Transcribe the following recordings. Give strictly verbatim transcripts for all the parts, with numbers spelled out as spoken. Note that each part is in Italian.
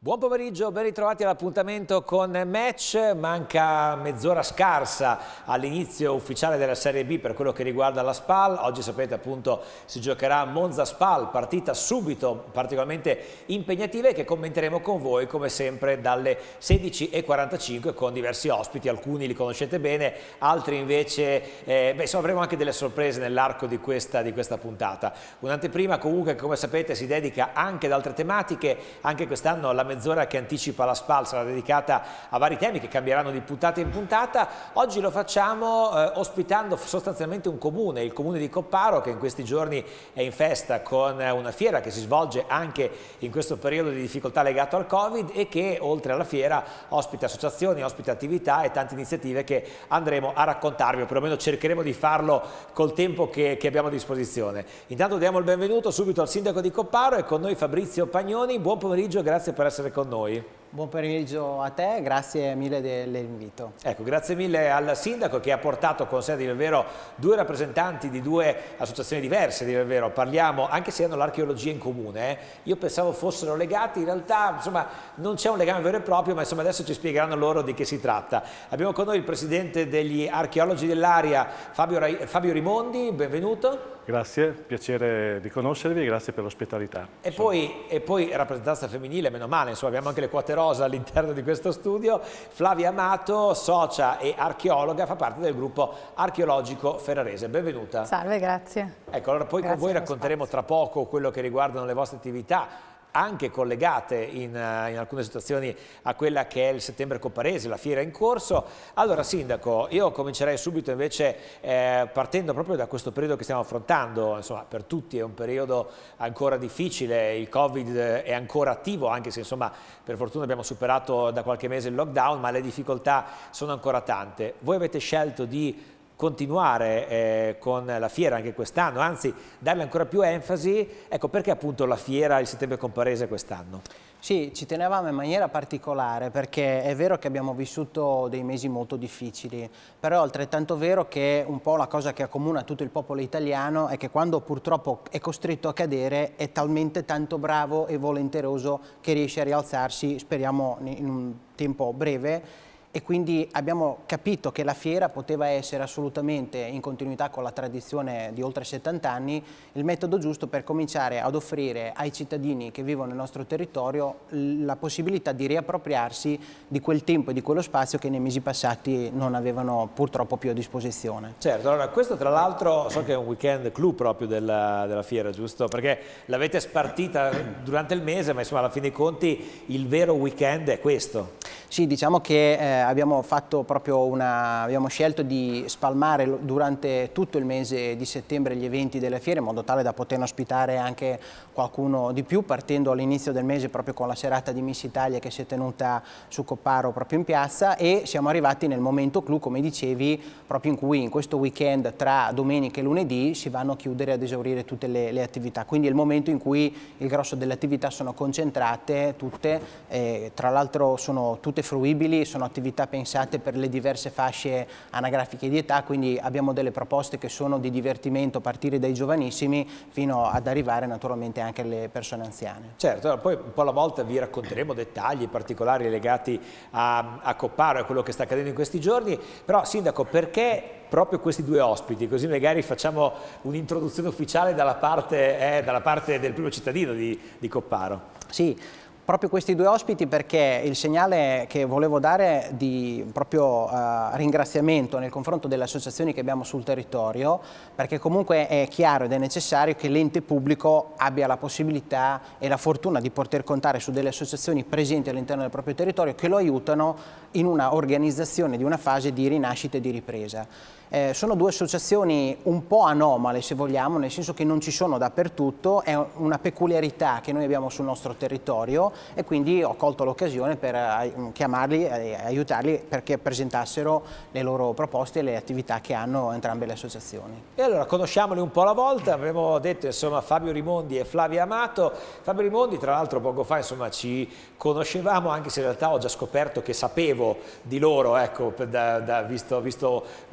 Buon pomeriggio, ben ritrovati all'appuntamento con Match. Manca mezz'ora scarsa all'inizio ufficiale della Serie B per quello che riguarda la Spal. Oggi sapete appunto si giocherà Monza-Spal, partita subito particolarmente impegnativa e che commenteremo con voi come sempre dalle sedici e quarantacinque con diversi ospiti. Alcuni li conoscete bene, altri invece eh, beh, insomma, avremo anche delle sorprese nell'arco di questa, di questa puntata. Un'anteprima comunque che come sapete si dedica anche ad altre tematiche. Anche quest'anno la mezz'ora che anticipa la Spal sarà dedicata a vari temi che cambieranno di puntata in puntata. Oggi lo facciamo eh, ospitando sostanzialmente un comune, il comune di Copparo, che in questi giorni è in festa con una fiera che si svolge anche in questo periodo di difficoltà legato al Covid e che oltre alla fiera ospita associazioni, ospita attività e tante iniziative che andremo a raccontarvi, o perlomeno cercheremo di farlo col tempo che, che abbiamo a disposizione. Intanto diamo il benvenuto subito al sindaco di Copparo e con noi Fabrizio Pagnoni. Buon pomeriggio, grazie per essere con noi. Buon pomeriggio a te, grazie mille dell'invito. Ecco, grazie mille al sindaco che ha portato con sé, a dire il vero, due rappresentanti di due associazioni diverse, a dire il vero. Parliamo, anche se hanno l'archeologia in comune, eh, io pensavo fossero legati, in realtà insomma non c'è un legame vero e proprio, ma insomma adesso ci spiegheranno loro di che si tratta. Abbiamo con noi il presidente degli archeologi dell'area, Fabio, Fabio Rimondi, benvenuto. Grazie, piacere di conoscervi e grazie per l'ospitalità. E poi, e poi rappresentanza femminile, meno male, insomma abbiamo anche le quote rosa all'interno di questo studio. Flavia Amato, socia e archeologa, fa parte del gruppo archeologico ferrarese. Benvenuta. Salve, grazie. Ecco, allora poi Grazie con voi racconteremo tra poco quello che riguardano le vostre attività, anche collegate in, in alcune situazioni a quella che è il settembre copparese, la fiera in corso. Allora sindaco, io comincerei subito invece eh, partendo proprio da questo periodo che stiamo affrontando. Insomma, per tutti è un periodo ancora difficile, il Covid è ancora attivo, anche se insomma per fortuna abbiamo superato da qualche mese il lockdown, ma le difficoltà sono ancora tante. Voi avete scelto di continuare eh, con la fiera anche quest'anno, anzi darle ancora più enfasi. Ecco, perché appunto la fiera il settembre comparese quest'anno? Sì, ci tenevamo in maniera particolare perché è vero che abbiamo vissuto dei mesi molto difficili, però è altrettanto vero che un po' la cosa che accomuna tutto il popolo italiano è che quando purtroppo è costretto a cadere è talmente tanto bravo e volenteroso che riesce a rialzarsi, speriamo in un tempo breve. E quindi abbiamo capito che la fiera poteva essere assolutamente in continuità con la tradizione di oltre settanta anni il metodo giusto per cominciare ad offrire ai cittadini che vivono nel nostro territorio la possibilità di riappropriarsi di quel tempo e di quello spazio che nei mesi passati non avevano purtroppo più a disposizione. Certo, allora questo tra l'altro so che è un weekend clou proprio della, della fiera, giusto? Perché l'avete spartita durante il mese, ma insomma alla fine dei conti il vero weekend è questo. Sì, diciamo che eh, abbiamo fatto proprio una, abbiamo scelto di spalmare durante tutto il mese di settembre gli eventi delle fiere in modo tale da poter ospitare anche qualcuno di più, partendo all'inizio del mese proprio con la serata di Miss Italia che si è tenuta su Copparo proprio in piazza, e siamo arrivati nel momento clou, come dicevi, proprio in cui in questo weekend tra domenica e lunedì si vanno a chiudere, ad esaurire tutte le, le attività, quindi è il momento in cui il grosso delle attività sono concentrate tutte, eh, tra l'altro sono tutte fruibili, sono attività pensate per le diverse fasce anagrafiche di età, quindi abbiamo delle proposte che sono di divertimento a partire dai giovanissimi fino ad arrivare naturalmente anche alle persone anziane. Certo, allora poi un po' alla volta vi racconteremo dettagli particolari legati a, a Copparo e a quello che sta accadendo in questi giorni, però sindaco, perché proprio questi due ospiti? Così magari facciamo un'introduzione ufficiale dalla parte, eh, dalla parte del primo cittadino di, di Copparo. Sì. Proprio questi due ospiti perché il segnale che volevo dare di proprio uh, ringraziamento nei confronto delle associazioni che abbiamo sul territorio, perché comunque è chiaro ed è necessario che l'ente pubblico abbia la possibilità e la fortuna di poter contare su delle associazioni presenti all'interno del proprio territorio che lo aiutano in una organizzazione di una fase di rinascita e di ripresa. Eh, sono due associazioni un po' anomale, se vogliamo, nel senso che non ci sono dappertutto, è una peculiarità che noi abbiamo sul nostro territorio e quindi ho colto l'occasione per eh, chiamarli e aiutarli perché presentassero le loro proposte e le attività che hanno entrambe le associazioni. E allora conosciamoli un po' alla volta. Abbiamo detto insomma Fabio Rimondi e Flavia Amato. Fabio Rimondi tra l'altro poco fa insomma ci conoscevamo, anche se in realtà ho già scoperto che sapevo di loro, ecco, da, da, visto, visto un passaggio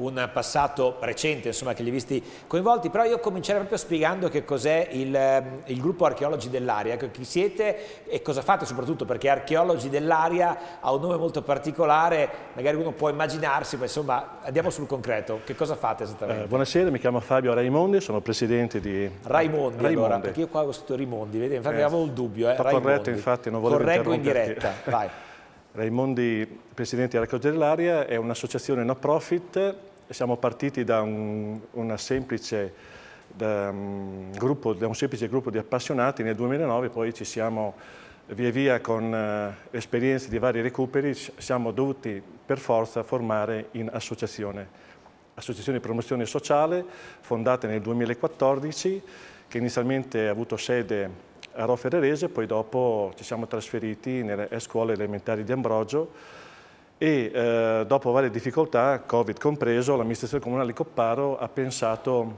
passato recente, insomma, che li ha visti coinvolti, però io comincerei proprio spiegando che cos'è il, il gruppo Archeologi dell'Aria, chi siete e cosa fate, soprattutto perché Archeologi dell'Aria ha un nome molto particolare, magari uno può immaginarsi, ma insomma andiamo sul concreto, che cosa fate esattamente? Eh, buonasera, mi chiamo Fabio Raimondi, sono presidente di... Raimondi, Raimondi. Allora, perché io qua ho scritto Rimondi, vedi? Infatti eh, avevo il dubbio. Eh, corretto, infatti non volevo Correggo in diretta, vai. Raimondi, presidente di Archeologi dell'Aria, è un'associazione no profit, siamo partiti da un, una semplice, da un gruppo, da un semplice gruppo di appassionati nel duemilanove, poi ci siamo via via con uh, esperienze di vari recuperi, siamo dovuti per forza formare in associazione. Associazione di promozione sociale, fondata nel duemilaquattordici, che inizialmente ha avuto sede a Rho Ferrarese, poi dopo ci siamo trasferiti nelle scuole elementari di Ambrogio e eh, dopo varie difficoltà, Covid compreso, l'amministrazione comunale di Copparo ha pensato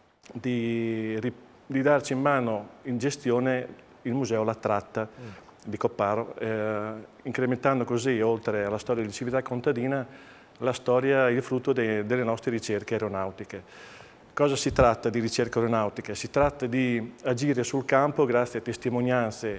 di, di darci in mano in gestione il museo La Tratta mm. di Copparo, eh, incrementando così, oltre alla storia di civiltà contadina, la storia, il frutto de, delle nostre ricerche aeronautiche. Cosa si tratta di ricerca aeronautica? Si tratta di agire sul campo grazie a testimonianze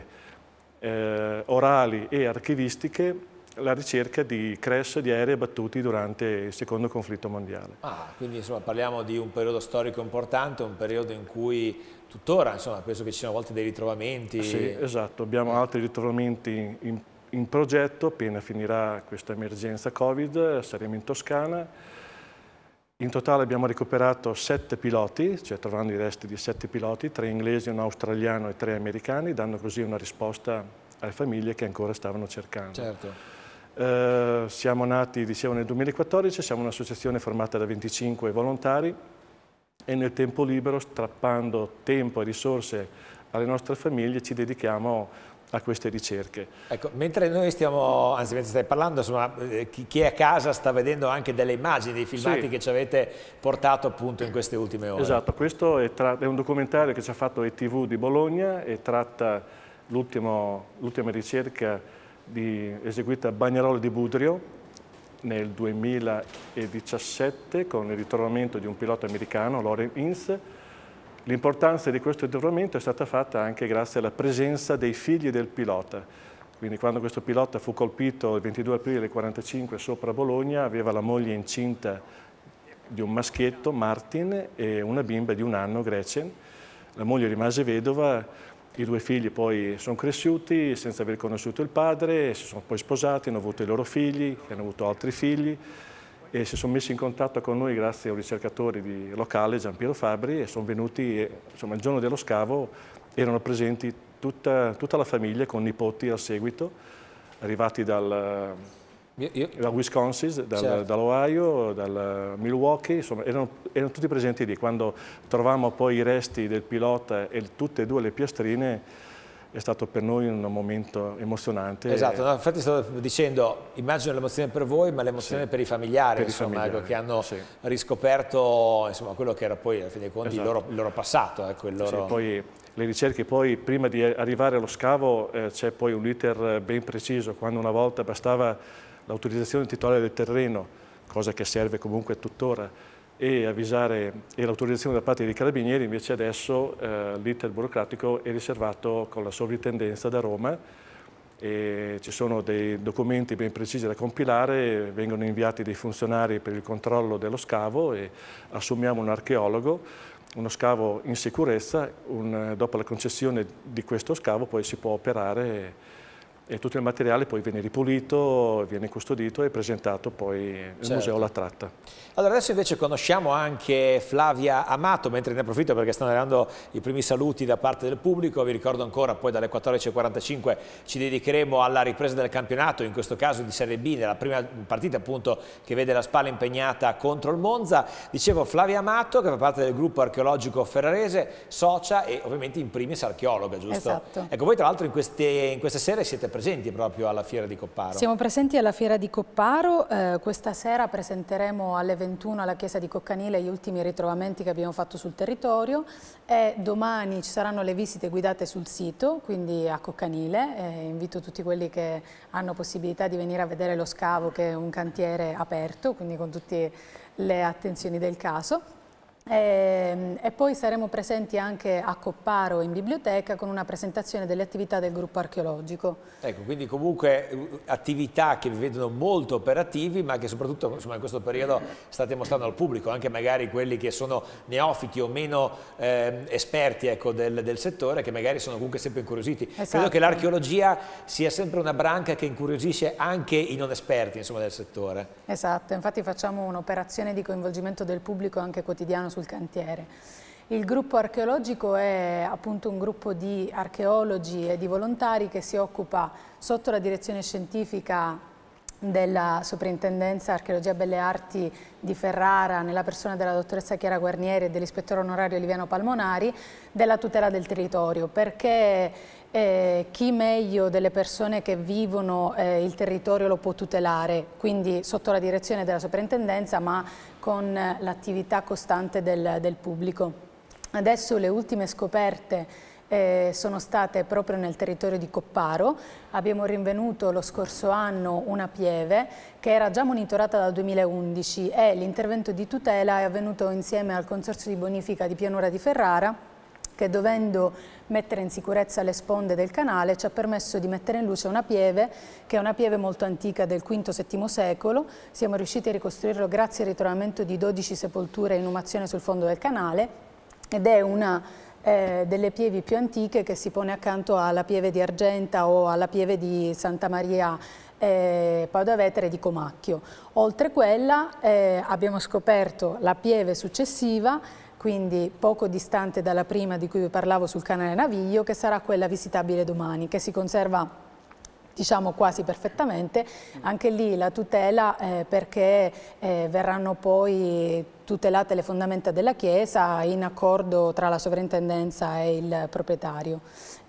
eh, orali e archivistiche, la ricerca di crash di aerei abbattuti durante il secondo conflitto mondiale. Ah, quindi insomma parliamo di un periodo storico importante, un periodo in cui tuttora insomma, penso che ci siano a volte dei ritrovamenti. Sì, esatto, abbiamo altri ritrovamenti in, in progetto, appena finirà questa emergenza Covid, saremo in Toscana. In totale abbiamo recuperato sette piloti, cioè trovando i resti di sette piloti, tre inglesi, un australiano e tre americani, dando così una risposta alle famiglie che ancora stavano cercando. Certo. Eh, siamo nati, dicevo, nel duemilaquattordici, siamo un'associazione formata da venticinque volontari e nel tempo libero, strappando tempo e risorse alle nostre famiglie, ci dedichiamo a queste ricerche. Ecco, mentre noi stiamo, anzi mentre stai parlando, insomma, chi, chi è a casa sta vedendo anche delle immagini, dei filmati sì. che ci avete portato appunto in queste ultime ore. Esatto, questo è, è un documentario che ci ha fatto E T V di Bologna e tratta l'ultima ricerca di, eseguita a Bagnarolo di Budrio nel duemiladiciassette con il ritrovamento di un pilota americano, Loren Ince. L'importanza di questo ritrovamento è stata fatta anche grazie alla presenza dei figli del pilota. Quindi quando questo pilota fu colpito il ventidue aprile del quarantacinque sopra Bologna, aveva la moglie incinta di un maschietto, Martin, e una bimba di un anno, Gretchen. La moglie rimase vedova, i due figli poi sono cresciuti senza aver conosciuto il padre, si sono poi sposati, hanno avuto i loro figli, hanno avuto altri figli, e si sono messi in contatto con noi grazie a un ricercatore di locale, Giampiero Fabri, e sono venuti, e, insomma, il giorno dello scavo erano presenti tutta, tutta la famiglia con nipoti al seguito, arrivati dal, io, io... dal Wisconsin, dal, certo. dall'Ohio, dal Milwaukee, insomma erano, erano tutti presenti lì. Quando trovammo poi i resti del pilota e tutte e due le piastrine, è stato per noi un momento emozionante. Esatto, no, infatti stavo dicendo, immagino l'emozione per voi, ma l'emozione sì, per i familiari, per insomma, i familiari. Ecco, che hanno sì. riscoperto insomma, quello che era poi, alla fine dei conti, esatto. il, loro, il loro passato. Ecco, il loro... Sì, poi le ricerche, poi prima di arrivare allo scavo eh, c'è poi un iter ben preciso, quando una volta bastava l'autorizzazione titolare del terreno, cosa che serve comunque tuttora, e avvisare e l'autorizzazione da parte dei carabinieri, invece adesso eh, l'iter burocratico è riservato con la sovrintendenza da Roma e ci sono dei documenti ben precisi da compilare, vengono inviati dei funzionari per il controllo dello scavo e assumiamo un archeologo, uno scavo in sicurezza, un, dopo la concessione di questo scavo poi si può operare e tutto il materiale poi viene ripulito, viene custodito e presentato poi nel certo. Museo La Tratta. Allora adesso invece conosciamo anche Flavia Amato, mentre ne approfitto perché stanno arrivando i primi saluti da parte del pubblico. Vi ricordo ancora, poi dalle quattordici e quarantacinque ci dedicheremo alla ripresa del campionato, in questo caso di Serie B, nella prima partita appunto che vede la Spal impegnata contro il Monza. Dicevo, Flavia Amato, che fa parte del gruppo archeologico ferrarese, socia e ovviamente in primis archeologa, giusto? Esatto. Ecco, voi tra l'altro in queste, in queste serie siete presenti proprio alla Fiera di Copparo. Siamo presenti alla Fiera di Copparo, eh, questa sera presenteremo alle ventuno alla Chiesa di Coccanile gli ultimi ritrovamenti che abbiamo fatto sul territorio e domani ci saranno le visite guidate sul sito, quindi a Coccanile. Eh, invito tutti quelli che hanno possibilità di venire a vedere lo scavo, che è un cantiere aperto, quindi con tutte le attenzioni del caso. E, e poi saremo presenti anche a Copparo in biblioteca con una presentazione delle attività del gruppo archeologico. Ecco, quindi comunque attività che vi vedono molto operativi, ma che soprattutto insomma, in questo periodo state mostrando al pubblico, anche magari quelli che sono neofiti o meno eh, esperti ecco, del, del settore, che magari sono comunque sempre incuriositi. Esatto. Credo che l'archeologia sia sempre una branca che incuriosisce anche i non esperti insomma, del settore. Esatto, infatti facciamo un'operazione di coinvolgimento del pubblico anche quotidiano sul cantiere. Il gruppo archeologico è appunto un gruppo di archeologi e di volontari che si occupa sotto la direzione scientifica della Soprintendenza Archeologia e Belle Arti di Ferrara, nella persona della dottoressa Chiara Guarnieri e dell'ispettore onorario Liviano Palmonari, della tutela del territorio, perché eh, chi meglio delle persone che vivono eh, il territorio lo può tutelare, quindi sotto la direzione della Soprintendenza ma con l'attività costante del, del pubblico. Adesso le ultime scoperte Eh, sono state proprio nel territorio di Copparo. Abbiamo rinvenuto lo scorso anno una pieve che era già monitorata dal duemilaundici e l'intervento di tutela è avvenuto insieme al Consorzio di Bonifica di Pianura di Ferrara, che dovendo mettere in sicurezza le sponde del canale ci ha permesso di mettere in luce una pieve che è una pieve molto antica del quinto settimo secolo. Siamo riusciti a ricostruirlo grazie al ritrovamento di dodici sepolture e inumazione sul fondo del canale ed è una Eh, delle pievi più antiche che si pone accanto alla pieve di Argenta o alla pieve di Santa Maria eh, Paudavetere di Comacchio. Oltre quella eh, abbiamo scoperto la pieve successiva, quindi poco distante dalla prima di cui vi parlavo sul canale Naviglio, che sarà quella visitabile domani, che si conserva diciamo quasi perfettamente. Anche lì la tutela eh, perché eh, verranno poi tutelate le fondamenta della chiesa in accordo tra la sovrintendenza e il proprietario.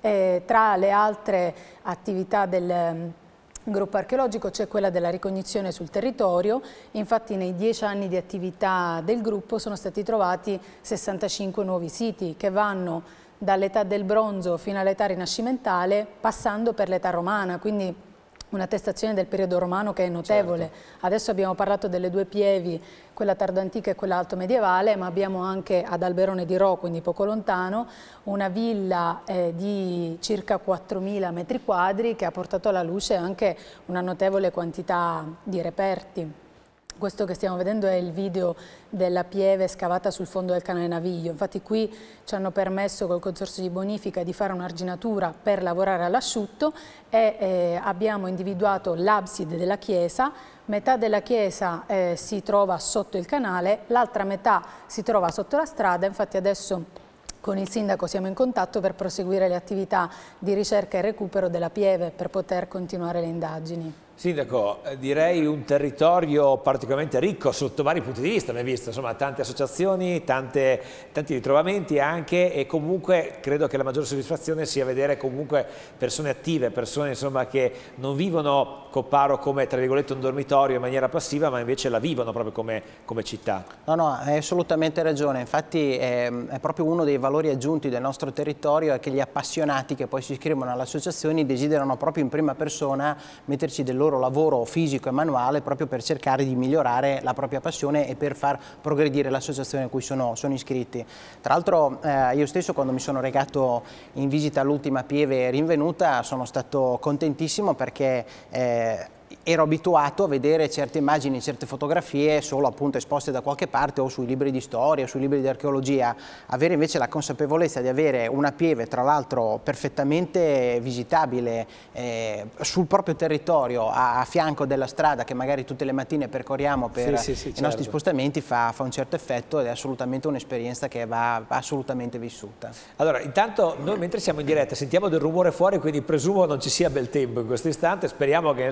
E tra le altre attività del gruppo archeologico c'è quella della ricognizione sul territorio. Infatti nei dieci anni di attività del gruppo sono stati trovati sessantacinque nuovi siti che vanno dall'età del bronzo fino all'età rinascimentale, passando per l'età romana, quindi un'attestazione del periodo romano che è notevole. Certo. Adesso abbiamo parlato delle due pievi, quella tardoantica e quella alto medievale, ma abbiamo anche ad Alberone di Ro, quindi poco lontano, una villa eh, di circa quattromila metri quadri che ha portato alla luce anche una notevole quantità di reperti. Questo che stiamo vedendo è il video della pieve scavata sul fondo del canale Naviglio. Infatti qui ci hanno permesso col Consorzio di Bonifica di fare un'arginatura per lavorare all'asciutto e eh, abbiamo individuato l'abside della chiesa. Metà della chiesa eh, si trova sotto il canale, l'altra metà si trova sotto la strada. Infatti adesso con il sindaco siamo in contatto per proseguire le attività di ricerca e recupero della pieve per poter continuare le indagini. Sindaco, direi un territorio particolarmente ricco sotto vari punti di vista, abbiamo visto insomma tante associazioni, tante, tanti ritrovamenti anche, e comunque credo che la maggior soddisfazione sia vedere comunque persone attive, persone insomma che non vivono Copparo come tra virgolette un dormitorio in maniera passiva, ma invece la vivono proprio come, come città. No, no, hai assolutamente ragione, infatti è, è proprio uno dei valori aggiunti del nostro territorio è che gli appassionati che poi si iscrivono alle associazioni desiderano proprio in prima persona metterci del loro lavoro fisico e manuale proprio per cercare di migliorare la propria passione e per far progredire l'associazione a cui sono, sono iscritti. Tra l'altro eh, io stesso quando mi sono recato in visita all'ultima pieve rinvenuta sono stato contentissimo perché eh, ero abituato a vedere certe immagini, certe fotografie solo appunto esposte da qualche parte o sui libri di storia o sui libri di archeologia. Avere invece la consapevolezza di avere una pieve tra l'altro perfettamente visitabile eh, sul proprio territorio a, a fianco della strada che magari tutte le mattine percorriamo per sì, sì, sì, i certo. nostri spostamenti fa, fa un certo effetto ed è assolutamente un'esperienza che va, va assolutamente vissuta. Allora intanto noi mentre siamo in diretta sentiamo del rumore fuori, quindi presumo non ci sia bel tempo in questo istante, speriamo che insomma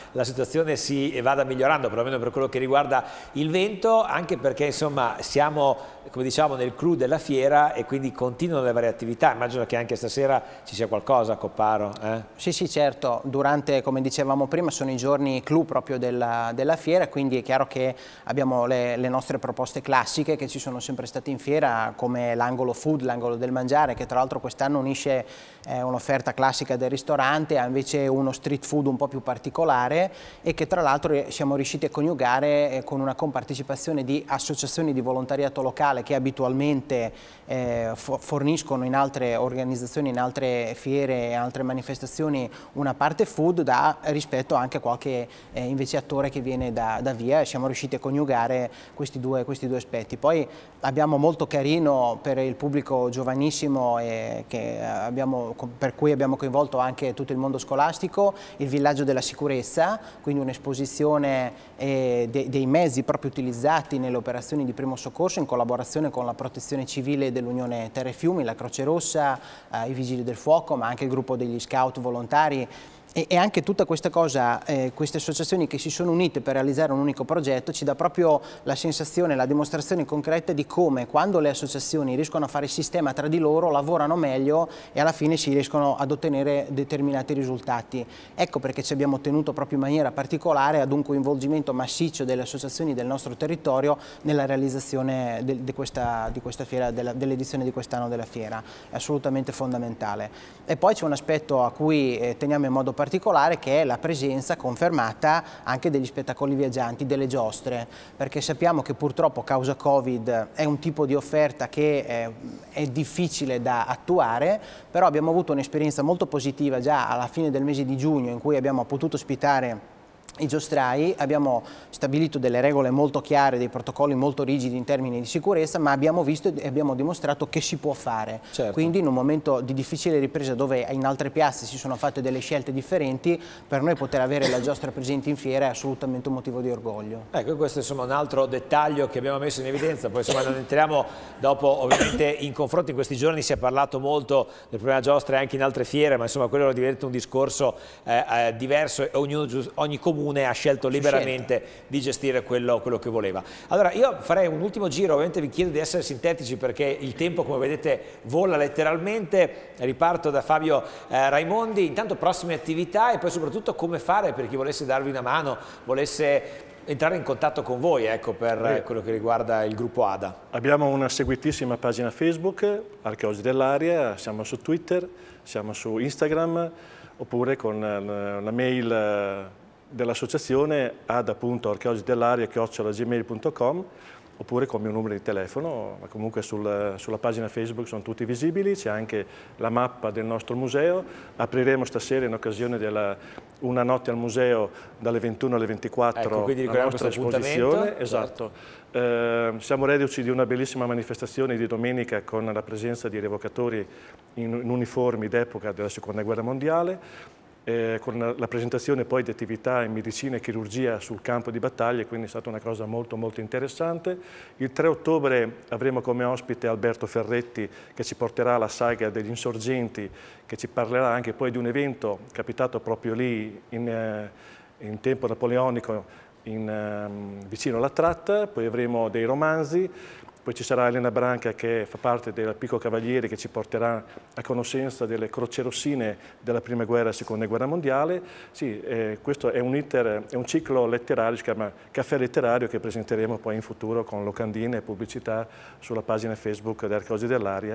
la situazione si vada migliorando, perlomeno per quello che riguarda il vento, anche perché insomma siamo, come diciamo, nel clou della fiera e quindi continuano le varie attività. Immagino che anche stasera ci sia qualcosa a Copparo. Eh? Sì, sì, certo. Durante, come dicevamo prima, sono i giorni clou proprio della, della fiera, quindi è chiaro che abbiamo le, le nostre proposte classiche che ci sono sempre state in fiera, come l'angolo food, l'angolo del mangiare, che tra l'altro quest'anno unisce eh, un'offerta classica del ristorante a invece uno street food un po' più particolare, e che tra l'altro siamo riusciti a coniugare eh, con una compartecipazione di associazioni di volontariato locale che abitualmente eh, forniscono in altre organizzazioni, in altre fiere e altre manifestazioni una parte food da, rispetto anche a qualche eh, invece attore che viene da, da via, e siamo riusciti a coniugare questi due, questi due aspetti. Poi abbiamo molto carino per il pubblico giovanissimo e che abbiamo, per cui abbiamo coinvolto anche tutto il mondo scolastico, il villaggio della sicurezza, quindi un'esposizione eh, de, dei mezzi proprio utilizzati nelle operazioni di primo soccorso in collaborazione con la Protezione Civile dell'Unione Terre e Fiumi, la Croce Rossa, eh, i Vigili del Fuoco, ma anche il gruppo degli scout volontari. E, e anche tutta questa cosa, eh, queste associazioni che si sono unite per realizzare un unico progetto, ci dà proprio la sensazione, la dimostrazione concreta di come quando le associazioni riescono a fare sistema tra di loro, lavorano meglio e alla fine si riescono ad ottenere determinati risultati. Ecco perché ci abbiamo tenuto proprio in maniera particolare ad un coinvolgimento massiccio delle associazioni del nostro territorio nella realizzazione de, de questa, di questa fiera, dell'edizione di quest'anno della fiera. È assolutamente fondamentale. E poi c'è un aspetto a cui eh, teniamo in modo particolare, che è la presenza confermata anche degli spettacoli viaggianti, delle giostre, perché sappiamo che purtroppo a causa Covid è un tipo di offerta che è, è difficile da attuare, però abbiamo avuto un'esperienza molto positiva già alla fine del mese di giugno, in cui abbiamo potuto ospitare i giostrai, abbiamo stabilito delle regole molto chiare, dei protocolli molto rigidi in termini di sicurezza, ma abbiamo visto e abbiamo dimostrato che si può fare. Certo. Quindi in un momento di difficile ripresa, dove in altre piazze si sono fatte delle scelte differenti, per noi poter avere la giostra presente in fiera è assolutamente un motivo di orgoglio. Ecco, questo è insomma un altro dettaglio che abbiamo messo in evidenza, poi insomma non entriamo dopo ovviamente in confronto. In questi giorni si è parlato molto del problema giostre anche in altre fiere, ma insomma quello diventa un discorso eh, eh, diverso, e ognuno, ogni comune ha scelto liberamente di gestire quello, quello che voleva. Allora io farei un ultimo giro, ovviamente vi chiedo di essere sintetici perché il tempo, come vedete, vola letteralmente. Riparto da Fabio eh, Raimondi. Intanto prossime attività e poi soprattutto come fare per chi volesse darvi una mano, volesse entrare in contatto con voi, ecco, per eh. quello che riguarda il gruppo A D A. Abbiamo una seguitissima pagina Facebook, Archeologi dell'Aria, siamo su Twitter, siamo su Instagram, oppure con la mail dell'associazione ad archeologi dell'aria chiocciola gmail punto com, oppure con il mio numero di telefono, ma comunque sul, sulla pagina Facebook sono tutti visibili, c'è anche la mappa del nostro museo. Apriremo stasera in occasione della Una notte al museo dalle ventuno alle ventiquattro, ecco, la nostra esposizione. Esatto. Certo. Eh, siamo reduci di una bellissima manifestazione di domenica con la presenza di rievocatori in, in uniformi d'epoca della Seconda Guerra Mondiale. Eh, con la presentazione poi di attività in medicina e chirurgia sul campo di battaglia, quindi è stata una cosa molto molto interessante. Il tre ottobre avremo come ospite Alberto Ferretti, che ci porterà alla saga degli insorgenti, che ci parlerà anche poi di un evento capitato proprio lì in, eh, in tempo napoleonico in, eh, vicino alla Tratta. Poi avremo dei romanzi. Poi ci sarà Elena Branca, che fa parte del Piccolo Cavaliere, che ci porterà a conoscenza delle crocerossine della Prima Guerra e Seconda Guerra Mondiale. Sì, eh, questo è un, iter, è un ciclo letterario, si chiama Caffè Letterario, che presenteremo poi in futuro con locandine e pubblicità sulla pagina Facebook di Archeologi dell'Aria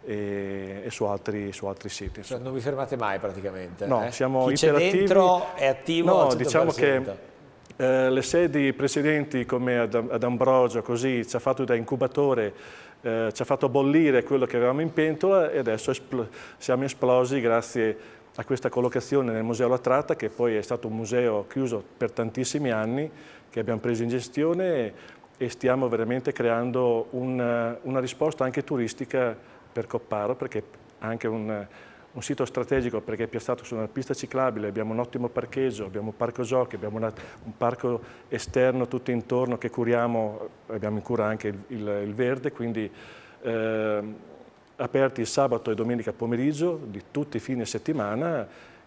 e, e su, altri, su altri siti. Cioè, non vi fermate mai praticamente? No, eh? siamo Chi interattivi. Chi c'è dentro è attivo no, al cento per cento. Diciamo che Eh, le sedi precedenti come ad, ad Ambrogio così ci ha fatto da incubatore, eh, ci ha fatto bollire quello che avevamo in pentola e adesso espl- siamo esplosi grazie a questa collocazione nel Museo La Tratta, che poi è stato un museo chiuso per tantissimi anni, che abbiamo preso in gestione e, e stiamo veramente creando un, una risposta anche turistica per Copparo, perché anche un un sito strategico, perché è piazzato su una pista ciclabile, abbiamo un ottimo parcheggio, abbiamo un parco giochi, abbiamo una, un parco esterno tutto intorno che curiamo, abbiamo in cura anche il, il, il verde, quindi eh, aperti il sabato e domenica pomeriggio di tutti i fine settimana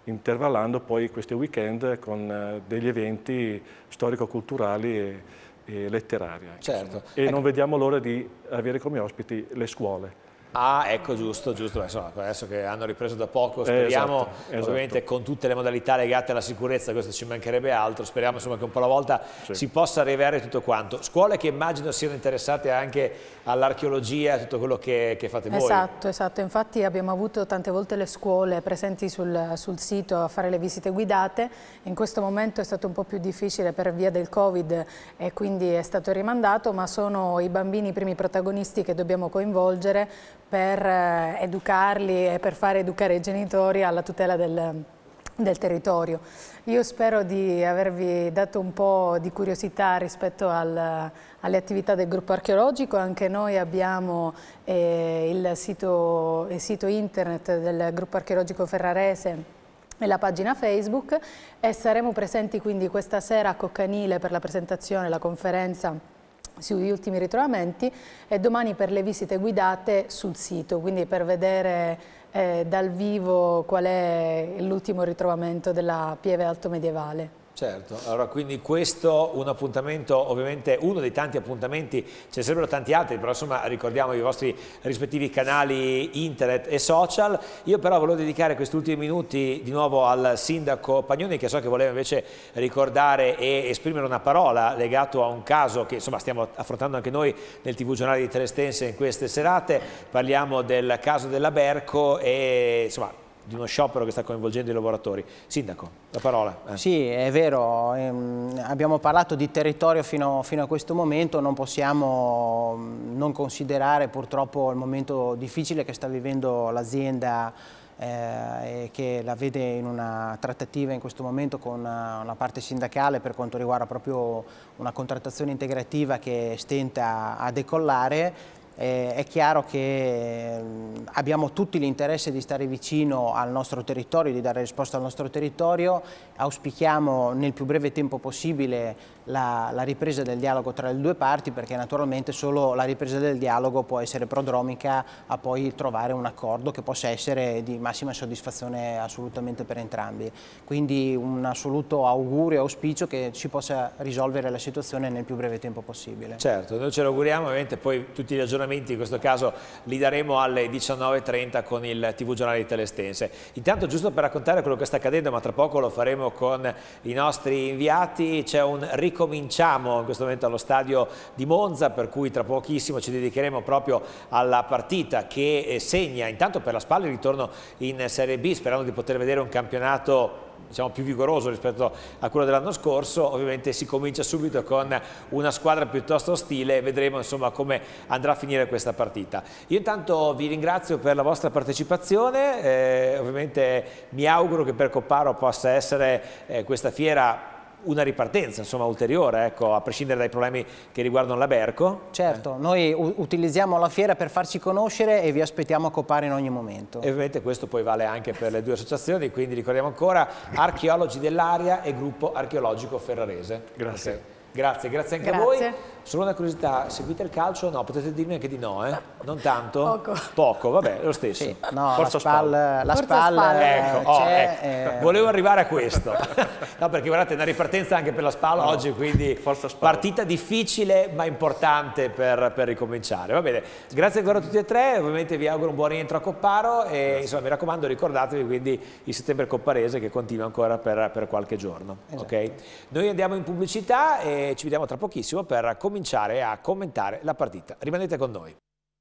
intervallando poi questi weekend con eh, degli eventi storico-culturali e, e letterari. Certo. E ecco. non vediamo l'ora di avere come ospiti le scuole. Ah, ecco, giusto, giusto. Insomma, adesso che hanno ripreso da poco, speriamo, esatto, esatto. ovviamente con tutte le modalità legate alla sicurezza, questo ci mancherebbe altro, speriamo insomma che un po' alla volta sì. si possa riavere tutto quanto. Scuole che immagino siano interessate anche all'archeologia, tutto quello che, che fate voi. Esatto, esatto, infatti abbiamo avuto tante volte le scuole presenti sul, sul sito a fare le visite guidate, in questo momento è stato un po' più difficile per via del Covid e quindi è stato rimandato, ma sono i bambini i primi protagonisti che dobbiamo coinvolgere per educarli e per fare educare i genitori alla tutela del, del territorio. Io spero di avervi dato un po' di curiosità rispetto al, alle attività del gruppo archeologico. Anche noi abbiamo eh, il, sito, il sito internet del gruppo archeologico ferrarese e la pagina Facebook e saremo presenti quindi questa sera a Coccanile per la presentazione, la conferenza sugli ultimi ritrovamenti e domani per le visite guidate sul sito, quindi per vedere eh, dal vivo qual è l'ultimo ritrovamento della pieve altomedievale. Certo, allora quindi questo un appuntamento, ovviamente uno dei tanti appuntamenti, ce ne sarebbero tanti altri, però insomma ricordiamo i vostri rispettivi canali internet e social. Io però volevo dedicare questi ultimi minuti di nuovo al sindaco Pagnoni, che so che voleva invece ricordare e esprimere una parola legato a un caso che insomma stiamo affrontando anche noi nel tivù Giornale di Telestense in queste serate. Parliamo del caso della Berco e insomma di uno sciopero che sta coinvolgendo i lavoratori. Sindaco, la parola. Eh. Sì, è vero, ehm, abbiamo parlato di territorio fino, fino a questo momento, non possiamo non considerare purtroppo il momento difficile che sta vivendo l'azienda eh, e che la vede in una trattativa in questo momento con una, una parte sindacale per quanto riguarda proprio una contrattazione integrativa che stenta a decollare. Eh, è chiaro che eh, abbiamo tutti l'interesse di stare vicino al nostro territorio, di dare risposta al nostro territorio, auspichiamo nel più breve tempo possibile la, la ripresa del dialogo tra le due parti, perché naturalmente solo la ripresa del dialogo può essere prodromica a poi trovare un accordo che possa essere di massima soddisfazione assolutamente per entrambi. Quindi un assoluto augurio e auspicio che si possa risolvere la situazione nel più breve tempo possibile. Certo, noi ce lo auguriamo, ovviamente poi tutti gli aggiornamenti in questo caso li daremo alle diciannove e trenta con il tivù Giornale di Telestense. Intanto, giusto per raccontare quello che sta accadendo, ma tra poco lo faremo con i nostri inviati, c'è un ricominciamo in questo momento allo stadio di Monza, per cui tra pochissimo ci dedicheremo proprio alla partita che segna intanto per la SPAL il ritorno in Serie B, sperando di poter vedere un campionato diciamo più vigoroso rispetto a quello dell'anno scorso. Ovviamente si comincia subito con una squadra piuttosto ostile, vedremo insomma come andrà a finire questa partita. Io intanto vi ringrazio per la vostra partecipazione, eh, ovviamente mi auguro che per Copparo possa essere eh, questa fiera una ripartenza insomma ulteriore, ecco, a prescindere dai problemi che riguardano la Berco. Certo, eh. noi utilizziamo la fiera per farci conoscere e vi aspettiamo a Copparo in ogni momento. E ovviamente questo poi vale anche per le due associazioni, quindi ricordiamo ancora Archeologi dell'Aria e Gruppo Archeologico Ferrarese. Grazie. Okay. Grazie, grazie anche Grazie. a voi. Solo una curiosità, seguite il calcio? No, potete dirmi anche di no, eh? Non tanto? Poco. Poco, vabbè, lo stesso. Sì, no, Forza la SPAL, la Forza SPAL SPAL. Ecco, oh, c'è. ecco. Eh... Volevo arrivare a questo. No, perché guardate, è una ripartenza anche per la SPAL no, oggi, quindi Forza SPAL. Partita difficile ma importante per, per ricominciare. Va bene, grazie ancora a tutti e tre, ovviamente vi auguro un buon rientro a Copparo e insomma mi raccomando ricordatevi quindi il settembre copparese che continua ancora per, per qualche giorno. Esatto. Okay? Noi andiamo in pubblicità e ci vediamo tra pochissimo per cominciare a commentare la partita. Rimanete con noi.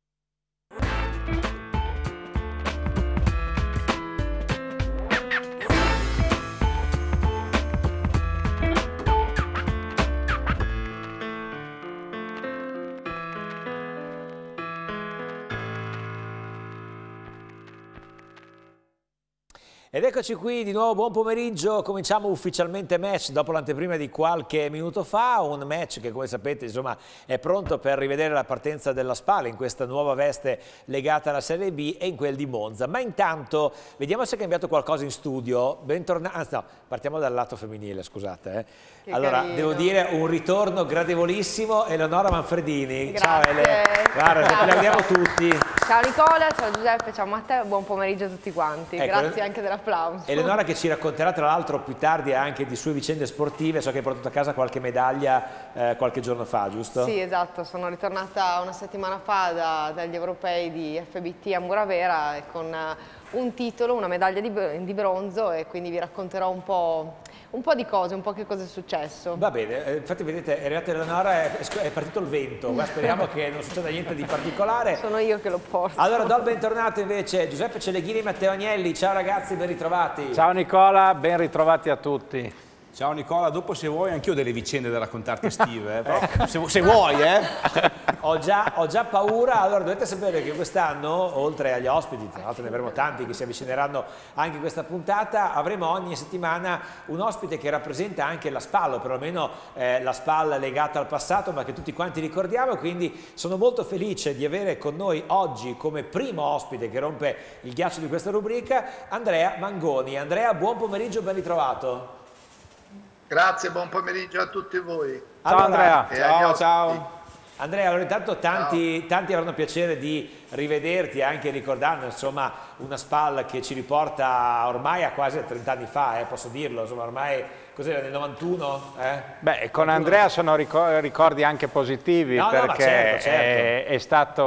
Ed eccoci qui di nuovo, buon pomeriggio, cominciamo ufficialmente match dopo l'anteprima di qualche minuto fa, un match che come sapete insomma è pronto per rivedere la partenza della SPAL in questa nuova veste legata alla Serie B e in quel di Monza, ma intanto vediamo se è cambiato qualcosa in studio. Bentornati, anzi no, partiamo dal lato femminile, scusate. Eh. Allora, carino. Devo dire un ritorno gradevolissimo, Eleonora Manfredini. Grazie. Ciao Ele, guarda, ti applaudiamo tutti. Ciao Nicola, ciao Giuseppe, ciao Matteo, buon pomeriggio a tutti quanti, ecco, grazie anche dell'applauso. applauso. Eleonora che ci racconterà tra l'altro più tardi anche di sue vicende sportive, so che hai portato a casa qualche medaglia eh, qualche giorno fa, giusto? Sì, esatto, sono ritornata una settimana fa da, dagli europei di F B T a Muravera con un titolo, una medaglia di, di bronzo, e quindi vi racconterò un po', un po' di cose, un po' che cosa è successo. Va bene, eh, infatti vedete, è arrivata Eleonora, è, è partito il vento, ma speriamo che non succeda niente di particolare. Sono io che lo porto. Allora do il bentornato invece Giuseppe Celeghini e Matteo Agnelli. Ciao ragazzi, ben ritrovati. Ciao Nicola, ben ritrovati a tutti. Ciao Nicola, dopo se vuoi anch'io ho delle vicende da raccontarti estive, eh? Però, se, se vuoi eh. Ho già, ho già paura. Allora dovete sapere che quest'anno, oltre agli ospiti, tra l'altro ne avremo tanti che si avvicineranno anche in questa puntata, avremo ogni settimana un ospite che rappresenta anche la SPAL, o perlomeno eh, la SPAL legata al passato, ma che tutti quanti ricordiamo. Quindi sono molto felice di avere con noi oggi come primo ospite che rompe il ghiaccio di questa rubrica Andrea Mangoni. Andrea, buon pomeriggio, ben ritrovato. Grazie, buon pomeriggio a tutti voi. Ciao Allora, Andrea. Ciao, ciao. Andrea, allora intanto tanti, tanti avranno piacere di rivederti anche ricordando insomma una SPAL che ci riporta ormai a quasi trenta anni fa, eh, posso dirlo, insomma ormai cos'era nel novantuno? Eh? Beh, con Andrea sono ricordi anche positivi, no, perché no, certo, certo. È, è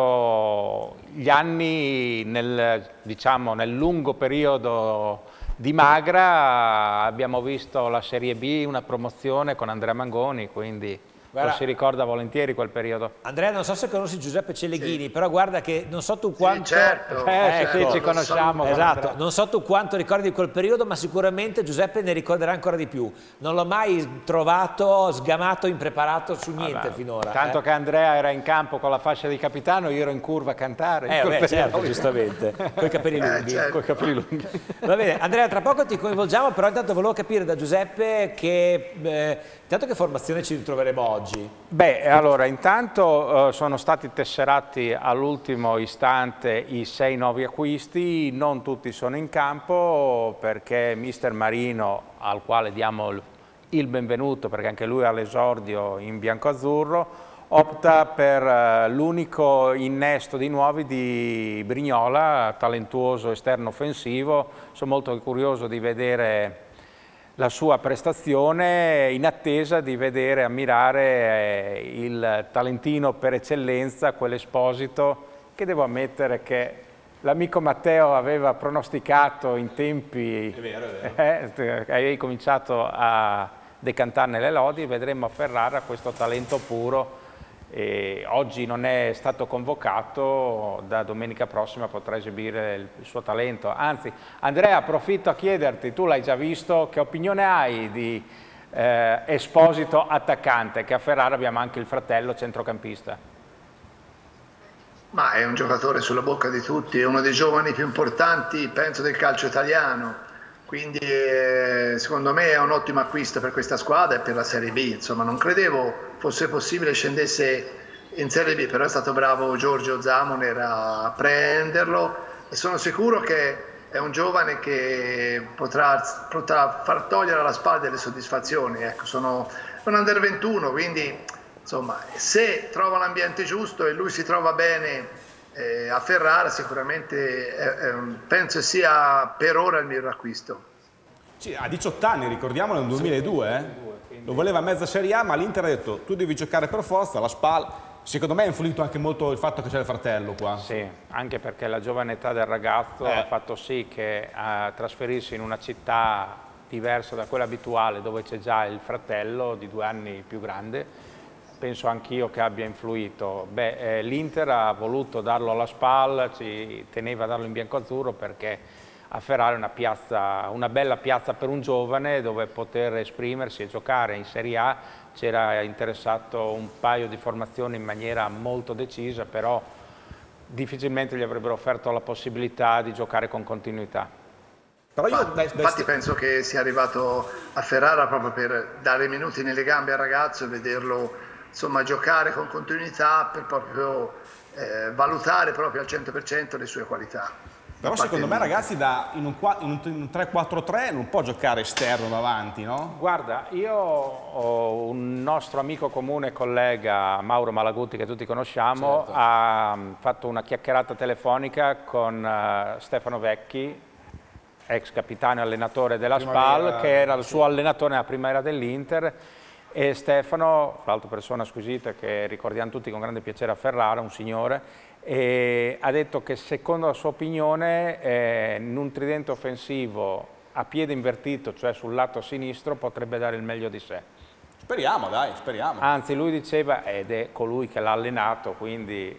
stato gli anni nel, diciamo, nel lungo periodo di Magra, abbiamo visto la Serie B, una promozione con Andrea Mangoni, quindi guarda, lo si ricorda volentieri quel periodo. Andrea, non so se conosci Giuseppe Celeghini, sì, però guarda che non so tu quanto... Sì, certo. Eh, ecco, sì, ci conosciamo. Esatto, non so tu quanto ricordi di quel periodo, ma sicuramente Giuseppe ne ricorderà ancora di più. Non l'ho mai trovato sgamato, impreparato su niente Vabbè, finora. Tanto eh. che Andrea era in campo con la fascia di capitano, io ero in curva a cantare. Eh, beh, certo, giustamente, coi capelli lunghi. Eh, certo. Coi capelli lunghi. Va bene, Andrea, tra poco ti coinvolgiamo, però intanto volevo capire da Giuseppe che, eh, intanto che formazione ci ritroveremo oggi. Beh, allora, intanto eh, sono stati tesserati all'ultimo istante i sei nuovi acquisti, non tutti sono in campo perché mister Marino, al quale diamo il, il benvenuto perché anche lui ha l'esordio in bianco-azzurro, opta per eh, l'unico innesto di nuovi di Brignola, talentuoso esterno offensivo. Sono molto curioso di vedere la sua prestazione, in attesa di vedere, ammirare il talentino per eccellenza, quell'Esposito, che devo ammettere che l'amico Matteo aveva pronosticato in tempi, è vero, è vero. Eh, avevi cominciato a decantarne le lodi. Vedremo a Ferrara questo talento puro. E oggi non è stato convocato, da domenica prossima potrà esibire il, il suo talento. Anzi, Andrea, approfitto a chiederti, tu l'hai già visto, che opinione hai di eh, Esposito attaccante, che a Ferrara abbiamo anche il fratello centrocampista? Ma è un giocatore sulla bocca di tutti, è uno dei giovani più importanti, penso, del calcio italiano. Quindi eh, secondo me è un ottimo acquisto per questa squadra e per la Serie B. Insomma, non credevo fosse possibile scendesse in Serie B, però è stato bravo Giorgio Zamoner a prenderlo e sono sicuro che è un giovane che potrà, potrà far togliere alla SPAL delle soddisfazioni. Ecco, sono un under ventuno, quindi insomma, se trova l'ambiente giusto e lui si trova bene Eh, a Ferrara, sicuramente eh, eh, penso sia per ora il miglior acquisto. Sì, ha diciotto anni, ricordiamolo, nel duemiladue, eh? Lo voleva a mezza Serie A, ma l'Inter ha detto tu devi giocare per forza, la SPAL. Secondo me ha influito anche molto il fatto che c'è il fratello qua. Sì, anche perché la giovane età del ragazzo eh. ha fatto sì che a trasferirsi in una città diversa da quella abituale, dove c'è già il fratello di due anni più grande, penso anch'io che abbia influito. Beh, eh, l'Inter ha voluto darlo alla SPAL, ci teneva a darlo in bianco-azzurro perché a Ferrara è una, piazza, una bella piazza per un giovane dove poter esprimersi e giocare. In Serie A c'era interessato un paio di formazioni in maniera molto decisa, però difficilmente gli avrebbero offerto la possibilità di giocare con continuità. Però io, Ma, infatti penso che sia arrivato a Ferrara proprio per dare minuti nelle gambe al ragazzo e vederlo insomma giocare con continuità, per proprio eh, valutare proprio al cento per cento le sue qualità. Però Infatti secondo me ragazzi da, in un, in un tre quattro tre non può giocare esterno davanti, no? Guarda, io ho un nostro amico comune e collega, Mauro Malaguti, che tutti conosciamo, certo, ha fatto una chiacchierata telefonica con uh, Stefano Vecchi, ex capitano e allenatore della Spal, che era il suo allenatore nella primavera dell'Inter, e Stefano, fra l'altro persona squisita che ricordiamo tutti con grande piacere a Ferrara, un signore, e ha detto che secondo la sua opinione eh, in un tridente offensivo a piede invertito, cioè sul lato sinistro, potrebbe dare il meglio di sé. Speriamo, dai, speriamo. Anzi, lui diceva, ed è colui che l'ha allenato, quindi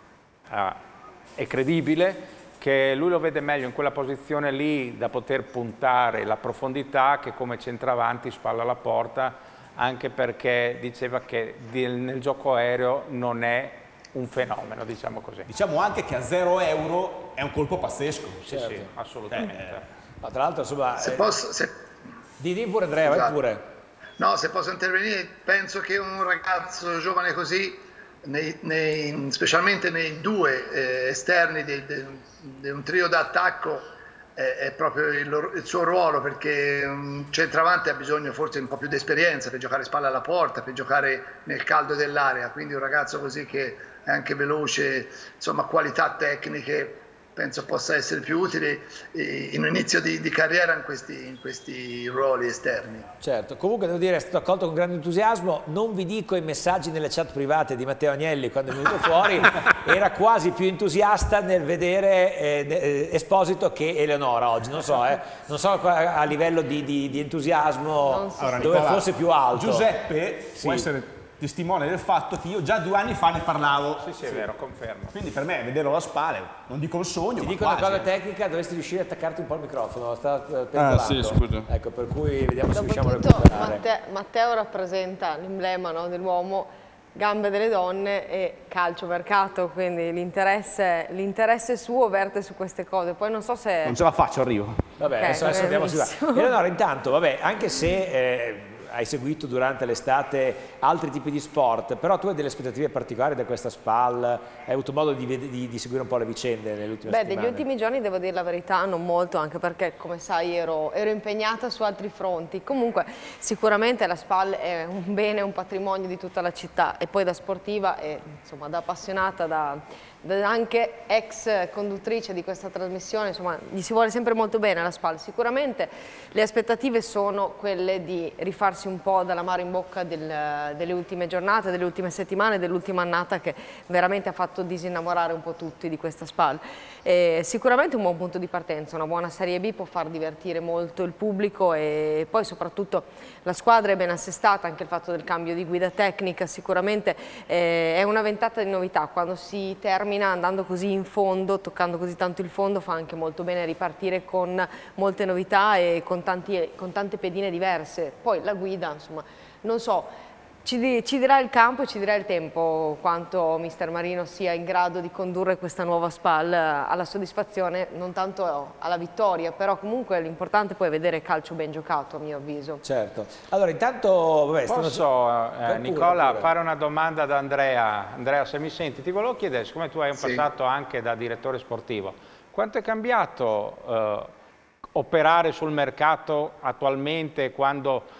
ah, è credibile, che lui lo vede meglio in quella posizione lì da poter puntare la profondità che come centravanti, spalla alla porta, anche perché diceva che nel gioco aereo non è un fenomeno, diciamo così. Diciamo anche che a zero euro è un colpo pazzesco. Sì, certo. Sì, assolutamente. Eh, ma tra l'altro, insomma... Se eh, posso... Se... Di, di pure Andrea, vai pure. No, se posso intervenire, penso che un ragazzo giovane così, nei, nei, specialmente nei due eh, esterni di, di, di un trio d'attacco, eh, è proprio il, il suo ruolo, perché un centravanti ha bisogno forse un po' più di esperienza per giocare spalla alla porta, per giocare nel caldo dell'area, quindi un ragazzo così che è anche veloce, insomma qualità tecniche, penso possa essere più utile in un inizio di, di carriera in questi, in questi ruoli esterni. Certo, comunque devo dire è stato accolto con grande entusiasmo, non vi dico i messaggi nelle chat private di Matteo Agnelli quando è venuto fuori, era quasi più entusiasta nel vedere eh, Esposito che Eleonora oggi, non so, eh, non so a livello di, di, di entusiasmo so allora, dove Nicola, fosse più alto. Giuseppe sì. può essere testimone del fatto che io già due anni fa ne parlavo. Sì, sì, è vero, confermo. Quindi per me vederlo alla spalla, non dico un sogno, Ti ma dico quasi. una cosa tecnica, dovresti riuscire ad attaccarti un po' il microfono, sta pentolando. Ah, sì, scusa. Ecco, per cui vediamo se riusciamo a Dopotutto recuperare. Matteo, Matteo rappresenta l'emblema, no, dell'uomo, gambe delle donne e calciomercato, quindi l'interesse suo verte su queste cose. Poi non so se... Non ce la faccio, arrivo. Vabbè, Okay, adesso, adesso andiamo benissimo. su. Eleonora, intanto, vabbè, anche se eh, hai seguito durante l'estate altri tipi di sport, però tu hai delle aspettative particolari da questa Spal, hai avuto modo di, di, di seguire un po' le vicende nelle ultime Beh, settimane? degli ultimi giorni devo dire la verità, non molto, anche perché come sai ero, ero impegnata su altri fronti. Comunque sicuramente la Spal è un bene, un patrimonio di tutta la città, e poi da sportiva e insomma da appassionata, da... anche ex conduttrice di questa trasmissione, insomma gli si vuole sempre molto bene alla Spal. Sicuramente le aspettative sono quelle di rifarsi un po' dall'amaro in bocca del, delle ultime giornate, delle ultime settimane, dell'ultima annata che veramente ha fatto disinnamorare un po' tutti di questa Spal. E sicuramente un buon punto di partenza, una buona Serie B può far divertire molto il pubblico, e poi soprattutto la squadra è ben assestata, anche il fatto del cambio di guida tecnica sicuramente eh, è una ventata di novità. Quando si termina andando così in fondo, toccando così tanto il fondo, fa anche molto bene ripartire con molte novità e con, tanti, con tante pedine diverse. Poi la guida, insomma, non so, ci, di, ci dirà il campo e ci dirà il tempo quanto mister Marino sia in grado di condurre questa nuova Spal alla soddisfazione, non tanto alla vittoria, però comunque l'importante poi è vedere calcio ben giocato, a mio avviso. Certo. Allora intanto... Vabbè, Posso, stanno... eh, Nicola, pure. fare una domanda ad Andrea? Andrea, se mi senti, ti volevo chiedere, siccome tu hai un sì. passato anche da direttore sportivo, quanto è cambiato eh, operare sul mercato attualmente quando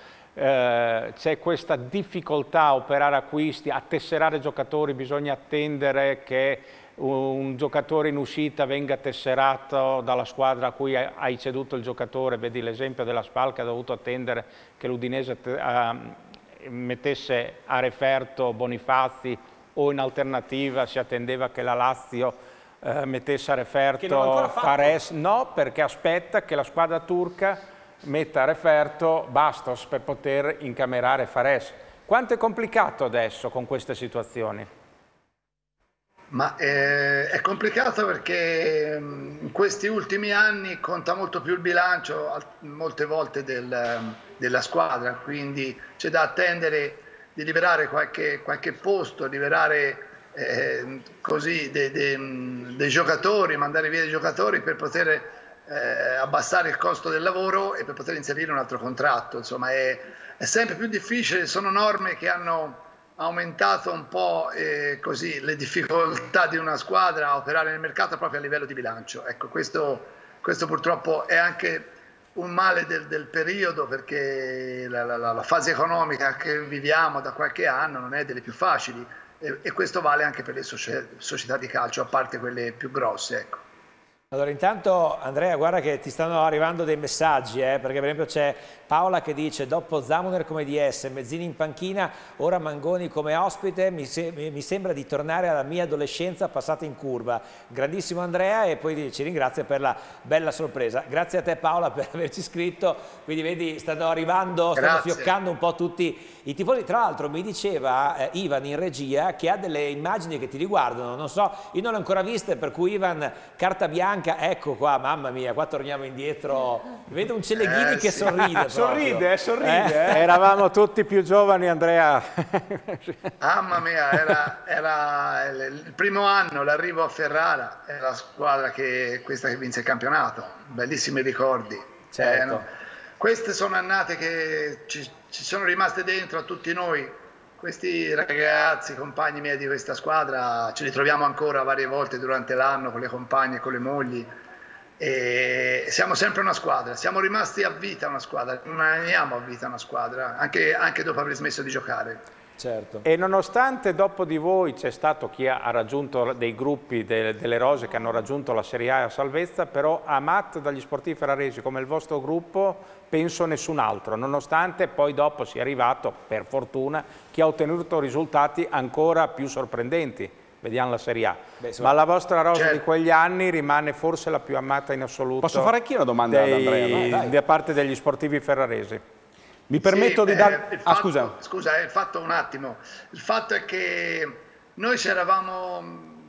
eh, c'è questa difficoltà a operare acquisti, a tesserare giocatori, bisogna attendere che un giocatore in uscita venga tesserato dalla squadra a cui hai ceduto il giocatore? Vedi l'esempio della Spal che ha dovuto attendere che l'Udinese uh, mettesse a referto Bonifazi, o in alternativa si attendeva che la Lazio uh, mettesse a referto Fares. No, perché aspetta che la squadra turca metta a referto Bastos per poter incamerare Fares. Quanto è complicato adesso con queste situazioni? Ma eh, è complicato perché in questi ultimi anni conta molto più il bilancio molte volte del, della squadra, quindi c'è da attendere di liberare qualche, qualche posto, liberare eh, così dei, dei, dei giocatori, mandare via dei giocatori per poter eh, abbassare il costo del lavoro e per poter inserire un altro contratto. Insomma è, è sempre più difficile, sono norme che hanno aumentato un po' eh, così le difficoltà di una squadra a operare nel mercato proprio a livello di bilancio. Ecco, questo, questo purtroppo è anche un male del, del periodo, perché la, la, la fase economica che viviamo da qualche anno non è delle più facili, e, e questo vale anche per le società di calcio, a parte quelle più grosse. Ecco. Allora intanto Andrea guarda che ti stanno arrivando dei messaggi, eh, perché per esempio c'è Paola che dice dopo Zamuner come D S, Mezzini in panchina, ora Mangoni come ospite, mi, se mi sembra di tornare alla mia adolescenza passata in curva. Grandissimo Andrea e poi ci ringrazia per la bella sorpresa. Grazie a te Paola per averci scritto, quindi vedi stanno arrivando, stanno Grazie. fioccando un po' tutti i tifosi. Tra l'altro mi diceva eh, Ivan in regia che ha delle immagini che ti riguardano, non so, io non le ho ancora viste, per cui Ivan, carta bianca, ecco qua, mamma mia, qua torniamo indietro, vedo un Celeghini Eh, che sì. sorride. Sorride, sorride. Eh? Eh? Eravamo tutti più giovani, Andrea. Mamma mia, era, era il primo anno, l'arrivo a Ferrara, è la squadra che questa che vinse il campionato, bellissimi ricordi. Certo. Eh, no? Queste sono annate che ci, ci sono rimaste dentro a tutti noi, questi ragazzi, compagni miei di questa squadra, ce li troviamo ancora varie volte durante l'anno con le compagne e con le mogli. E siamo sempre una squadra, siamo rimasti a vita una squadra, rimaniamo a vita una squadra, anche, anche dopo aver smesso di giocare. Certo. E nonostante dopo di voi c'è stato chi ha raggiunto dei gruppi de, delle rose che hanno raggiunto la Serie A e la salvezza, però Amat dagli sportivi ferraresi come il vostro gruppo penso nessun altro, nonostante poi dopo sia arrivato, per fortuna, chi ha ottenuto risultati ancora più sorprendenti. Vediamo la Serie A. Beh, ma la vostra rosa certo. di quegli anni rimane forse la più amata in assoluto. Posso fare anch'io una domanda dei, ad Andrea? No? Da parte degli sportivi ferraresi. Mi permetto sì, di dare... Eh, ah, scusa. Scusa, il fatto un attimo. Il fatto è che noi ci eravamo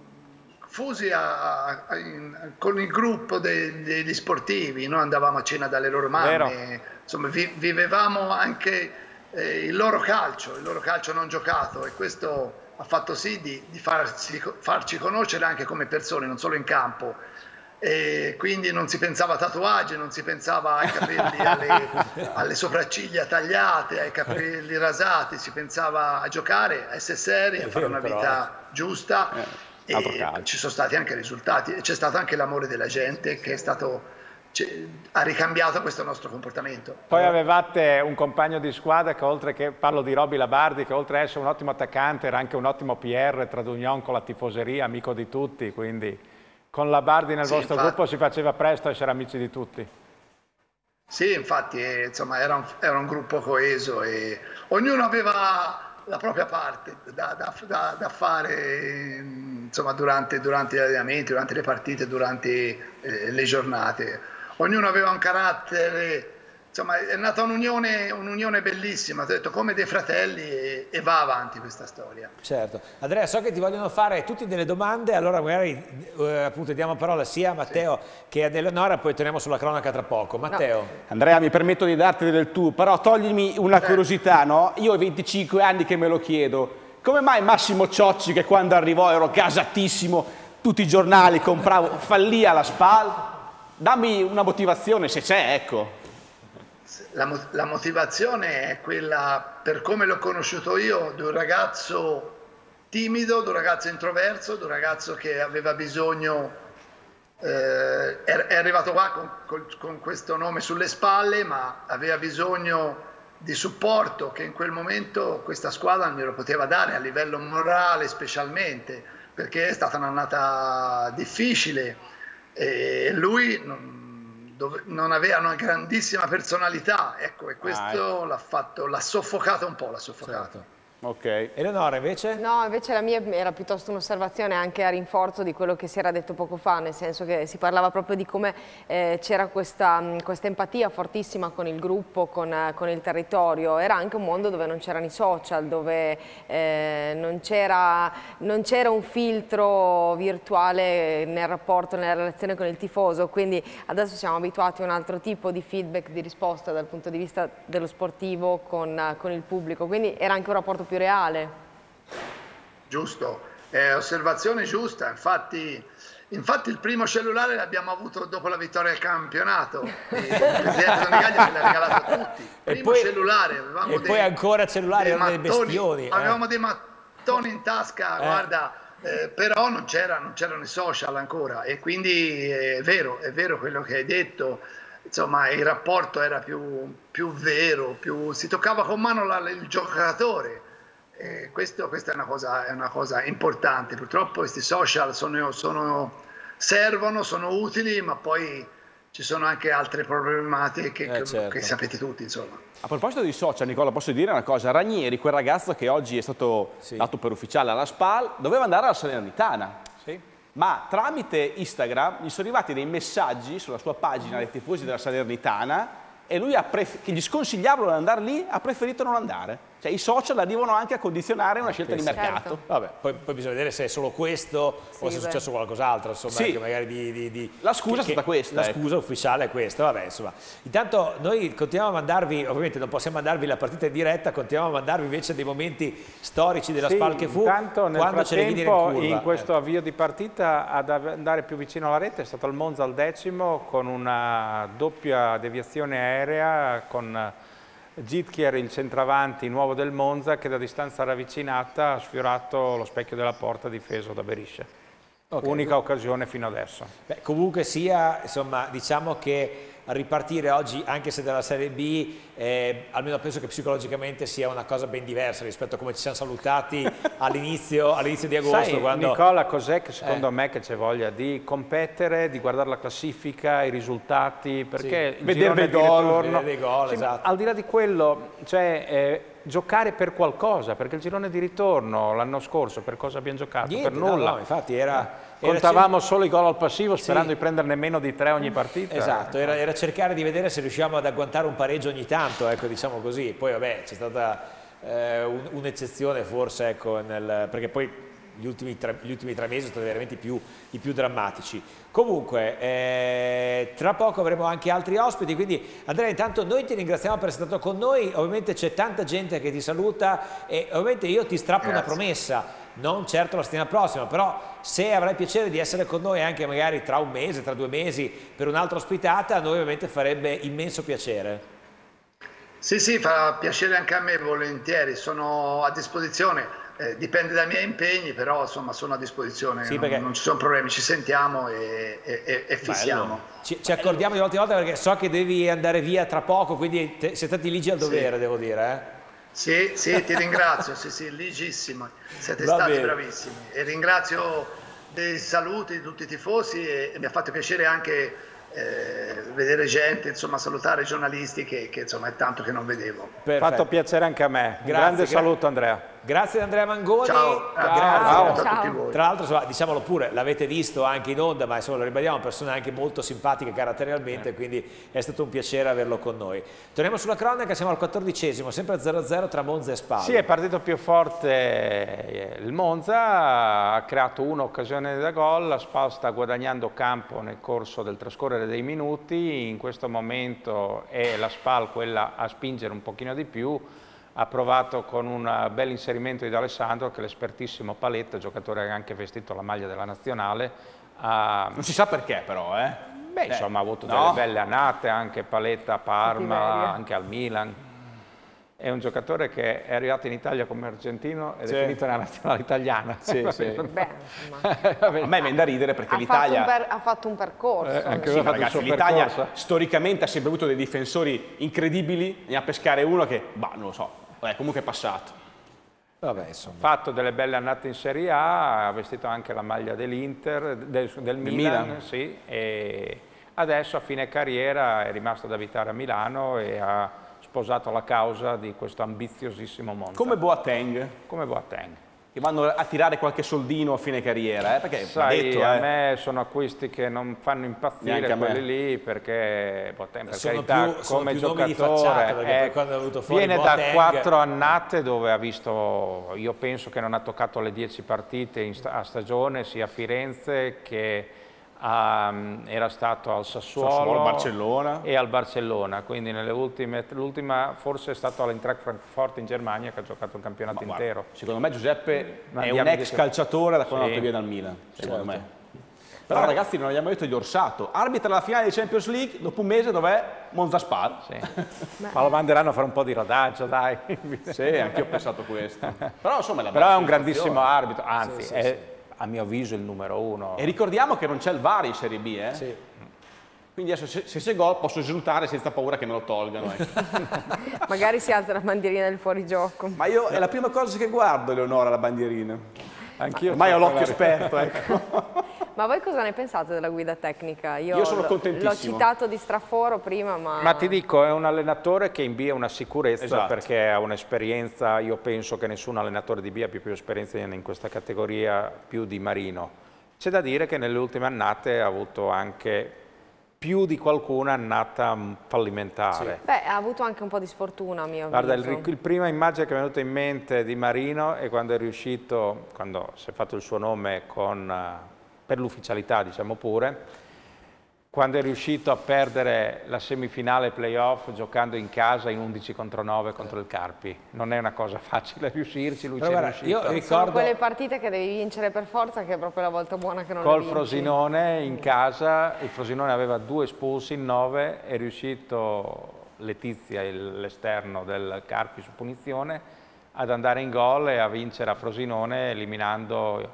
fusi a, a, in, con il gruppo dei, degli sportivi, noi andavamo a cena dalle loro mamme, Vero. insomma vi, vivevamo anche eh, il loro calcio, il loro calcio non giocato, e questo ha fatto sì di, di farsi, farci conoscere anche come persone, non solo in campo. E quindi non si pensava a tatuaggi, non si pensava ai capelli, alle, alle sopracciglia tagliate, ai capelli rasati, si pensava a giocare, a essere seri, a fare una vita giusta, eh, e ci sono stati anche risultati, e c'è stato anche l'amore della gente che è stato, ha ricambiato questo nostro comportamento. Poi avevate un compagno di squadra che, oltre che, parlo di Roby Labardi, che oltre ad essere un ottimo attaccante era anche un ottimo P R, Tradugnon con la tifoseria, amico di tutti, quindi con Labardi nel sì, vostro infatti, gruppo si faceva presto essere amici di tutti. Sì, infatti eh, insomma, era, un, era un gruppo coeso e ognuno aveva la propria parte da, da, da, da fare insomma, durante, durante gli allenamenti, durante le partite, durante eh, le giornate. Ognuno aveva un carattere, insomma è nata un'unione un'unione bellissima, ho detto come dei fratelli, e, e va avanti questa storia. Certo. Andrea, so che ti vogliono fare tutti delle domande, allora magari eh, appunto diamo parola sia a Matteo sì. che ad Eleonora, poi torniamo sulla cronaca tra poco. Matteo. No. Andrea, mi permetto di darti del tu, però toglimi una sì. curiosità, no? Io ho venticinque anni che me lo chiedo, come mai Massimo Ciocci, che quando arrivò ero gasatissimo, tutti i giornali compravo, fallì alla SPAL? Dammi una motivazione se c'è, ecco. La, la motivazione è quella, per come l'ho conosciuto io, di un ragazzo timido, di un ragazzo introverso, di un ragazzo che aveva bisogno, eh, è, è arrivato qua con, con, con questo nome sulle spalle, ma aveva bisogno di supporto che in quel momento questa squadra non glielo poteva dare, a livello morale specialmente, perché è stata un'annata difficile e lui non, dove non aveva una grandissima personalità, ecco, e questo ah, ecco. l'ha fatto, l'ha soffocato un po', l'ha soffocato. Certo. Ok. Eleonora invece? No, invece la mia era piuttosto un'osservazione anche a rinforzo di quello che si era detto poco fa, nel senso che si parlava proprio di come eh, c'era questa, questa empatia fortissima con il gruppo, con, con il territorio. Era anche un mondo dove non c'erano i social, dove eh, non c'era un filtro virtuale nel rapporto, nella relazione con il tifoso, quindi adesso siamo abituati a un altro tipo di feedback, di risposta dal punto di vista dello sportivo con, con il pubblico, quindi era anche un rapporto più reale. Giusto, eh, osservazione giusta, infatti, infatti il primo cellulare l'abbiamo avuto dopo la vittoria del campionato, e il presidente Donegaglia me l'ha regalato a tutti, primo e poi, cellulare, avevamo e dei, poi ancora cellulari, erano dei bestioni. Avevamo eh. dei mattoni in tasca, eh. guarda, eh, però non c'erano i social ancora, e quindi è vero, è vero quello che hai detto. Insomma, il rapporto era più, più vero, più, si toccava con mano la, il giocatore. E questo, questa è una, cosa, è una cosa importante. Purtroppo questi social sono, sono servono, sono utili, ma poi ci sono anche altre problematiche che, eh, che, certo. che sapete tutti, insomma. A proposito di social, Nicola, posso dire una cosa? Ranieri, quel ragazzo che oggi è stato sì. dato per ufficiale alla SPAL, doveva andare alla Salernitana. Sì. Ma tramite Instagram gli sono arrivati dei messaggi sulla sua pagina dei tifosi della Salernitana e lui, ha che gli sconsigliavano di andare lì, ha preferito non andare. Cioè i social arrivano anche a condizionare una scelta di mercato. Certo. Vabbè, poi, poi bisogna vedere se è solo questo Sì, o se è beh. successo qualcos'altro, insomma, Sì. anche magari di, di, di- La scusa che- è stata che- questa, La ecco. scusa ufficiale è questa, vabbè, insomma. Intanto noi continuiamo a mandarvi, ovviamente non possiamo mandarvi la partita in diretta, continuiamo a mandarvi invece dei momenti storici della Sì, SPAL che fu, intanto nel quando ce le vidi in frattempo curva. in questo Eh. avvio di partita ad andare più vicino alla rete è stato il Monza al decimo con una doppia deviazione aerea con Gitkier, il centravanti nuovo del Monza, che da distanza ravvicinata ha sfiorato lo specchio della porta difeso da Beriscia. Ok. Unica occasione fino adesso. Beh, comunque sia, insomma, diciamo che ripartire oggi, anche se dalla Serie B, eh, almeno penso che psicologicamente sia una cosa ben diversa rispetto a come ci siamo salutati all'inizio all'inizio di agosto. Sai, quando... Nicola, cos'è che secondo Eh. me che c'è voglia di competere, di guardare la classifica, i risultati, perché il Vedere girone dei di gol, ritorno- vedere dei gol, Sì, ma esatto. al di là di quello, cioè, eh, giocare per qualcosa, perché il girone di ritorno l'anno scorso per cosa abbiamo giocato? Niente, per no, nulla. no, infatti era... era Contavamo solo i gol al passivo sperando Sì. di prenderne meno di tre ogni partita. Esatto, era, era cercare di vedere se riusciamo ad agguantare un pareggio ogni tanto, ecco, diciamo così. Poi vabbè, c'è stata eh, un- un'eccezione forse, ecco, nel, perché poi gli ultimi, tre, gli ultimi tre mesi sono stati veramente i più, i più drammatici. Comunque, eh, tra poco avremo anche altri ospiti, quindi Andrea, intanto noi ti ringraziamo per essere stato con noi, ovviamente c'è tanta gente che ti saluta e ovviamente io ti strappo una Grazie. promessa, non certo la settimana prossima, però se avrai piacere di essere con noi anche magari tra un mese, tra due mesi per un'altra ospitata, a noi ovviamente farebbe immenso piacere. Sì, sì, fa piacere anche a me, volentieri, sono a disposizione, eh, dipende dai miei impegni, però insomma sono a disposizione, Sì, non, perché- non ci sono problemi, ci sentiamo e, e- e- e fissiamo. Ci, ci accordiamo di volta in volta perché so che devi andare via tra poco, quindi te, siete stati ligi al dovere, devo dire. Eh? Sì, sì, ti ringrazio, sì, sì, ligissimo, siete Va stati bene. bravissimi e ringrazio dei saluti di tutti i tifosi e, e mi ha fatto piacere anche eh, vedere gente, insomma salutare i giornalisti che, che insomma è tanto che non vedevo. Perfetto. Fatto piacere anche a me. Un Grazie, grande gra- saluto Andrea. Grazie ad Andrea Mangoni. Ciao, grazie. ciao a Ciao. tutti voi. Tra l'altro, insomma, diciamolo pure, l'avete visto anche in onda, ma insomma lo ribadiamo, persone anche molto simpatiche caratterialmente, quindi è stato un piacere averlo con noi. Torniamo sulla cronaca, siamo al quattordicesimo, sempre a zero a zero tra Monza e Spal. Sì, è partito più forte eh, il Monza, ha creato un'occasione da gol, la Spal sta guadagnando campo nel corso del trascorrere dei minuti, in questo momento è la Spal quella a spingere un pochino di più, ha provato con un bel inserimento di D'Alessandro, che è l'espertissimo Paletta, giocatore che ha anche vestito la maglia della nazionale. Ha, Non si sa perché però, eh. beh, insomma, ha avuto no. delle belle annate, anche Paletta a Parma, Cattiveria. anche al Milan. È un giocatore che è arrivato in Italia come argentino ed Sì. è finito nella nazionale italiana. Sì, sì. Beh, insomma, A me viene da ridere perché ha, fatto un l'Italia... per- ha fatto un percorso. Eh, anche Sì, lui ma ha fatto il ragazzi, suo l'Italia percorso. storicamente ha sempre avuto dei difensori incredibili, ne ha pescare uno che, bah, non lo so, vabbè, comunque è passato. Vabbè, insomma. fatto delle belle annate in Serie A, ha vestito anche la maglia dell'Inter, del, del Milan, Milan. Sì, e adesso a fine carriera è rimasto ad abitare a Milano e ha sposato la causa di questo ambiziosissimo Monza. Come Boateng, Come Boateng. che vanno a tirare qualche soldino a fine carriera, eh, perché va Sai, detto, a eh. me sono acquisti che non fanno impazzire Neanche a me. quelli lì, perché Boateng, per Sono carità, più- sono come più nomi di facciata, giocatore perché è- poi quando è venuto fuori viene Boateng- da quattro annate dove ha visto, io penso che non ha toccato le dieci partite in sta- a stagione, sia a Firenze che a- era stato al Sassuolo, Sassuolo, Barcellona. e al Barcellona, quindi nelle ultime, l'ultima forse è stato all'Eintracht Frankfurt in Germania che ha giocato il campionato Ma guarda, intero. secondo me Giuseppe Ma è andiamo un ex dietro. calciatore da quando è Sì. andato via dal Milan, secondo Certo. me. Però ragazzi non abbiamo detto di Orsato, arbitra la finale di Champions League, dopo un mese dov'è? Monza Spal. Sì. Ma lo manderanno a fare un po' di rodaggio, dai. Sì, anche io ho pensato questo. Però insomma è la Però è bella un grandissimo sensazione. arbitro, anzi è a mio avviso il numero uno. E ricordiamo che non c'è il V A R in Serie B, eh? Sì. Quindi adesso se, se c'è gol posso esultare senza paura che me lo tolgano. Ecco. Magari si alza la bandierina del fuorigioco. Ma io è la prima cosa che guardo, Eleonora, la bandierina. Anch'io Ormai ho so l'occhio parlare- esperto, ecco. Ma voi cosa ne pensate della guida tecnica? Io, Io sono contentissimo. L'ho citato di straforo prima, ma... Ma ti dico, è un allenatore che in B ha una sicurezza, esatto, perché ha un'esperienza, io penso che nessun allenatore di B abbia più esperienza in questa categoria più di Marino. C'è da dire che nelle ultime annate ha avuto anche più di qualcuna annata fallimentare. Sì. Beh, ha avuto anche un po' di sfortuna, a mio Guarda, avviso. il, il prima immagine che è venuta in mente di Marino è quando è riuscito, quando si è fatto il suo nome con, per l'ufficialità, diciamo pure, quando è riuscito a perdere la semifinale playoff giocando in casa in undici contro nove contro il Carpi. Non è una cosa facile riuscirci, lui ci è riuscito. Io Sono ricordo quelle partite che devi vincere per forza, che è proprio la volta buona che non col le vinci. Frosinone in casa, il Frosinone aveva due espulsi in nove, è riuscito Letizia, l'esterno del Carpi su punizione, ad andare in gol e a vincere a Frosinone eliminando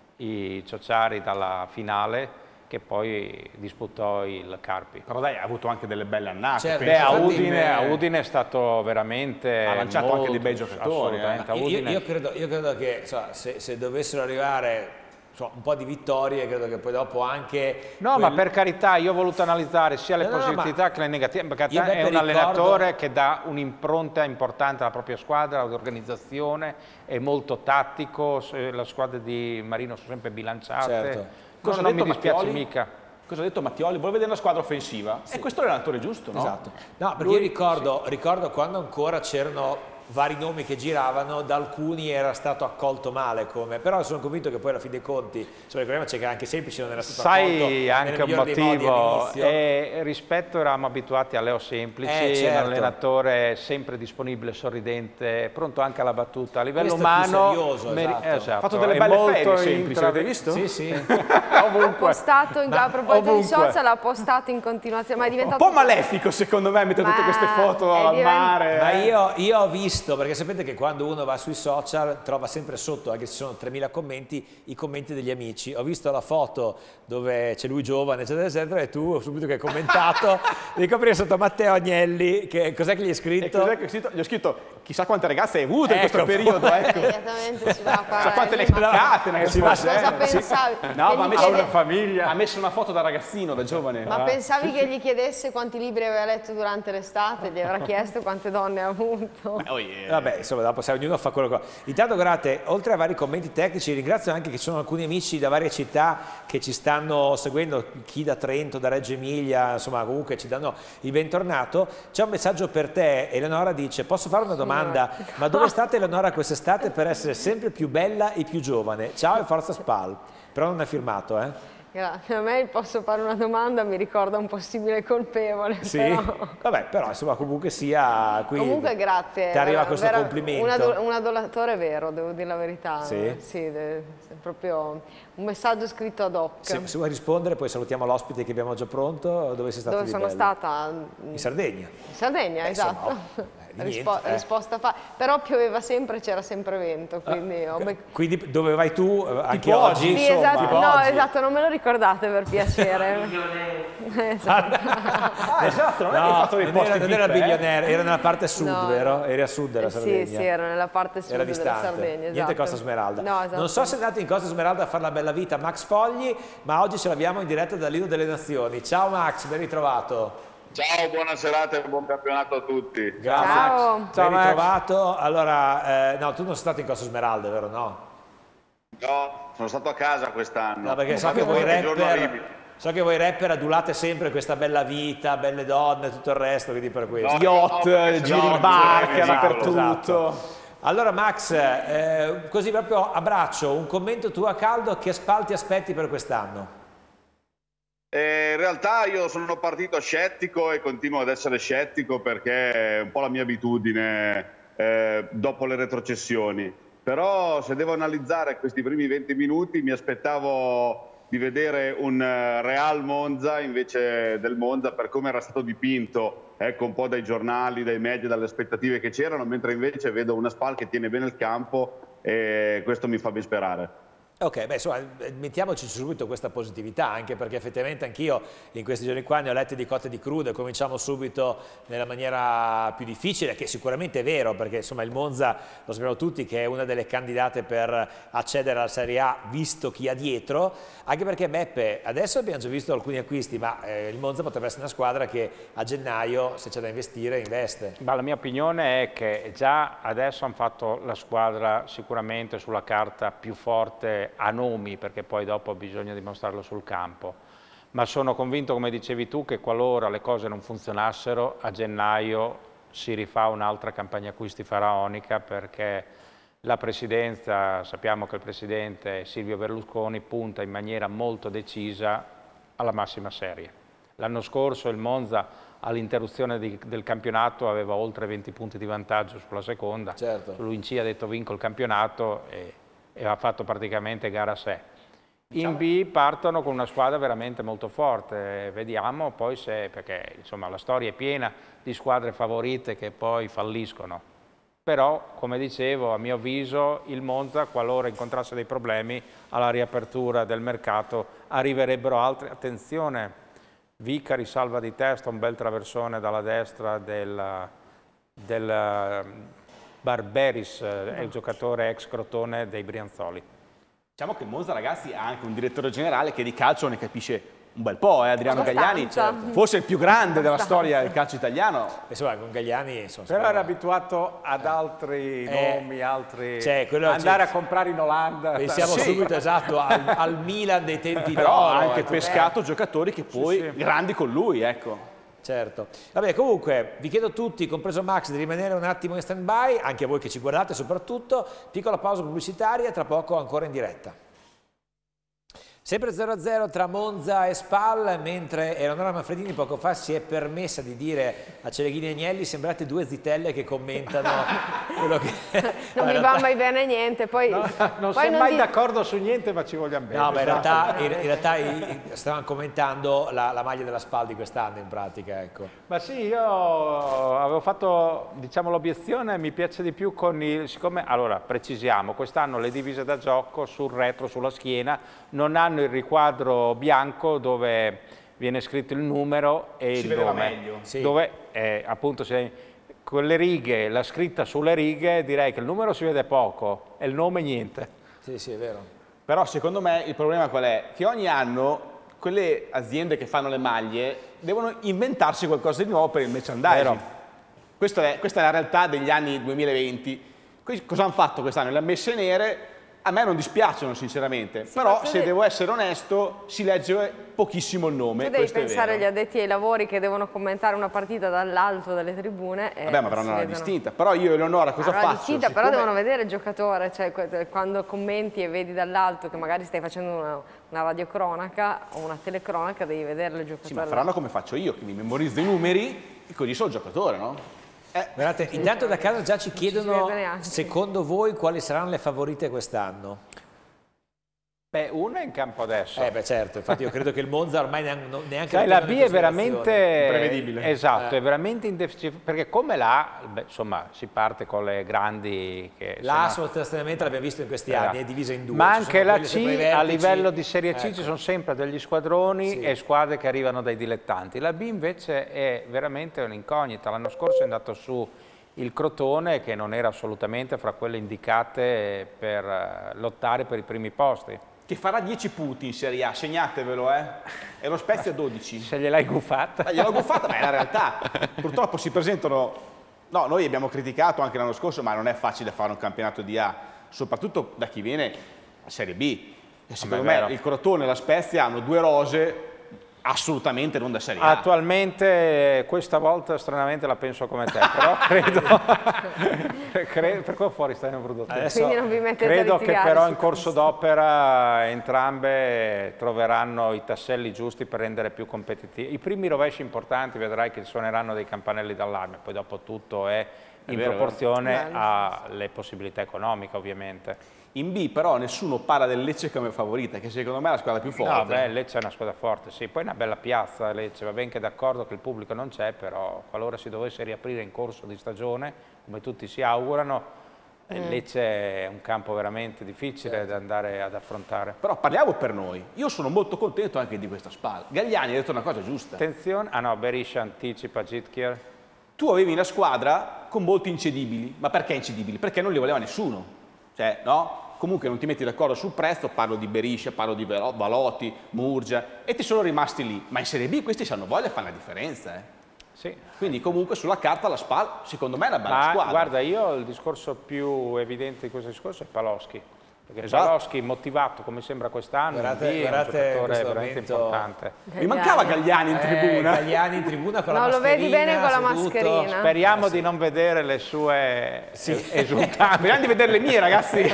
i Ciociari dalla finale, che poi disputò il Carpi. Però dai, ha avuto anche delle belle annate. Certo. Beh, a Infatti, Udine, a Udine è stato veramente ha lanciato molto, anche dei bei giocatori. assolutamente. Eh. A Io, Udine- io credo, io credo che insomma, se, se dovessero arrivare insomma, un po' di vittorie, credo che poi dopo anche... No, quel... ma per carità, io ho voluto analizzare sia le No, no, positività ma- che le negative, perché Io è Beppe un ricordo- allenatore che dà un'impronta importante alla propria squadra, all'organizzazione, è molto tattico, se- la squadra di Marino sono sempre bilanciate. Certo. Cosa non ha mi detto dispiace Mattioli? mica. Cosa ha detto Mattioli? Vuole vedere una squadra offensiva? E questo è l'allenatore giusto, no? Esatto. No, perché io ricordo, ricordo quando ancora c'erano vari nomi che giravano, da alcuni era stato accolto male come, però sono convinto che poi alla fine dei conti, insomma, ricordiamoci che anche semplice non era stato accolto Sai anche nel un miglior dei modi motivo, all'inizio. e rispetto eravamo abituati a Leo Semplici, Eh, certo. un allenatore sempre disponibile, sorridente, pronto anche alla battuta. A livello Questo è più umano, serioso, meri- esatto. esatto, Ha fatto delle è belle molto ferie Semplici, intra- avete visto? Sì, sì. Ha ovunque. postato, in, a proposito di ovunque. social, ha postato in continuazione, ma è Un diventato... po' malefico secondo me mettere tutte Ma queste foto è al divent- mare. Ma eh. io, io ho visto, perché sapete che quando uno va sui social trova sempre sotto, anche se ci sono tremila commenti, i commenti degli amici. Ho visto la foto dove c'è lui giovane, eccetera, eccetera, e tu subito che hai commentato, dico prima sotto Matteo Agnelli, che cos'è che gli hai E scritto? cos'è che ho scritto? Gli ho scritto chissà quante ragazze hai avuto in Ecco, questo periodo, ecco. Immediatamente si va a Chissà fare... quante le spaccate nelle si va- sue Cosa serie. pensavi? No, Che ma ha gli messo, chiede- una famiglia. Ha messo una foto da ragazzino, da giovane. Ma pensavi che gli chiedesse quanti libri aveva letto durante l'estate? Gli avrà chiesto quante donne ha avuto? Oh, yeah. Vabbè, insomma, dopo se ognuno fa quello che... Intanto, guardate, oltre a vari commenti tecnici, ringrazio anche che ci sono alcuni amici da varie città che ci stanno seguendo, chi da Trento, da Reggio Emilia, insomma, comunque ci danno il bentornato. C'è un messaggio per te, Eleonora dice, posso fare una domanda? Ma dove state, Eleonora, quest'estate per essere sempre più bella e più giovane? Ciao e forza Spal. Però non è firmato, eh? Grazie. A me posso fare una domanda, mi ricorda un possibile colpevole. Sì, Però... vabbè, però insomma comunque sia qui. Comunque grazie. Ti arriva vera- questo vera- complimento. Un, ado- un adoratore vero, devo dire la verità. Sì? Sì, de- è proprio un messaggio scritto ad hoc. Se, se vuoi rispondere, poi salutiamo l'ospite che abbiamo già pronto. Dove sei stato Dove di sono bello? stata? In Sardegna. In Sardegna, Beh, esatto. insomma, oh, eh, di Rispo- niente, eh. risposta fa. Però pioveva sempre, c'era sempre vento, quindi ho bec- Quindi dove vai tu? eh, Anche Tipo oggi? oggi, Sì, esatto, Tipo no, oggi. esatto, non me lo ricordate per piacere. Esatto. Ah, esatto, non è che hai No, fatto dei non posti era, non era V I P, eh? Billionaire, era nella parte sud, No. vero? Eri a sud della Sì, Sardegna. sì, ero nella parte sud Era della distante. Sardegna, Niente esatto. Costa Smeralda. No, esatto. Non so se è andato in Costa Smeralda a fare la bella vita Max Fogli, ma oggi ce l'abbiamo in diretta dal Lido delle Nazioni. Ciao Max, ben ritrovato. Ciao, buona serata e buon campionato a tutti. Grazie. Ciao. Max. Ciao, Ben Max. ritrovato. Allora, eh, no, tu non sei stato in Costa Smeralda, vero? No. No, sono stato a casa quest'anno. No, perché Ho so che fatto voi qualche giorno a Rimini. rapper, so che voi rapper adulate sempre questa bella vita, belle donne, tutto il resto, quindi per questo. No, Yacht, no, perché giri sennò in barca bisogna dappertutto. Esatto. Allora Max, eh, così proprio a braccio, un commento tu a caldo, che Spal ti aspetti per quest'anno? Eh, in realtà io sono partito scettico e continuo ad essere scettico perché è un po' la mia abitudine eh, dopo le retrocessioni. Però se devo analizzare questi primi venti minuti mi aspettavo di vedere un eh, Real Monza invece del Monza per come era stato dipinto, ecco, un po' dai giornali, dai media, dalle aspettative che c'erano, mentre invece vedo una Spal che tiene bene il campo e questo mi fa ben sperare. Ok, beh, insomma, mettiamoci subito questa positività, anche perché effettivamente anch'io in questi giorni qua ne ho lette di cotte e di crude. Cominciamo subito nella maniera più difficile, che sicuramente è vero, perché insomma il Monza, lo sappiamo tutti, che è una delle candidate per accedere alla Serie A, visto chi ha dietro, anche perché Beppe, adesso abbiamo già visto alcuni acquisti, ma eh, il Monza potrebbe essere una squadra che a gennaio, se c'è da investire, investe. Ma la mia opinione è che già adesso hanno fatto la squadra sicuramente sulla carta più forte a nomi, perché poi dopo bisogna dimostrarlo sul campo, ma sono convinto, come dicevi tu, che qualora le cose non funzionassero a gennaio si rifà un'altra campagna acquisti faraonica, perché la presidenza, sappiamo che il presidente Silvio Berlusconi punta in maniera molto decisa alla massima serie. L'anno scorso il Monza all'interruzione del campionato aveva oltre venti punti di vantaggio sulla seconda, certo. Lui in C ha detto vinco il campionato e e ha fatto praticamente gara a sé. In B partono con una squadra veramente molto forte, vediamo poi se, perché insomma la storia è piena di squadre favorite che poi falliscono, però come dicevo a mio avviso il Monza, qualora incontrasse dei problemi alla riapertura del mercato, arriverebbero altre, attenzione, Vicari salva di testa, un bel traversone dalla destra del, del Barberis, è il giocatore ex Crotone dei Brianzoli. Diciamo che Monza, ragazzi, ha anche un direttore generale che di calcio ne capisce un bel po', eh? Adriano Gagliani, certo. Forse il più grande della storia del calcio italiano. Insomma, con Gagliani... Insomma, però era abituato ad altri eh, nomi, altri... Cioè, andare a comprare in Olanda. Pensiamo sì. subito, esatto, al, al Milan dei tempi però d'oro. ha anche ecco. pescato giocatori che poi, sì, sì. grandi con lui, ecco. Certo. Vabbè, comunque vi chiedo tutti, compreso Max, di rimanere un attimo in stand by, anche voi che ci guardate soprattutto. Piccola pausa pubblicitaria, tra poco ancora in diretta. Sempre zero a zero tra Monza e Spal, mentre Eleonora Manfredini poco fa si è permessa di dire a Celeghini e Agnelli: sembrate due zitelle che commentano quello che... Non mi va mai bene niente, poi... No, non poi siamo non mai ti... d'accordo su niente, ma ci vogliamo bene. No, ma in realtà, in, in realtà in, stavano commentando la, la maglia della Spal di quest'anno in pratica, ecco. Ma sì, io avevo fatto, diciamo, l'obiezione, mi piace di più con il... Siccome, allora, precisiamo, quest'anno le divise da gioco sul retro, sulla schiena, non hanno il riquadro bianco dove viene scritto il numero e si il nome, meglio. Sì. Dove eh, appunto se, con le righe, la scritta sulle righe, direi che il numero si vede poco e il nome niente. Sì, sì, è vero. Però secondo me il problema qual è? Che ogni anno quelle aziende che fanno le maglie devono inventarsi qualcosa di nuovo per il merchandising. Questo è, questa è la realtà degli anni duemilaventi. Cosa hanno fatto quest'anno? Le ha messe nere. A me non dispiacciono sinceramente, sì, però se devi... devo essere onesto si legge pochissimo il nome. Tu devi pensare agli addetti ai lavori che devono commentare una partita dall'alto delle tribune. E Vabbè, ma avranno una distinta. Però io e Eleonora cosa allora, faccio? Distinta, Siccome... però devono vedere il giocatore, cioè quando commenti e vedi dall'alto che magari stai facendo una, una radiocronaca o una telecronaca, devi vedere il giocatore. Sì, ma faranno come faccio io, che mi memorizzo i numeri e così so il giocatore, no? Eh, guardate, intanto da casa già ci chiedono, secondo voi, quali saranno le favorite quest'anno? Beh, una è in campo adesso. Eh beh certo, infatti io credo che il Monza ormai neanche... neanche Sai, la B è veramente... imprevedibile. Esatto, eh. è veramente indefiniibile, perché come l'A, insomma, si parte con le grandi... L'A sostanzialmente l'abbiamo visto in questi anni, eh. è divisa in due. Ma anche la C, a livello di Serie C, ecco. ci sono sempre degli squadroni sì. e squadre che arrivano dai dilettanti. La B invece è veramente un'incognita. L'anno scorso è andato su il Crotone, che non era assolutamente fra quelle indicate per lottare per i primi posti. Che farà dieci punti in Serie A, segnatevelo, eh? E lo Spezia dodici. Se gliel'hai guffata. Eh, gliel'ho guffata, ma è la realtà. Purtroppo si presentano... No, noi abbiamo criticato anche l'anno scorso, ma non è facile fare un campionato di A, soprattutto da chi viene a Serie B. E secondo me il Crotone e la Spezia hanno due rose assolutamente non da Serie A. Attualmente questa volta stranamente la penso come te, però credo, credo per qua fuori stai prodotto. Adesso, non vi mettete credo a che però in corso d'opera entrambe troveranno i tasselli giusti per rendere più competitivi. I primi rovesci importanti vedrai che suoneranno dei campanelli d'allarme, poi dopo tutto è in è vero, proporzione alle possibilità economiche ovviamente. In B però nessuno parla del Lecce come favorita, che secondo me è la squadra più forte. No, beh, Lecce è una squadra forte, sì. Poi è una bella piazza Lecce, va ben che d'accordo che il pubblico non c'è, però qualora si dovesse riaprire in corso di stagione, come tutti si augurano, Il Lecce è un campo veramente difficile da andare ad affrontare. Però parliamo per noi. Io sono molto contento anche di questa Spal. Gagliani ha detto una cosa giusta. Attenzione, ah no, Berisha anticipa Žitkier. Tu avevi una squadra con molti incedibili, ma perché incedibili? Perché non li voleva nessuno. Cioè, no? Comunque non ti metti d'accordo sul prezzo, parlo di Berisha, parlo di Valotti, Murgia, e ti sono rimasti lì. Ma in Serie B questi hanno voglia e fanno la differenza, eh. Sì. Quindi comunque sulla carta la Spal, secondo me è una bella Ma squadra. guarda, io il discorso più evidente di questo discorso è Paloschi. Perché Esatto. Paloschi, motivato come sembra quest'anno, Guardate- è un guardate giocatore questo veramente momento. importante. Mi mancava Gagliani in Eh, tribuna. Gagliani in tribuna con la No, lo mascherina. vedi bene con la seduto. mascherina. Speriamo di non vedere le sue Sì. esultanze. Speriamo di vedere le mie, ragazzi.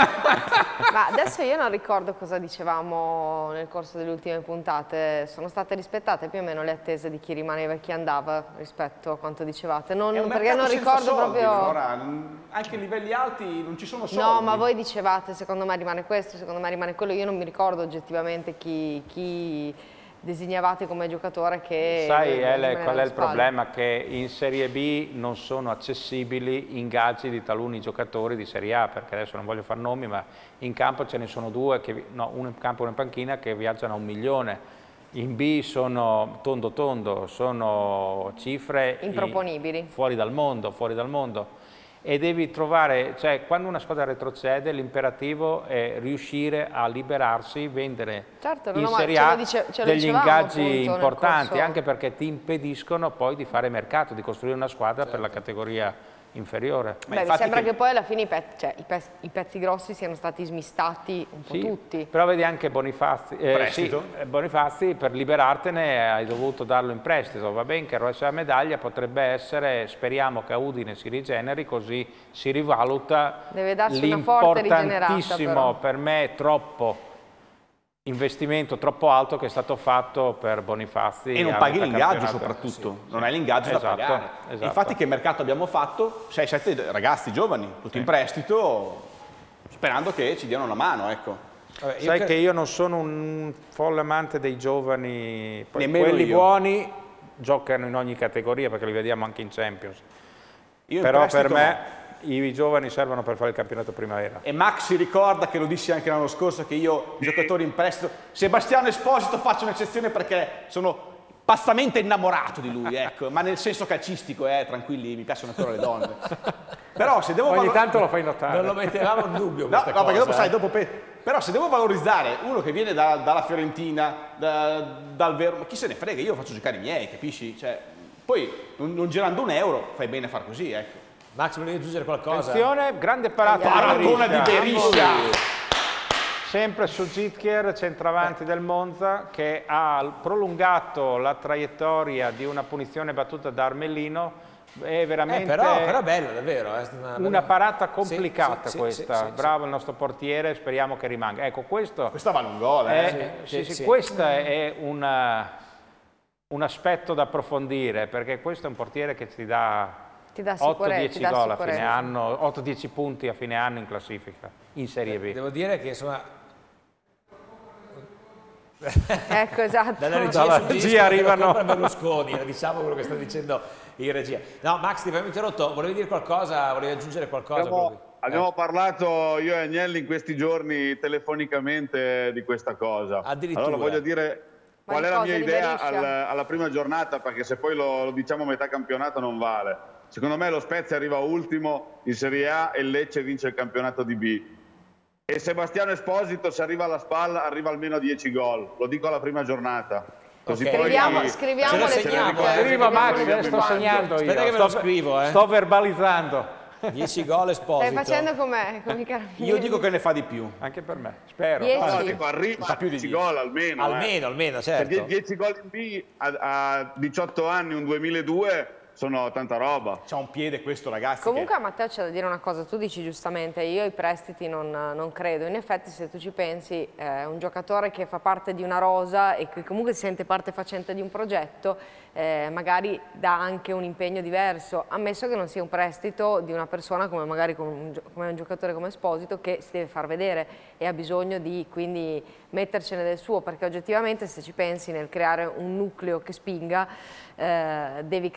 Ma adesso io non ricordo cosa dicevamo nel corso delle ultime puntate. Sono state rispettate più o meno le attese di chi rimaneva e chi andava rispetto a quanto dicevate? Non, È un perché mercato non senza ricordo soldi, proprio... Allora, anche a livelli alti non ci sono soldi. No, ma voi dicevate, secondo me rimane questo, secondo me rimane quello. Io non mi ricordo oggettivamente chi, chi designavate come giocatore che... Sai rimane Ele, alle qual è il spalle. problema? Che in Serie B non sono accessibili ingaggi di taluni giocatori di Serie A, perché adesso non voglio far nomi, ma in campo ce ne sono due, che, no, uno in campo e uno in panchina, che viaggiano a un milione. In B sono tondo tondo, sono cifre Improponibili. fuori dal mondo, fuori dal mondo. E devi trovare, cioè quando una squadra retrocede l'imperativo è riuscire a liberarsi, vendere Certo, no, in no, ma Serie ce lo A dice- ce lo degli dicevamo, ingaggi appunto, nel importanti, corso- anche perché ti impediscono poi di fare mercato, di costruire una squadra per la categoria inferiore. Ma Beh, mi infatti sembra che- che... poi alla fine i, pezzi, cioè, i, pezzi, i pezzi grossi siano stati smistati un po' Sì, tutti. però vedi anche Bonifazzi, eh, Prestito? sì, eh, Bonifazzi per liberartene hai dovuto darlo in prestito, va bene che il resto della medaglia potrebbe essere, speriamo che a Udine si rigeneri, così si rivaluta Deve darsi una forte rigenerata, l'importantissimo, però. per me troppo investimento troppo alto che è stato fatto per Bonifazzi. E non a paghi metà l'ingaggio campionato. soprattutto, non hai l'ingaggio da Esatto, pagare. esatto. Infatti che mercato abbiamo fatto? sei sette ragazzi giovani, tutti in prestito, sperando che ci diano una mano, ecco. Vabbè, io Sai cre- che io non sono un folle amante dei giovani, poi Nemmeno quelli io. buoni giocano in ogni categoria perché li vediamo anche in Champions. Io in Però per prestito me no. i giovani servono per fare il campionato primavera. E Max si ricorda che lo dissi anche l'anno scorso che io, giocatori in prestito, Sebastiano Esposito faccio un'eccezione perché sono pazzamente innamorato di lui, ecco, ma nel senso calcistico, eh, tranquilli, mi piacciono ancora le donne. Però se devo Ogni valor- tanto lo fai notare. Non lo mettevamo in dubbio No, questa no, cosa. perché dopo eh. sai, dopo pe- però se devo valorizzare uno che viene da- dalla Fiorentina, da- dal Verona, ma chi se ne frega, io faccio giocare i miei, capisci? Cioè, poi non, non girando un euro fai bene a far così, ecco. Max, volevi aggiungere qualcosa? Attenzione, grande parata Paragona di Berisha. Sempre su Žitkier, centravanti del Monza, che ha prolungato la traiettoria di una punizione battuta da Armellino. È veramente Eh, però, però bello, davvero. È una, una parata complicata Sì, sì, questa. sì, sì, Bravo il nostro portiere, speriamo che rimanga. Ecco, questo Questa vale un gol, eh. è, sì, sì, sì, sì, sì. questo è una- un aspetto da approfondire, perché questo è un portiere che ti dà Ti dà otto sicurezza, dieci ti dà gol a fine sicurezza. anno, otto dieci punti a fine anno in classifica, in Serie B. Devo dire che insomma Ecco, esatto. dalla regia, Dalla suggeriscono regia che lo arrivano- compra Berlusconi, eh, diciamo quello che sta dicendo in regia. No, Max, ti abbiamo interrotto, volevi dire qualcosa, volevi aggiungere qualcosa? Abbiamo, proprio? abbiamo parlato io e Agnelli in questi giorni telefonicamente di questa cosa. Addirittura. Allora voglio dire Ma qual di è la cosa? mia Di idea Berisha? al- alla prima giornata, perché se poi lo, lo diciamo a metà campionato non vale. Secondo me lo Spezia arriva ultimo in Serie A e il Lecce vince il campionato di B. E Sebastiano Esposito, se arriva alla spalla, arriva almeno a dieci gol. Lo dico alla prima giornata. Così Ok. poi Scriviamo, ce scriviamo Ce lo le segniamo, cifre, eh. Scriva scriviamo Max, le eh, cifre. sto segnando io. Aspetta che ve lo sto, scrivo, eh. sto verbalizzando. dieci gol Esposito. Stai facendo come con i carabinieri? Io dico che ne fa di più. Anche per me, spero. Dieci. No, dico, arriva Fa a più di dieci dieci. gol almeno. eh. Almeno, almeno, Cioè, certo. dieci gol in B a, a diciotto anni, un duemiladue, sono tanta roba. C'ha un piede questo, ragazzi. Comunque a Matteo c'è da dire una cosa, tu dici giustamente, io i prestiti non, non credo, in effetti se tu ci pensi è un giocatore che fa parte di una rosa e che comunque si sente parte facente di un progetto, eh, magari dà anche un impegno diverso, ammesso che non sia un prestito di una persona come magari come un, gio- come un giocatore come Esposito che si deve far vedere e ha bisogno di quindi mettercene del suo, perché oggettivamente se ci pensi nel creare un nucleo che spinga, eh, devi creare anche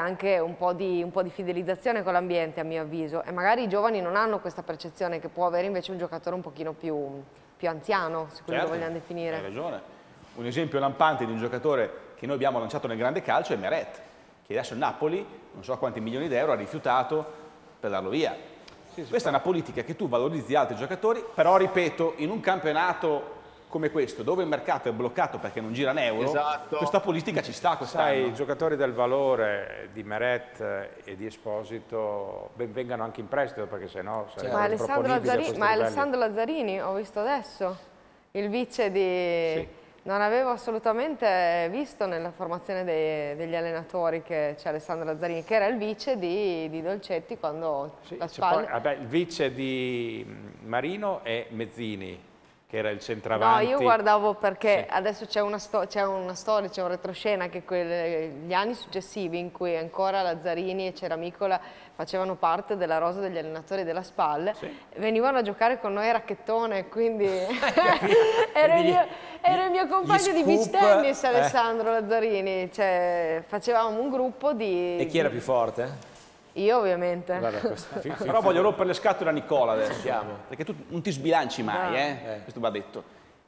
anche un po' di, un po' di fidelizzazione con l'ambiente, a mio avviso, e magari i giovani non hanno questa percezione che può avere invece un giocatore un pochino più, più anziano, se così Certo, lo vogliamo definire. Hai ragione. Un esempio lampante di un giocatore che noi abbiamo lanciato nel grande calcio è Meret, che adesso il Napoli, non so quanti milioni di euro, ha rifiutato per darlo via. Sì, Questa è una politica che tu valorizzi altri giocatori, però ripeto, in un campionato come questo, dove il mercato è bloccato perché non gira un euro, Esatto. questa politica ci sta quest'anno. Sai, i giocatori del valore di Meret e di Esposito ben vengano anche in prestito, perché sennò sarebbero Ma Alessandro, improponibili a Lazzari- questi ma livelli. Alessandro Lazzarini, ho visto adesso, il vice di... Sì. Non avevo assolutamente visto nella formazione dei- degli allenatori che c'è Alessandro Lazzarini, che era il vice di, di Dolcetti quando Sì, la c'è Spal... poi- vabbè, il vice di Marino è Mezzini, che era il No, centravanti. io guardavo perché Sì. adesso c'è una, sto- c'è una storia, c'è un retroscena che quelle- gli anni successivi in cui ancora Lazzarini e Ceramicola facevano parte della rosa degli allenatori della Spal, Sì. venivano a giocare con noi a racchettone, quindi era, il mio, era il mio compagno di beach scoop, tennis eh. Alessandro Lazzarini, cioè, facevamo un gruppo di... E chi era più forte? Io ovviamente. Vabbè, questo- fi- fi- Però voglio rompere le scatole a Nicola adesso, Sentiamo. perché tu non ti sbilanci mai, No. eh? questo va detto.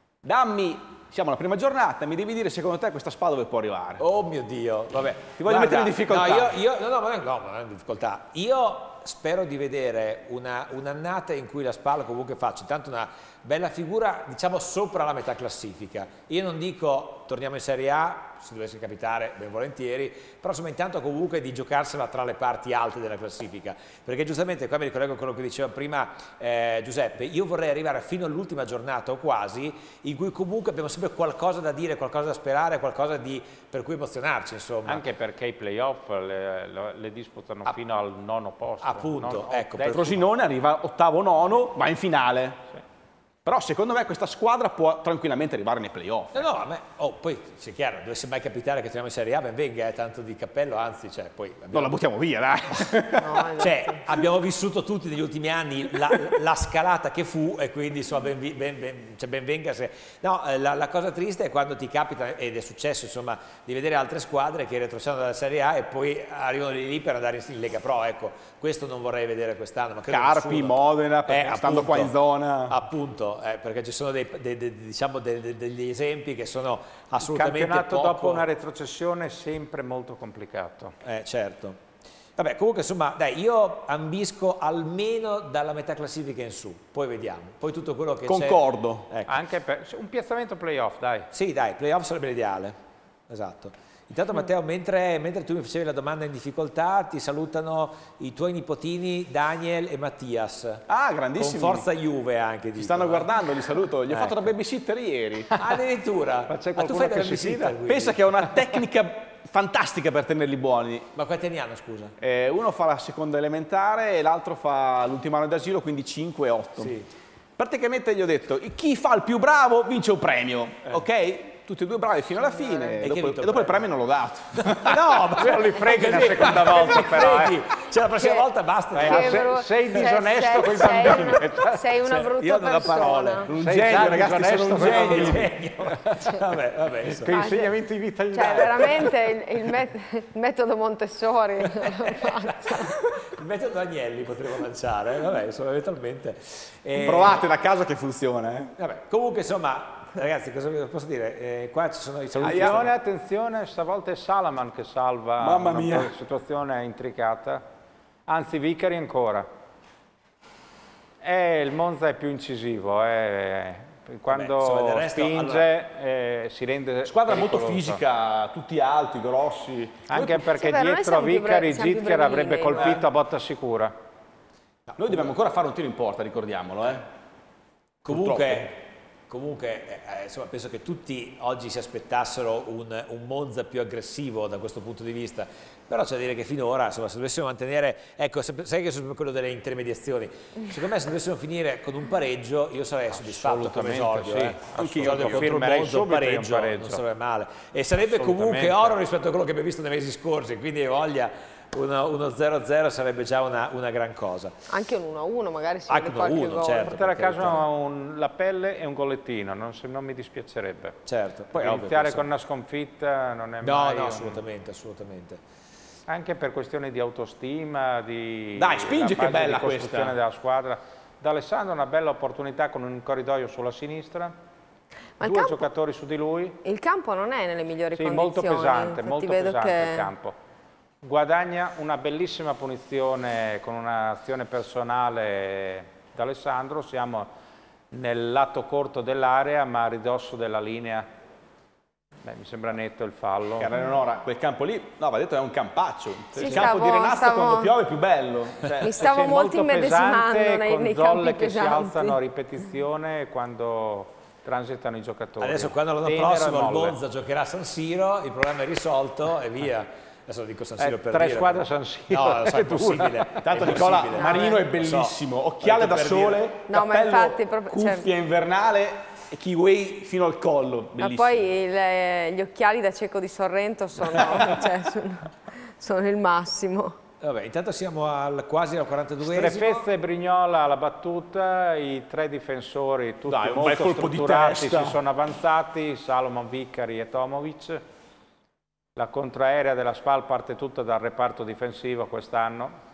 Dammi, siamo alla prima giornata, mi devi dire secondo te questa spada dove può arrivare. Oh mio Dio, vabbè. Ti voglio mettere in difficoltà. No, io, io- no, no, ma no, non è in difficoltà. Io spero di vedere una- un'annata in cui la Spal comunque faccia intanto una bella figura, diciamo, sopra la metà classifica. Io non dico torniamo in Serie A, se dovesse capitare ben volentieri, però insomma intanto comunque di giocarsela tra le parti alte della classifica, perché giustamente qua mi ricollego a quello che diceva prima eh, Giuseppe, io vorrei arrivare fino all'ultima giornata o quasi, in cui comunque abbiamo sempre qualcosa da dire, qualcosa da sperare, qualcosa di, per cui emozionarci, insomma. Anche perché i playoff le, le- le disputano App- fino al nono posto. appunto, non- ecco, decimo. Frosinone arriva ottavo nono, va in finale. Però secondo me questa squadra può tranquillamente arrivare nei playoff. No, no, a me, oh, poi sia chiaro, dovesse mai capitare che torniamo in Serie A, ben venga, è tanto di cappello, anzi, cioè, poi abbiamo, Non la buttiamo via, dai. No, esatto. cioè, abbiamo vissuto tutti negli ultimi anni la, la scalata che fu e quindi insomma ben, vi- ben- ben- cioè, ben venga se... No, eh, la, la cosa triste è quando ti capita, ed è successo insomma, di vedere altre squadre che retrocedono dalla Serie A e poi arrivano lì, lì per andare in Lega Pro, ecco, questo non vorrei vedere quest'anno. Ma credo Carpi, nessuno. Modena, perché Eh, stando qua in zona. Appunto, eh, perché ci sono dei, dei- dei- diciamo dei- dei- degli esempi che sono Il assolutamente campionato poco... dopo una retrocessione è sempre molto complicato. Eh, certo. Vabbè, comunque insomma, dai, io ambisco almeno dalla metà classifica in su, poi vediamo. Poi tutto quello che Concordo. c'è... Ecco. Anche per un piazzamento playoff, dai. Sì, dai, playoff sarebbe l'ideale. Esatto. Intanto Matteo, mentre, mentre tu mi facevi la domanda in difficoltà, ti salutano i tuoi nipotini Daniel e Mattias. Ah, Con grandissimi. forza Juve anche, Ci dicono, stanno eh. guardando, li saluto. Gli ho fatto Ecco. da babysitter ieri. Addirittura? Ma c'è Ah, tu qualcuno fai da che si babysitter, fida? quindi. Pensa che è una tecnica fantastica per tenerli buoni. Ma quanti anni hanno, scusa? Eh, uno fa la seconda elementare e l'altro fa l'ultimo anno d'asilo, quindi cinque e otto. Sì. Praticamente gli ho detto, chi fa il più bravo vince un premio, ok? Tutti e due bravi fino alla fine, E e chi ha dopo, vinto e il dopo il premio? premio non l'ho dato. No, ma Non li freghi la seconda volta, però. eh. Cioè la prossima Che- volta basta. Eh, dai. se- bru- sei cioè, disonesto sei- coi sei bambini. una- Sei una Cioè, brutta io non ho persona. parole. Un Sei genio, già ragazzi, sono un disonesto con i genio. bambini. Genio. Vabbè, vabbè, insomma. Che insegnamenti di vita gli Cioè, dai? veramente il, il met- il metodo Montessori. Il metodo Agnelli potremmo lanciare, eh? Vabbè, insomma, eventualmente. Eh, Provate da casa che funziona, eh. Vabbè, comunque, insomma, ragazzi, cosa vi posso dire? Eh, qua ci sono i saluti. Attenzione, attenzione, stavolta è Salaman che salva Mamma una mia. situazione intricata, anzi Vicari ancora. Eh, il Monza è più incisivo, eh. quando insomma, del resto, spinge eh, si rende Squadra molto pericolosa. fisica, tutti alti, grossi. Anche perché Sì, beh, noi dietro siamo più Vicari bravi- siamo più Gitker bravini, avrebbe eh. colpito a botta sicura. Noi dobbiamo ancora fare un tiro in porta, ricordiamolo, eh. Comunque, comunque eh, insomma, penso che tutti oggi si aspettassero un, un Monza più aggressivo da questo punto di vista, però c'è da dire che finora, insomma, se dovessimo mantenere, ecco, se- sai che sono quello delle intermediazioni, secondo me se dovessimo finire con un pareggio io sarei soddisfatto come Assolutamente, esordio, sì. eh. Anch'io, Esordio contro il firmerei Monza, un subito io un pareggio, pareggio. non sarebbe male, e sarebbe comunque Assolutamente. oro rispetto a quello che abbiamo visto nei mesi scorsi, quindi hai voglia. Uno zero a zero sarebbe già una, una gran cosa. Anche un uno a uno magari si Anche vede uno a qualche uno, gol. certo. Portare a per carità. casa un- la pelle e un gollettino, non, se- non mi dispiacerebbe. Certo, poi ovvio, Iniziare questo- con una sconfitta non è No, mai no, un- assolutamente, assolutamente. Anche per questioni di autostima, di, Dai, spingi che bella di costruzione questa. della squadra. D'Alessandro una bella opportunità con un corridoio sulla sinistra, Ma il due campo, giocatori su di lui. il campo non è nelle migliori Sì, condizioni. molto pesante, infatti molto vedo pesante che... il campo. Guadagna una bellissima punizione con un'azione personale d'Alessandro. Siamo nel lato corto dell'area, ma a ridosso della linea. Beh, mi sembra netto il fallo. Cara Eleonora, quel campo lì, no, va detto è un campaccio. Sì, il stavo- campo di Renazza stavo- quando piove è più bello. Cioè, Mi stavo Sì, molto immedesimando pesante, nei, con nei zolle campi che si pesanti. alzano a ripetizione quando transitano i giocatori. Adesso quando l'anno Tenero e prossimo il molle. Monza giocherà a San Siro, il problema è risolto e via. Adesso lo dico San Siro Eh, per tre dire. squadre a San Siro, No, lo so, è è dura. impossibile. Tanto è Nicola, impossibile. Marino è Lo so. bellissimo, occhiale da Per sole, dire. No, ma cappello, infatti proprio- cuffia cioè- invernale e kiwi fino al collo, Ma bellissimo. poi il- gli occhiali da cieco di Sorrento sono, cioè, sono, sono il massimo. Vabbè, intanto siamo al, quasi al quarantaduesimo. Strefezza e Brignola alla battuta, i tre difensori tutti Dai, un bel molto colpo di strutturati testa. si sono avanzati, Salomon, Vicari e Tomovic. La contraerea della Spal parte tutta dal reparto difensivo quest'anno.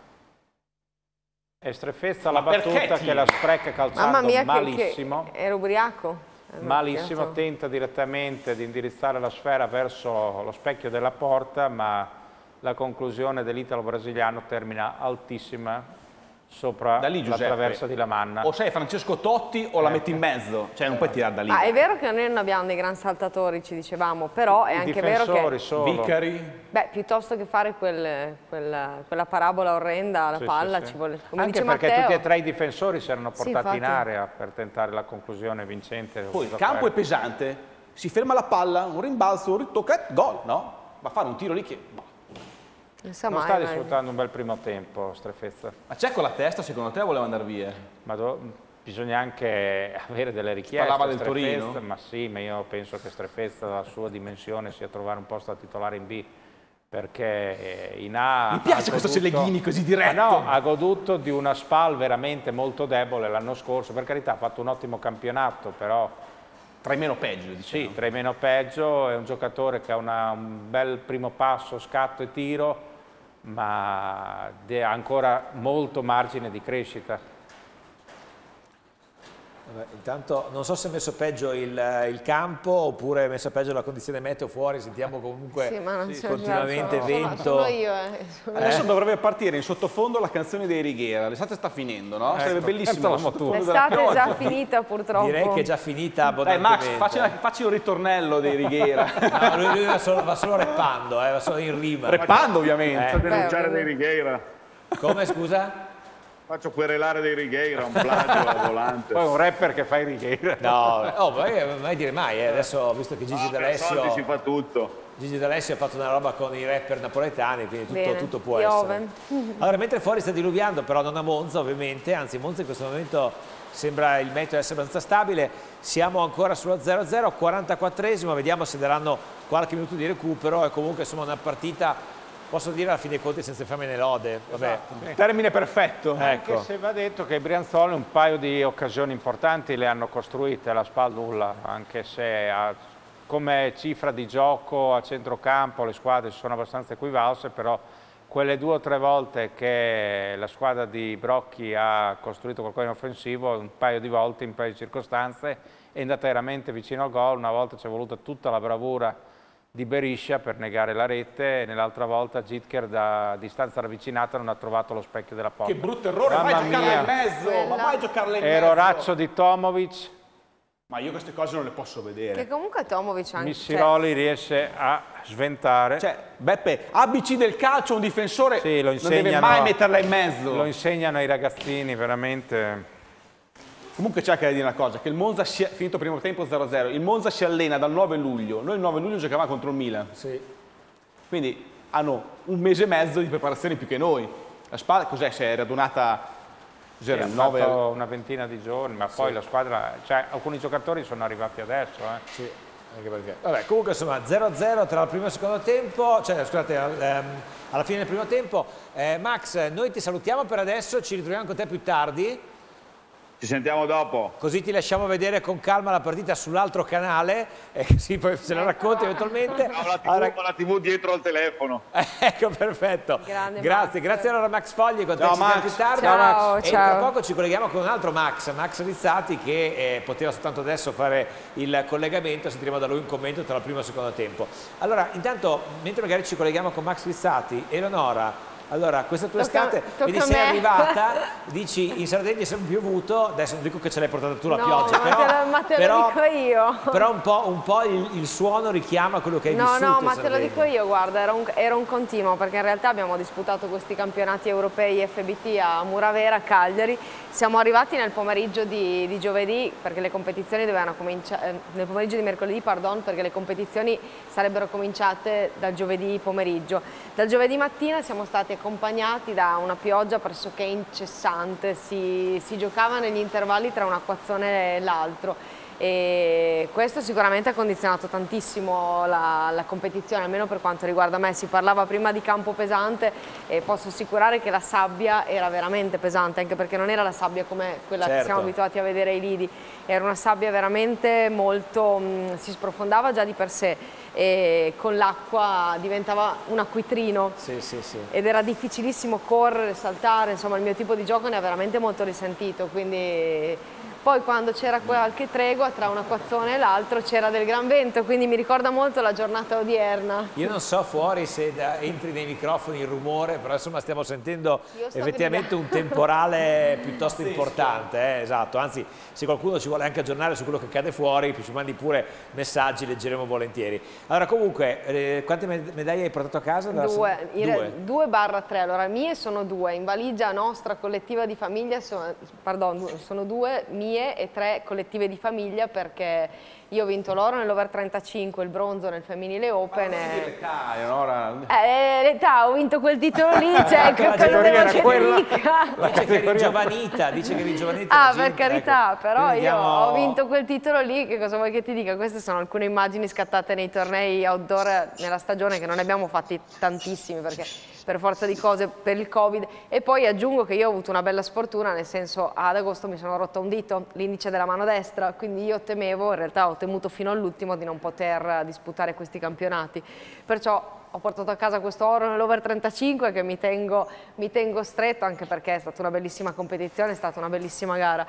E Strefezza alla Ma perché battuta tiri? che la spreca calciando Mamma mia, che, malissimo. che ero ubriaco. Eh, Malissimo, certo. tenta direttamente di indirizzare la sfera verso lo specchio della porta, ma la conclusione dell'italo-brasiliano termina altissima sopra Da lì, la Giuseppe, traversa di Lamanna. O sei Francesco Totti o la metti in mezzo, cioè non puoi tirare da lì. Ma è vero che noi non abbiamo dei gran saltatori, ci dicevamo, però è I anche vero difensori che, solo. Vicari, beh, piuttosto che fare quel- quella, quella parabola orrenda alla Sì, palla, sì, sì. ci vuole, come Anche dice perché Matteo, tutti e tre i difensori si erano Sì, portati in infatti. area per tentare la conclusione vincente. poi il Da campo è tre. pesante, si ferma la palla, un rimbalzo, un ritocco, eh, gol, no? Va a fare un tiro lì che... boh. non sa Non mai, sta mai. disfruttando un bel primo tempo, Strefezza. Ma c'è con la testa, secondo te voleva andare via? Ma do- bisogna anche avere delle richieste. parlava del Strefezza, Torino? Ma sì, ma io penso che Strefezza, la sua dimensione, sia trovare un posto da titolare in B, perché in A... Mi piace ha questo goduto- Seleghini così diretto. Ma no, ha goduto di una Spal veramente molto debole l'anno scorso, per carità ha fatto un ottimo campionato, però... Tra i meno peggio, diciamo. Sì, tra i meno peggio, è un giocatore che ha una- un bel primo passo, scatto e tiro, ma ha ancora molto margine di crescita. Vabbè, intanto non so se è messo peggio il, il campo oppure è messa peggio la condizione meteo fuori, sentiamo comunque Sì, ma non c'è continuamente sono- vento. Sono io, eh. Sono- Adesso dovrebbe partire in sottofondo la canzone dei Righiera, l'estate sta finendo, no? Sarebbe Ecco, bellissimo. tanto il sottofondo della L'estate è già pioggia. finita purtroppo. Direi che è già finita Dai abbondantemente. Max, facci, facci un ritornello dei Righiera. No, lui, lui va, solo, va solo reppando, eh, va solo in rima. Reppando ovviamente. Eh. Faccio denunciare Beh, dei Righeira. Come, scusa? Faccio querelare dei Righeira, un plagio al volante. Poi un rapper che fa i righiere. No, oh, mai, mai dire mai, eh. Adesso ho visto che Gigi Ah, per D'Alessio... soldi si fa tutto. Gigi D'Alessio ha fatto una roba con i rapper napoletani, quindi tutto, Bene, tutto può piove. essere. Allora, mentre fuori sta diluviando, però non a Monza ovviamente, anzi Monza in questo momento sembra il meteo essere abbastanza stabile, siamo ancora sullo zero a zero, quarantaquattresimo, vediamo se daranno qualche minuto di recupero e comunque insomma una partita, posso dire alla fine dei conti senza infame né lode. Vabbè. Termine perfetto. Ecco. Anche se va detto che i Brianzoli un paio di occasioni importanti le hanno costruite, la Spal nulla, anche se ha, come cifra di gioco a centrocampo le squadre sono abbastanza equivalse, però quelle due o tre volte che la squadra di Brocchi ha costruito qualcosa in offensivo, un paio di volte, in un paio di circostanze, è andata veramente vicino al gol, una volta ci è voluta tutta la bravura di Beriscia per negare la rete e nell'altra volta Gitker da distanza ravvicinata non ha trovato lo specchio della porta. Che brutto errore, Mamma mai giocarla mia. in mezzo, ma mai giocarla in mezzo. Eroraccio di Tomovic, Ma io queste cose non le posso vedere. Che comunque Tomovic anche... Missiroli riesce a sventare. Cioè, Beppe, A B C del calcio, un difensore Sì, lo non deve insegnano- mai metterla in mezzo. Lo insegnano ai ragazzini veramente. Comunque c'è anche da dire una cosa, che il Monza, si è, finito il primo tempo zero a zero, il Monza si allena dal nove luglio, noi il nove luglio giocavamo contro il Milan. Sì. Quindi hanno un mese e mezzo di preparazione più che noi. La Spal, cos'è, si è radunata Sì, il hanno nove fatto una ventina di giorni, ma poi la squadra, cioè alcuni giocatori sono arrivati adesso. Eh. Sì, anche perché. Vabbè, comunque insomma zero a zero tra il primo e il secondo tempo, cioè scusate, ehm, alla fine del primo tempo. Eh, Max, noi ti salutiamo per adesso, ci ritroviamo con te più tardi. Ci sentiamo dopo. Così ti lasciamo vedere con calma la partita sull'altro canale e così poi se la racconti eventualmente. Ho la, allora... la tivù dietro al telefono. Ecco, perfetto. Grande grazie, Max. grazie allora Max Fogli, con te ciao, ci vediamo Max. più tardi. Ciao, ciao. E tra poco ci colleghiamo con un altro Max, Max Rizzati, che eh, poteva soltanto adesso fare il collegamento, sentiremo da lui un commento tra il primo e il secondo tempo. Allora, intanto, mentre magari ci colleghiamo con Max Rizzati, Eleonora, allora, questa tua Tocca- estate, tocca vedi, a sei me. arrivata, dici in Sardegna è sempre piovuto, adesso non dico che ce l'hai portata tu la No, pioggia, ma però, te lo- ma te lo però, dico io. però un po', un po' il, il suono richiama quello che hai No, vissuto no, in ma te lo Sardegna. dico io, guarda, era un, era un continuo, perché in realtà abbiamo disputato questi campionati europei F B T a Muravera, a Cagliari. Siamo arrivati nel pomeriggio di, di giovedì, perché le competizioni dovevano cominciare, eh, nel pomeriggio di mercoledì, pardon, perché le competizioni sarebbero cominciate dal giovedì pomeriggio. Dal giovedì mattina siamo stati accompagnati da una pioggia pressoché incessante, si, si giocava negli intervalli tra un acquazzone e l'altro. E questo sicuramente ha condizionato tantissimo la, la competizione, almeno per quanto riguarda me. Si parlava prima di campo pesante e posso assicurare che la sabbia era veramente pesante, anche perché non era la sabbia come quella Certo. che siamo abituati a vedere ai lidi, era una sabbia veramente molto, mh, si sprofondava già di per sé e con l'acqua diventava un acquitrino. Sì, sì, sì. Ed era difficilissimo correre, saltare, insomma il mio tipo di gioco ne ha veramente molto risentito, quindi poi quando c'era qualche tregua tra un acquazzone e l'altro c'era del gran vento, quindi mi ricorda molto la giornata odierna. Io non so fuori se da, entri nei microfoni il rumore, però insomma stiamo sentendo effettivamente un temporale piuttosto importante, eh, esatto, anzi se qualcuno ci vuole anche aggiornare su quello che accade fuori, ci mandi pure messaggi, leggeremo volentieri. Allora comunque, eh, quante medaglie hai portato a casa? Due, Due. due barra tre, allora mie sono due, in valigia nostra collettiva di famiglia, sono, pardon, sono due mie e tre collettive di famiglia, perché io ho vinto l'oro nell'over trentacinque, il bronzo nel femminile open. E... Eh, l'età, ho vinto quel titolo lì, cioè che quello devo certificare. Dice che eri giovanita, dice che eri giovanita. Ah, Gini, per carità, ecco. però Quindi io andiamo... ho vinto quel titolo lì, che cosa vuoi che ti dica? Queste sono alcune immagini scattate nei tornei outdoor nella stagione, che non ne abbiamo fatti tantissimi perché per forza di cose per il Covid, e poi aggiungo che io ho avuto una bella sfortuna, nel senso ad agosto mi sono rotto un dito, l'indice della mano destra, quindi io temevo, in realtà ho temuto fino all'ultimo di non poter disputare questi campionati, perciò ho portato a casa questo oro nell'over trentacinque che mi tengo, mi tengo stretto, anche perché è stata una bellissima competizione, è stata una bellissima gara.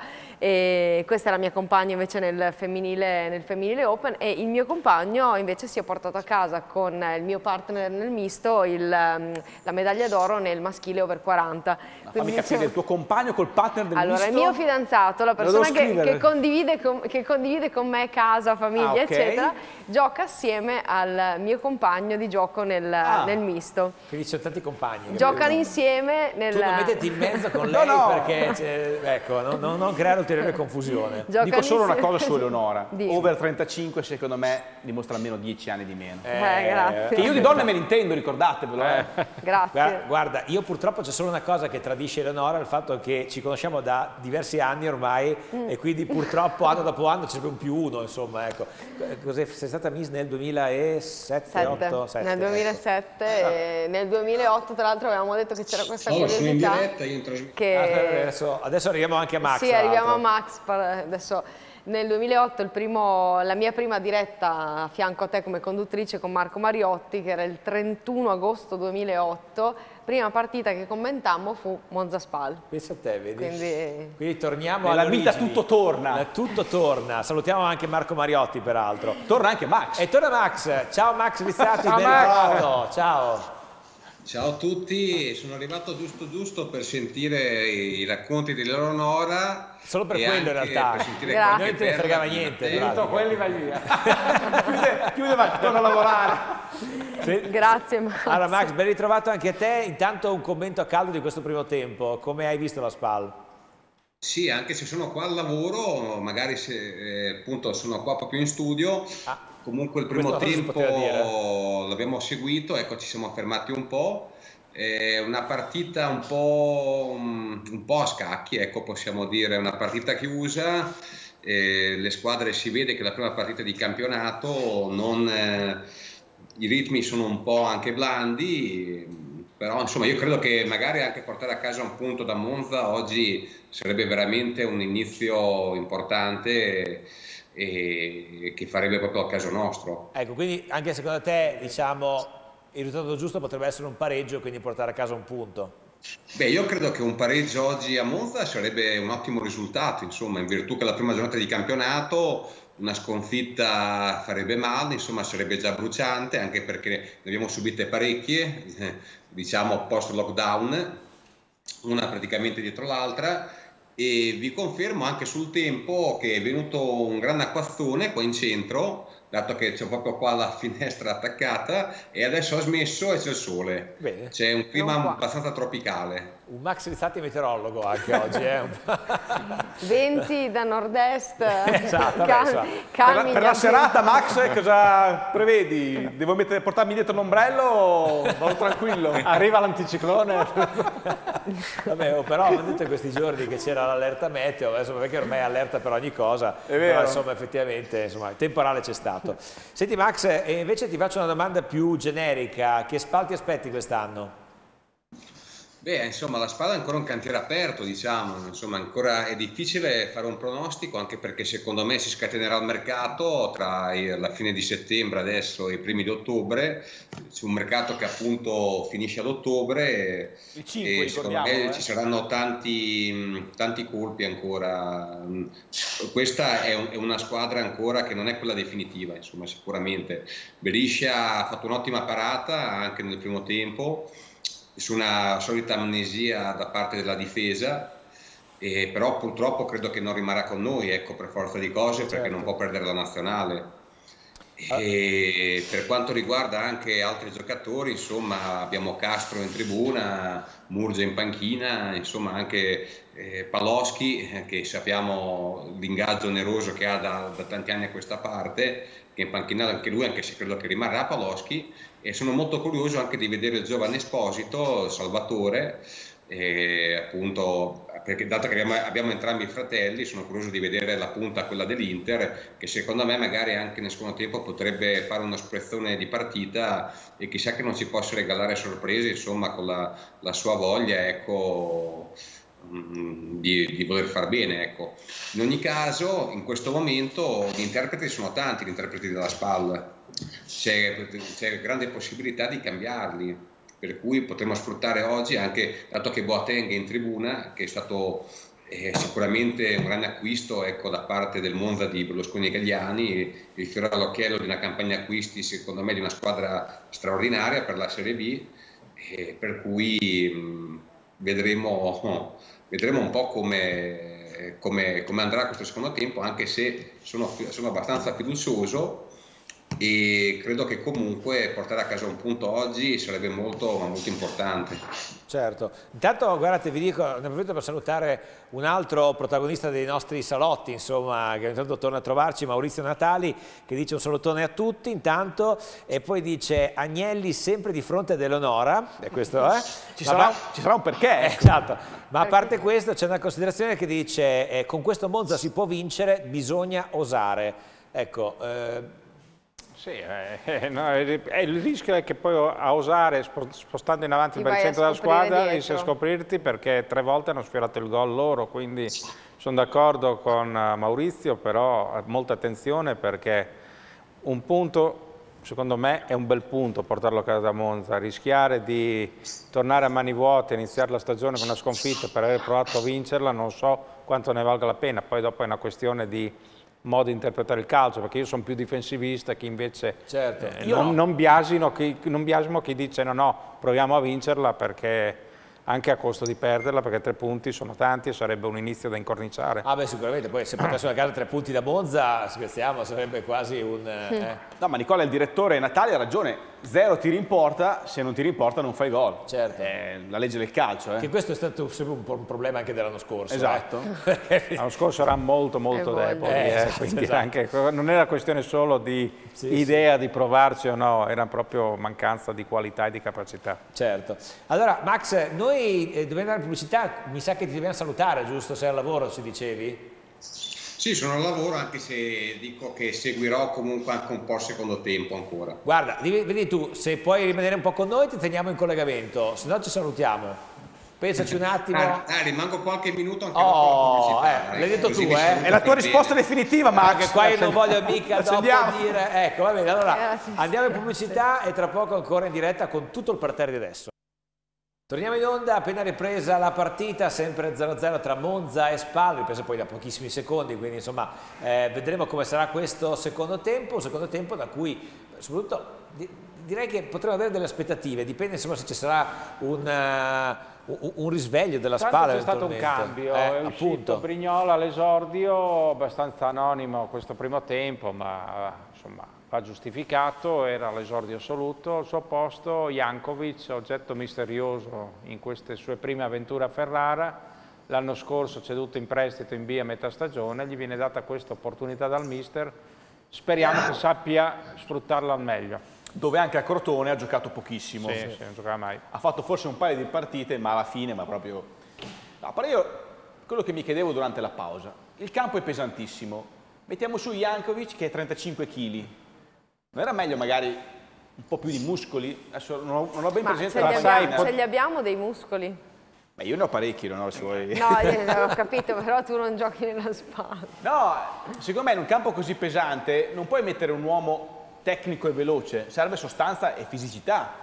E questa è la mia compagna invece nel femminile, nel femminile open, e il mio compagno invece si è portato a casa con il mio partner nel misto il, la medaglia d'oro nel maschile over quaranta. Ma fammi capire, il tuo compagno col partner del allora, misto? il mio fidanzato, la persona che, che, condivide con, che condivide con me casa, famiglia, ah, okay. eccetera, gioca assieme al mio compagno di gioco nel, ah, nel misto. Quindi ci sono tanti compagni. Giocano insieme nel... Tu non mettiti in mezzo con lei no, no. perché, ecco, non, non, non creare ulteriore confusione. Giocano Dico solo insieme. una cosa su Eleonora, Di. over trentacinque secondo me dimostra almeno dieci anni di meno. Eh, grazie. Che io di donne me ne intendo, ricordatevelo. Eh. Grazie. Guarda, guarda, io purtroppo c'è solo una cosa che tradisce Eleonora, il fatto che ci conosciamo da diversi anni ormai mm. e quindi purtroppo anno dopo anno c'è sempre un più uno, insomma, ecco. Cos'è, sei stata Miss nel duemilasette? otto, sette, nel duemilasette ecco. E nel duemilaotto tra l'altro avevamo detto che c'era questa allora, curiosità. Sono in diretta, io in trasmissione. Che... Ah, adesso, adesso arriviamo anche a Max. Sì, arriviamo a Max. Adesso, nel duemilaotto il primo, la mia prima diretta a fianco a te come conduttrice con Marco Mariotti, che era il trentuno agosto duemilaotto, prima partita che commentammo fu Monza Spal. Pensa a te, vedi? Quindi, Quindi torniamo Nella alla vita tutto torna. Tutto torna. Salutiamo anche Marco Mariotti, peraltro. Torna anche Max. E torna Max. Ciao Max Rizzati, Ciao, ben Max. ritrovato. Ciao. Ciao a tutti, sono arrivato giusto giusto per sentire i racconti di Eleonora. Solo per e quello in anche realtà. per sentire Grazie. qualche Non te ne perla fregava di niente. Matteo. Tutto quelli vai via. chiude, chiude ma torna a lavorare. Sì. grazie Max. Allora Max, ben ritrovato anche a te. Intanto un commento a caldo di questo primo tempo. Come hai visto la Spal? Sì, anche se sono qua al lavoro, magari se eh, appunto sono qua proprio in studio. Ah. Comunque il primo Questo non si tempo poteva dire. l'abbiamo seguito, ecco, ci siamo fermati un po'. È una partita un po', un po' a scacchi, ecco, possiamo dire, una partita chiusa. Eh, le squadre, si vede che la prima partita di campionato non, eh, i ritmi sono un po' anche blandi, però insomma io credo che magari anche portare a casa un punto da Monza oggi sarebbe veramente un inizio importante e che farebbe proprio al caso nostro. Ecco, quindi anche secondo te, diciamo, il risultato giusto potrebbe essere un pareggio, quindi portare a casa un punto? Beh, io credo che un pareggio oggi a Monza sarebbe un ottimo risultato, insomma, in virtù che la prima giornata di campionato una sconfitta farebbe male, insomma sarebbe già bruciante, anche perché ne abbiamo subite parecchie, eh, diciamo post lockdown, una praticamente dietro l'altra, e vi confermo anche sul tempo che è venuto un gran acquazzone qua in centro, dato che c'è proprio qua la finestra attaccata, e adesso ha smesso e c'è il sole. C'è un clima abbastanza tropicale. Un Max Rizzati meteorologo anche oggi, eh? venti da nord-est, esatto, cal esatto. Per la, per la serata, Max, cosa prevedi? Devo mettere, portarmi dietro l'ombrello o vado tranquillo? Arriva l'anticiclone. Vabbè, oh, però hanno detto in questi giorni che c'era l'allerta meteo, adesso perché ormai è allerta per ogni cosa, è vero. però insomma effettivamente insomma, il temporale c'è stato. Senti Max, e invece ti faccio una domanda più generica, che SPAL ti aspetti quest'anno? Beh, insomma, la SPAL è ancora un cantiere aperto, diciamo, insomma, ancora è difficile fare un pronostico, anche perché secondo me si scatenerà il mercato tra la fine di settembre adesso e i primi di ottobre, su un mercato che appunto finisce ad ottobre il cinque, e secondo me eh? ci saranno tanti, tanti colpi ancora. Questa è, un, è una squadra ancora che non è quella definitiva, insomma, sicuramente. Beriscia ha fatto un'ottima parata anche nel primo tempo, su una solita amnesia da parte della difesa, eh, però purtroppo credo che non rimarrà con noi, ecco, per forza di cose, perché certo. non può perdere la nazionale. E per quanto riguarda anche altri giocatori, insomma, abbiamo Castro in tribuna, Murgia in panchina, insomma anche eh, Paloschi, eh, che sappiamo l'ingaggio oneroso che ha da, da tanti anni a questa parte, che in panchina anche lui, anche se credo che rimarrà Paloschi, e sono molto curioso anche di vedere il giovane Esposito, Salvatore, eh, appunto, perché dato che abbiamo, abbiamo entrambi i fratelli, sono curioso di vedere la punta, quella dell'Inter, che secondo me magari anche nel secondo tempo potrebbe fare una sprezzone di partita e chissà che non ci possa regalare sorprese, insomma, con la, la sua voglia, ecco, Di, di voler far bene, ecco. In ogni caso, in questo momento gli interpreti sono tanti, gli interpreti della SPAL, c'è, c'è grande possibilità di cambiarli, per cui potremo sfruttare oggi anche, dato che Boateng è in tribuna, che è stato eh, sicuramente un grande acquisto, ecco, da parte del Monza di Berlusconi e Galliani, il fiore all'occhiello di una campagna acquisti secondo me di una squadra straordinaria per la Serie B, eh, per cui mh, vedremo Vedremo un po' come, come, come andrà questo secondo tempo, anche se sono, sono abbastanza fiducioso e credo che comunque portare a casa un punto oggi sarebbe molto, molto importante. Certo, intanto guardate, vi dico, ne approfitto per salutare un altro protagonista dei nostri salotti, insomma, che intanto torna a trovarci, Maurizio Natali, che dice un salutone a tutti intanto, e poi dice Agnelli sempre di fronte ad Eleonora, e questo è, ci, sarà, ci sarà un perché. Eh, esatto, ma a parte questo c'è una considerazione che dice eh, con questo Monza si può vincere, bisogna osare, ecco. Eh, Sì, eh, no, il rischio è che poi a osare, spostando in avanti il baricentro della squadra, riesci a scoprirti, perché tre volte hanno sfiorato il gol loro, quindi sono d'accordo con Maurizio, però molta attenzione, perché un punto, secondo me, è un bel punto portarlo a casa da Monza. Rischiare di tornare a mani vuote, iniziare la stagione con una sconfitta per aver provato a vincerla, non so quanto ne valga la pena, poi dopo è una questione di modo di interpretare il calcio, perché io sono più difensivista, chi invece certo. eh, non, no. non, biasino, chi, non biasimo chi dice no no, proviamo a vincerla, perché anche a costo di perderla, perché tre punti sono tanti e sarebbe un inizio da incorniciare. Ah beh, sicuramente, poi se portassimo a casa tre punti da Monza, scherziamo, sarebbe quasi un... Eh. No, ma Nicola, il direttore Natali ha ragione, zero tiri in porta, se non tiri in porta non fai gol. Certo. È la legge del calcio. Eh. Che questo è stato sempre un, un problema anche dell'anno scorso. Esatto. Eh. L'anno scorso era molto molto debole, eh, eh, quindi esatto. Anche, non era questione solo di sì, idea sì. di provarci o no, era proprio mancanza di qualità e di capacità. Certo. Allora Max, noi eh, dobbiamo andare in pubblicità, mi sa che ti dobbiamo salutare, giusto? Sei al lavoro, ci dicevi? Sì, sono al lavoro, anche se dico che seguirò comunque anche un po' il secondo tempo ancora. Guarda, vedi tu, se puoi rimanere un po' con noi ti teniamo in collegamento, se no ci salutiamo. Pensaci un attimo. Ah, ah, rimango qualche minuto anche oh, dopo la pubblicità. Eh, l'hai detto tu, eh? È la tua risposta bene. definitiva, Max. Anche qua io non voglio mica dopo dire... Ecco, va bene, allora andiamo in pubblicità e tra poco ancora in diretta con tutto il parterre di adesso. Torniamo in onda, appena ripresa la partita, sempre zero a zero tra Monza e Spal, ripresa poi da pochissimi secondi, quindi insomma eh, vedremo come sarà questo secondo tempo, un secondo tempo da cui soprattutto di, direi che potremo avere delle aspettative, dipende insomma se ci sarà un... Uh, un risveglio della Spal. C'è stato un cambio, eh, è uscito appunto. Brignola all'esordio, abbastanza anonimo questo primo tempo, ma insomma va giustificato, era l'esordio assoluto. Al suo posto Jankovic, oggetto misterioso in queste sue prime avventure a Ferrara, l'anno scorso ceduto in prestito in B a metà stagione, gli viene data questa opportunità dal mister, speriamo che sappia sfruttarla al meglio. Dove anche a Crotone ha giocato pochissimo. Sì, sì, non giocava mai. Ha fatto forse un paio di partite, ma alla fine, ma proprio... No, però io, quello che mi chiedevo durante la pausa, il campo è pesantissimo, mettiamo su Jankovic che è trentacinque chili, non era meglio magari un po' più di muscoli? Adesso non ho, non ho ben ma presente la la sai, ce li abbiamo dei muscoli? Beh, io ne ho parecchi, non ho se vuoi... No, io ho capito, però tu non giochi nella spalla. No, secondo me in un campo così pesante non puoi mettere un uomo tecnico e veloce, serve sostanza e fisicità.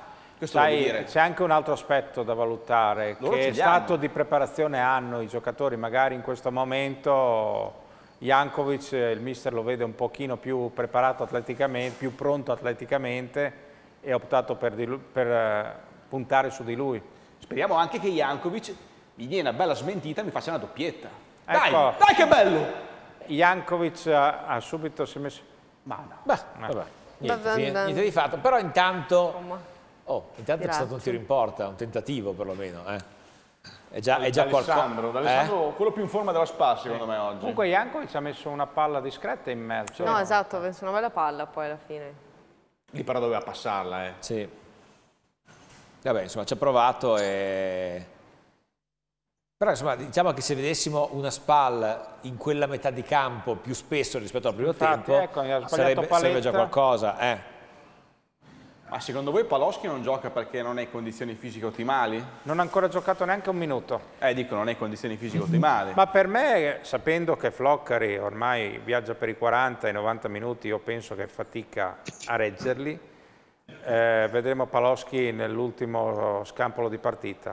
C'è anche un altro aspetto da valutare, Loro che stato di preparazione hanno i giocatori, magari in questo momento Jankovic, il mister lo vede un pochino più preparato atleticamente, più pronto atleticamente e ha optato per, di lui, per uh, puntare su di lui. Speriamo anche che Jankovic mi dia una bella smentita e mi faccia una doppietta. Ecco, dai, dai che bello! Jankovic ha, ha subito si è messo... Ma no. Beh, vabbè. Niente, niente, niente di fatto, però intanto, oh, intanto c'è stato un tiro in porta, un tentativo perlomeno, eh. È già, è già qualcosa. D'Alessandro, eh? Quello più in forma della Spal secondo me oggi. Comunque Jankovic ha messo una palla discreta in mezzo. No, esatto, ha messo una bella palla poi alla fine. Lì però doveva passarla, eh. Sì. Vabbè, insomma, ci ha provato e... Però insomma, diciamo che se vedessimo una Spal in quella metà di campo più spesso rispetto al primo Infatti, tempo, ecco, sarebbe, sarebbe già qualcosa. Eh. Ma secondo voi Paloschi non gioca perché non è in condizioni fisiche ottimali? Non ha ancora giocato neanche un minuto. Eh, dico, non è in condizioni fisiche ottimali. Ma per me, sapendo che Floccari ormai viaggia per i quaranta e novanta minuti, io penso che fatica a reggerli, eh, vedremo Paloschi nell'ultimo scampolo di partita.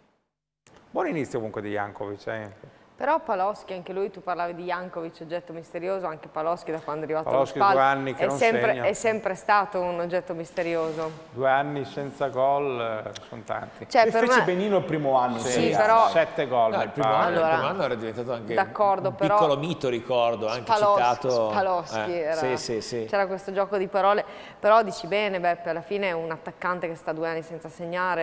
Buon inizio comunque di Jankovic. Eh. Però Paloschi, anche lui, tu parlavi di Jankovic, oggetto misterioso, anche Paloschi da quando è arrivato Paloschi allo Spal, due anni che è, non sempre, segna. è sempre stato un oggetto misterioso. Due anni senza gol, eh, sono tanti. Cioè, e per fece me... benino il primo anno. Sì, sì però... Sette gol. No, il, primo anno, allora, il primo anno era diventato anche un però, piccolo mito, ricordo, anche Spalos, citato. Spaloschi, eh, era, sì, sì, sì. C'era questo gioco di parole, però dici bene Beppe, alla fine è un attaccante che sta due anni senza segnare,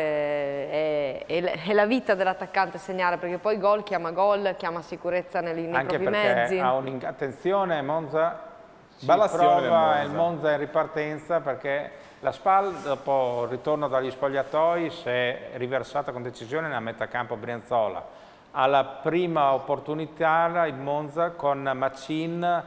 è, è, è la vita dell'attaccante segnare, perché poi gol chiama gol, chiama sicurezza nei, nei anche propri perché mezzi. ha un... Attenzione, Monza si Bella azione del prova Monza. il Monza in ripartenza perché la Spal dopo il ritorno dagli spogliatoi si è riversata con decisione nella metà campo Brianzola. Alla prima opportunità il Monza con Macin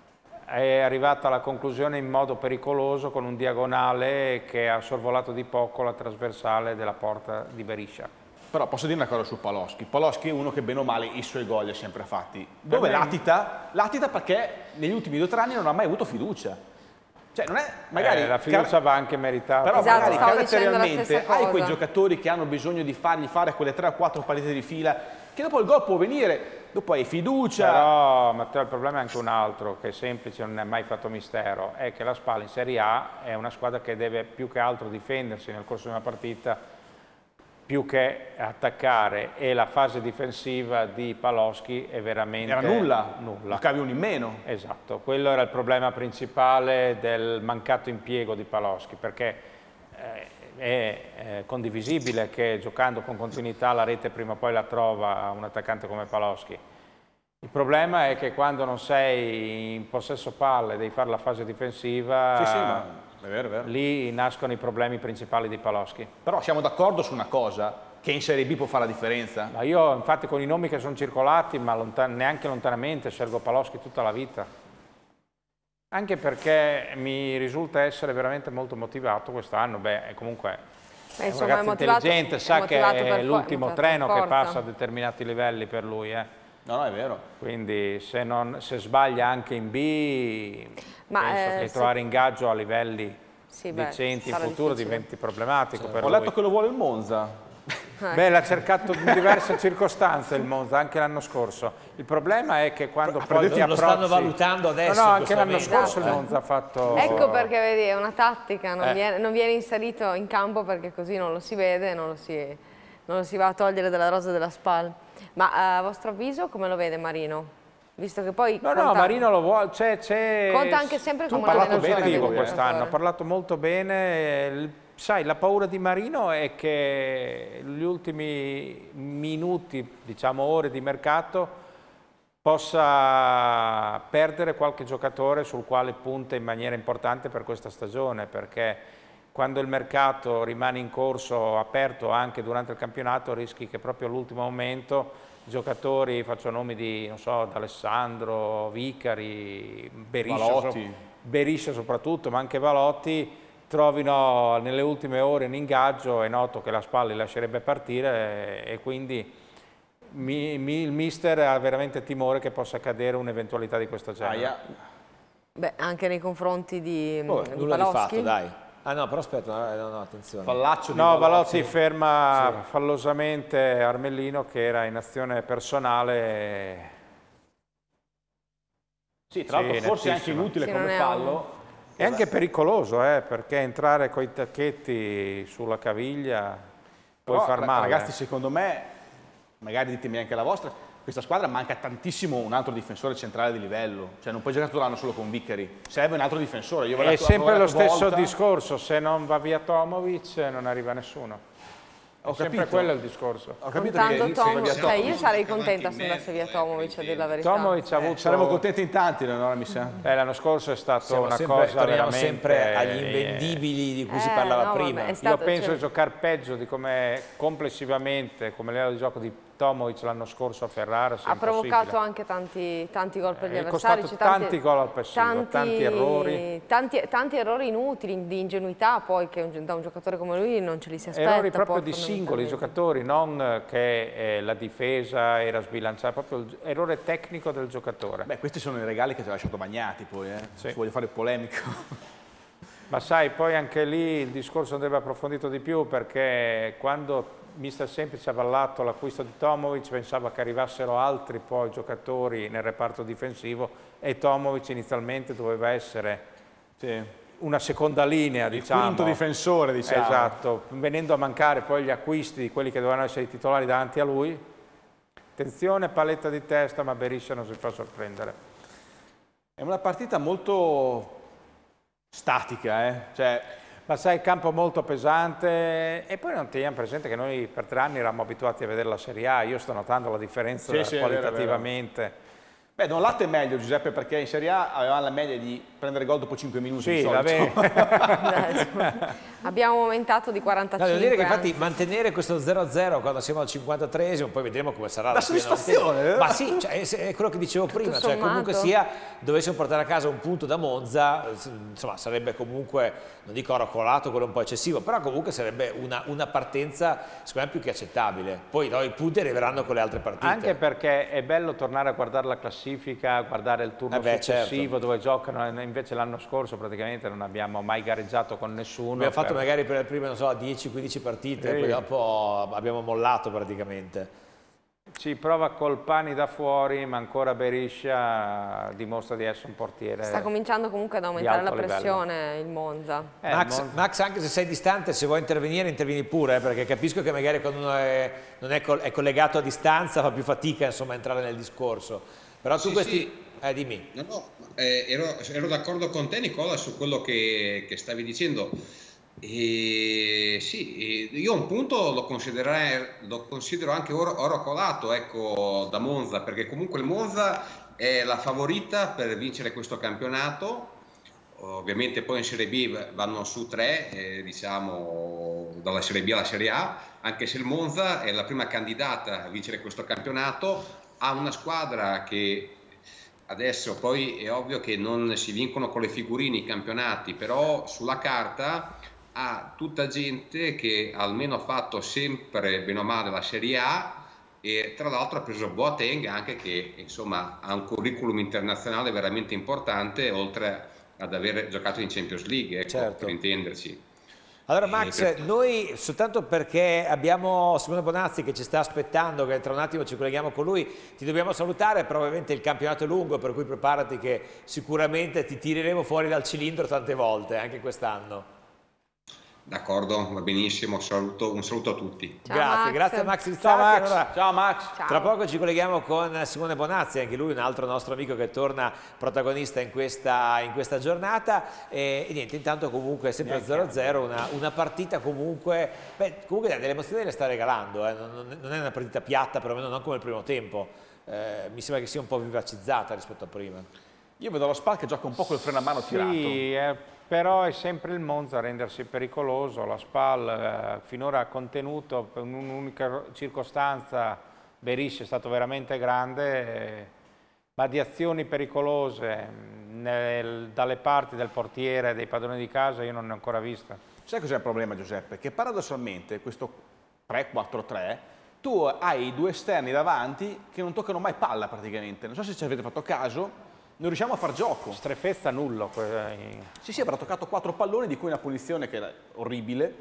è arrivata alla conclusione in modo pericoloso con un diagonale che ha sorvolato di poco la trasversale della porta di Beriscia. Però posso dire una cosa su Paloschi. Paloschi è uno che bene o male i suoi gol li ha sempre fatti. Dove latita? Latita perché negli ultimi due o tre anni non ha mai avuto fiducia. Cioè non è magari... Eh, la fiducia va anche meritata. Però esatto, magari caratterialmente hai quei cosa. giocatori che hanno bisogno di fargli fare quelle tre o quattro partite di fila, che dopo il gol può venire, dopo hai fiducia. Però Matteo, il problema è anche un altro, che è semplice, non è mai fatto mistero, è che la Spal in Serie A è una squadra che deve più che altro difendersi nel corso di una partita più che attaccare, e la fase difensiva di Paloschi è veramente era nulla, nulla. Giocavi uno in meno. Esatto, quello era il problema principale del mancato impiego di Paloschi, perché eh, è eh, condivisibile che giocando con continuità la rete prima o poi la trova un attaccante come Paloschi. Il problema è che quando non sei in possesso palle, devi fare la fase difensiva, sì, sì, ma... È vero, è vero. lì nascono i problemi principali di Paloschi. Però siamo d'accordo su una cosa, che in Serie B può fare la differenza? Ma io infatti con i nomi che sono circolati, ma lontan neanche lontanamente, scelgo Paloschi tutta la vita. Anche perché mi risulta essere veramente molto motivato quest'anno. Beh, comunque Beh, è un insomma, ragazzo è motivato, intelligente, è sa che motivato è per l'ultimo for- treno per che forza. passa a determinati livelli per lui. Eh. No, no, è vero. Quindi se, non, se sbaglia anche in B, Ma, penso eh, che se- trovare ingaggio a livelli Sì, beh, decenti in sarà futuro difficile. diventi problematico per Ho lui. letto che lo vuole il Monza. Beh, l'ha cercato in diverse circostanze il Monza, anche l'anno scorso. Il problema è che quando poi ti lo approcci... stanno valutando adesso, No, no, in anche questo l'anno momento. scorso il Monza ha fatto... Ecco perché vedi, è una tattica, non, Eh. viene, non viene inserito in campo perché così non lo si vede, non lo si, non lo si va a togliere dalla rosa della SPAL. Ma a vostro avviso come lo vede Marino? Visto che poi No, conta, no, Marino lo vuole, c'è... conta anche sempre Tu come hai lo parlato vede il bene di giocatore. quest'anno, ha parlato molto bene. Il- Sai, la paura di Marino è che gli ultimi minuti, diciamo ore di mercato, possa perdere qualche giocatore sul quale punta in maniera importante per questa stagione, perché quando il mercato rimane in corso aperto anche durante il campionato rischi che proprio all'ultimo momento i giocatori, faccio nomi di, non so, D'Alessandro, Vicari, Beriscia, Valotti. so- Beriscia soprattutto, ma anche Valotti, trovino nelle ultime ore un ingaggio. È noto che la SPAL li lascerebbe partire e, e quindi mi, mi, il mister ha veramente timore che possa accadere un'eventualità di questo genere. Aia. Beh, anche nei confronti di, Oh, di nulla di Paloschi. fatto, dai. Ah no, però aspetta, no, no, no, attenzione. Fallaccio di No, Valotti. Valotti ferma fallosamente Armellino che era in azione personale. Sì, tra l'altro Sì, forse anche nettissimo. inutile Sì, come non è fallo. È anche pericoloso, eh, perché entrare coi tacchetti sulla caviglia puoi Però, far ra- male. Ragazzi, secondo me, magari ditemi anche la vostra, questa squadra manca tantissimo un altro difensore centrale di livello. Cioè non puoi giocare tutto l'anno solo con Vicari. Serve un altro difensore. Io ve l'ho È detto- sempre avevo lo detto stesso volta. discorso, se non va via Tomovic non arriva nessuno. Ho È sempre capito. quello il discorso. Ho capito Contando che Tom, via cioè io Tomovic, sarei avanti contenta in se andasse via mezzo, Tomovic, a dire la verità. Tomovic ha avuto... saremmo contenti in tanti, no, mi sa. Eh, l'anno scorso è stato Siamo una sempre, cosa torniamo veramente... sempre agli invendibili di cui si Eh, parlava no, vabbè, prima. è stato- Io penso cioè- di giocare peggio di come complessivamente, come livello di gioco di Tomovic l'anno scorso a Ferrara. sia Ha provocato impossibile. anche tanti, tanti gol per gli È avversari. costato c'è tanti gol al passivo, tanti errori. Tanti, tanti errori inutili, di ingenuità poi che un- da un giocatore come lui non ce li si aspetta. Errori proprio poi, di singoli fondamentalmente. giocatori, non che eh, la difesa era sbilanciata, proprio il errore tecnico del giocatore. Beh, questi sono i regali che ti ha lasciato Bagnati poi, eh. Sì. Se voglio fare polemico. Ma sai, poi anche lì il discorso andrebbe approfondito di più, perché quando mister Semplice ha avallato l'acquisto di Tomovic pensava che arrivassero altri poi giocatori nel reparto difensivo e Tomovic inizialmente doveva essere Sì. una seconda linea, Il diciamo. quinto difensore, diciamo. Esatto, venendo a mancare poi gli acquisti di quelli che dovevano essere i titolari davanti a lui. Attenzione, paletta di testa, ma Beriscia non si fa sorprendere. È una partita molto statica, eh. Cioè, Ma sai, campo molto pesante e poi non teniamo presente che noi per tre anni eravamo abituati a vedere la Serie A, io sto notando la differenza Sì, sì, è vero, è vero. qualitativamente. beh, da un lato è meglio Giuseppe perché in Serie A avevamo la media di prendere gol dopo cinque minuti Sì, di solito. vabbè. Abbiamo un aumentato di No, quarantacinque. devo dire che infatti anzi. mantenere questo zero a zero quando siamo al cinquantatreesimo, poi vedremo come sarà La fine della soddisfazione, partita. eh? Ma sì, cioè, è, è quello che dicevo prima, cioè sommato. comunque sia dovessimo portare a casa un punto da Monza, insomma sarebbe comunque, non dico arrocolato, quello un po' eccessivo, però comunque sarebbe una, una partenza secondo me più che accettabile. Poi no, i punti arriveranno con le altre partite. Anche perché è bello tornare a guardare la classifica, guardare il turno Eh beh, successivo certo. dove giocano, invece l'anno scorso praticamente non abbiamo mai gareggiato con nessuno. Abbiamo fatto per- magari per le prime, non so, dieci quindici partite, Sì. poi dopo abbiamo mollato praticamente. Si prova Colpani da fuori, ma ancora Beriscia dimostra di essere un portiere. Sta cominciando comunque ad di aumentare la alto livello. pressione il Monza. Eh, Max, il Monza- Max, anche se sei distante, se vuoi intervenire, intervieni pure, eh, perché capisco che magari quando uno è, non è, col- è collegato a distanza fa più fatica insomma, a entrare nel discorso. Però tu Sì, questi... sì. Eh, dimmi. No, no, eh, ero, ero d'accordo con te Nicola su quello che, che stavi dicendo. E sì, io un punto lo, considererei- lo considero anche oro, oro colato, ecco, da Monza, perché comunque il Monza è la favorita per vincere questo campionato. Ovviamente poi in Serie B vanno su tre, eh, diciamo, dalla Serie B alla Serie A. anche se il Monza è la prima candidata a vincere questo campionato, ha una squadra che adesso poi è ovvio che non si vincono con le figurine i campionati, però sulla carta ha tutta gente che almeno ha fatto sempre bene o male la Serie A, e tra l'altro ha preso Boateng anche, che insomma ha un curriculum internazionale veramente importante, oltre ad aver giocato in Champions League, ecco, certo, per intenderci. Allora Max, per... noi soltanto perché abbiamo Simone Bonazzi che ci sta aspettando, che tra un attimo ci colleghiamo con lui, ti dobbiamo salutare, però ovviamente il campionato è lungo, per cui preparati che sicuramente ti tireremo fuori dal cilindro tante volte, anche quest'anno. D'accordo, va benissimo, saluto, un saluto a tutti. Ciao, grazie, Max. grazie a Max Rizzati. Ciao Max. Allora, Ciao Max. Ciao. Tra poco ci colleghiamo con Simone Bonazzi, anche lui un altro nostro amico che torna protagonista in questa, in questa giornata, e, e niente, intanto comunque sempre zero a zero, una, una partita comunque, beh, comunque delle emozioni le sta regalando, eh. non, non è una partita piatta, perlomeno non come il primo tempo, eh, mi sembra che sia un po' vivacizzata rispetto a prima. Io vedo lo Spal che gioca un po' col freno a mano tirato. Sì, eh. Però è sempre il Monza a rendersi pericoloso, la Spal eh, finora ha contenuto per un'unica circostanza, Berisci è stato veramente grande, eh, ma di azioni pericolose nel, dalle parti del portiere, dei padroni di casa, io non ne ho ancora vista. Sai cos'è il problema, Giuseppe? Che paradossalmente questo tre quattro tre tu hai due esterni davanti che non toccano mai palla praticamente, non so se ci avete fatto caso. Non riusciamo a far gioco. Strefezza nullo. Sì, sì, avrà toccato quattro palloni, di cui una punizione che era orribile.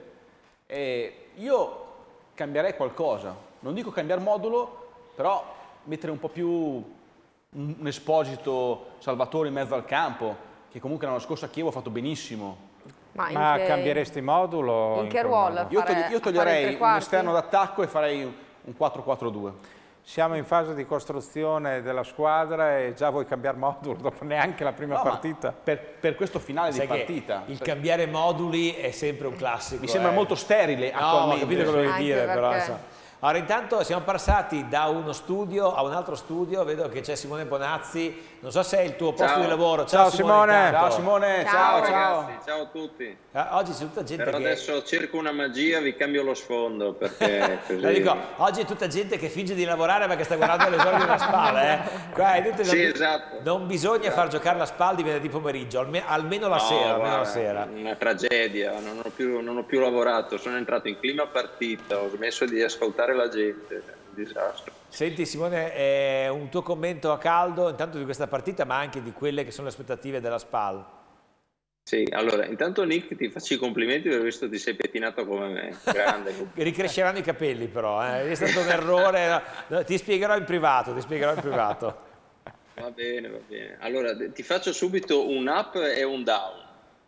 E io cambierei qualcosa. Non dico cambiare modulo, però mettere un po' più un Esposito, Salvatore in mezzo al campo, che comunque l'anno scorso a Chievo ha fatto benissimo. Ma, Ma che... cambieresti modulo? In che ruolo? Io, togli, io toglierei un esterno d'attacco e farei un quattro quattro due. Siamo in fase di costruzione della squadra e già vuoi cambiare modulo dopo neanche la prima no, partita? Per, per questo finale Sai di partita. Il cambiare moduli è sempre un classico. Mi sembra eh. molto sterile no, attualmente. ho capito cosa vuoi dire, perché... però insomma. Allora intanto siamo passati da uno studio a un altro studio, vedo che c'è Simone Bonazzi, non so se è il tuo posto ciao. di lavoro. Ciao, ciao Simone. Simone. Ciao Simone, ciao ciao. Ciao, Ragazzi, ciao a tutti. Ah, oggi c'è tutta gente Però che... adesso cerco una magia, vi cambio lo sfondo perché così... no, dico, oggi è tutta gente che finge di lavorare perché sta guardando le ore della Spal, eh. Qua è tutto, sì, non, esatto. Non bisogna esatto. far giocare la Spal di venerdì pomeriggio, almeno, almeno la no, sera, guarda, almeno la sera. Una tragedia, non ho, più, non ho più lavorato, sono entrato in clima partita, ho smesso di ascoltare la gente. Disastro. Senti Simone, eh, un tuo commento a caldo intanto di questa partita, ma anche di quelle che sono le aspettative della Spal. Sì, allora intanto Nick ti faccio i complimenti per visto ti sei pettinato come me, grande. Ricresceranno i capelli però, eh. È stato un errore, no, ti spiegherò in privato, ti spiegherò in privato. Va bene, va bene. Allora ti faccio subito un up e un down.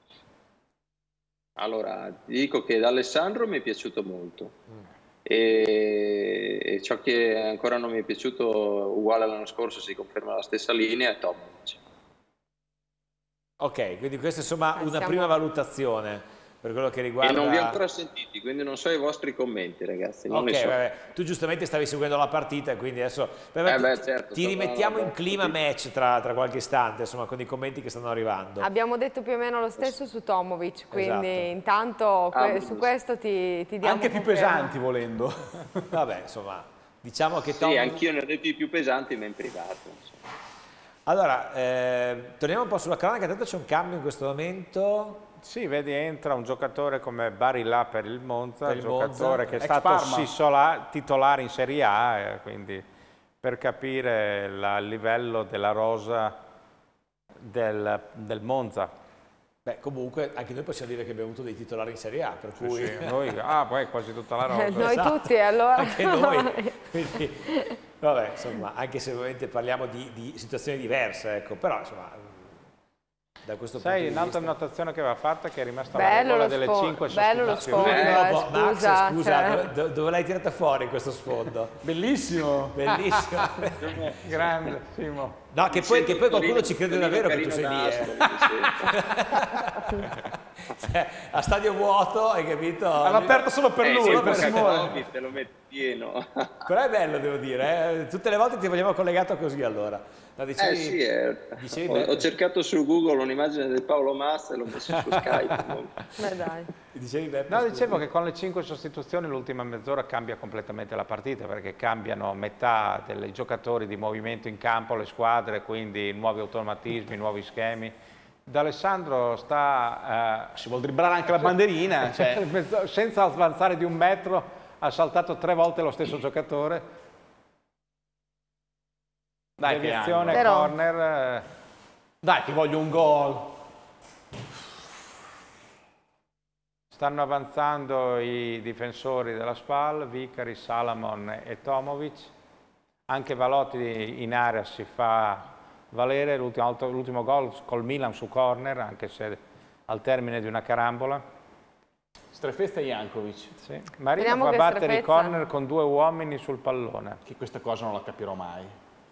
Allora ti dico che da Alessandro mi è piaciuto molto. Mm. E ciò che ancora non mi è piaciuto uguale all'anno scorso, si conferma la stessa linea, è Tomovic. Ok, quindi questa è insomma una Siamo... prima valutazione per quello che riguarda... E non vi ho ancora sentiti, quindi non so i vostri commenti ragazzi, non ok, ne so. Vabbè. Tu giustamente stavi seguendo la partita, quindi adesso eh beh, ti, certo, ti rimettiamo in beh, clima tutti... match tra, tra qualche istante, insomma, con i commenti che stanno arrivando. Abbiamo detto più o meno lo stesso su Tomovic, quindi esatto. intanto que ah, su questo ti, ti diamo anche più conferma. pesanti volendo. Vabbè, insomma, diciamo che Sì, Tomovic... anch'io ne ho detti più pesanti, ma in privato. Insomma. Allora, eh, torniamo un po' sulla cronaca, tanto c'è un cambio in questo momento... Sì, vedi, entra un giocatore come Barilla per il Monza, per il giocatore Monza. che è Ex stato Parma. Sissola, titolare in Serie A, eh, quindi per capire la, il livello della rosa del, del Monza. Beh, comunque anche noi possiamo dire che abbiamo avuto dei titolari in Serie A, per cui... Sì, noi, ah, poi quasi tutta la rosa. Noi esatto. tutti, allora. Anche noi. Quindi, vabbè, insomma, anche se ovviamente parliamo di, di situazioni diverse, ecco, però insomma... Da questo Sai, punto un'altra di vista... annotazione che va fatta che è rimasta bello la regola lo delle cinque bello lo sostituzioni. sfondo, Eh, eh, Max, scusa, scusa, cioè... dove, dove l'hai tirata fuori questo sfondo? Bellissimo. Bellissimo. Grande, Simo. No, che poi, che poi qualcuno ci crede davvero che tu sei lì. Eh. a stadio vuoto, hai capito? Hanno aperto solo per eh, lui, solo per Simone. te lo metti pieno. Però è bello, devo dire, eh? Tutte le volte ti vogliamo collegato così allora. No, dicevi, eh sì, eh. dicevi ho, ho cercato su Google un'immagine del Paolo Massa e l'ho messo su Skype. Beh, dai. Dicevi, Beppe, no, scusi. dicevo che con le cinque sostituzioni l'ultima mezz'ora cambia completamente la partita, perché cambiano metà dei giocatori di movimento in campo, le squadre, quindi nuovi automatismi, nuovi schemi. D'Alessandro sta... Eh, si vuol dribblare anche la banderina. Cioè. Senza avanzare di un metro, ha saltato tre volte lo stesso giocatore. Dai, Deviazione, Però... corner. Eh. Dai, ti voglio un gol. Stanno avanzando i difensori della Spal, Vicari, Salamon e Tomovic. Anche Valotti in area si fa valere, l'ultimo gol col Milan su corner, anche se al termine di una carambola. Strefezza e Jankovic. Sì. Marino Speriamo fa che battere i Strefezza- corner con due uomini sul pallone. Che questa cosa non la capirò mai.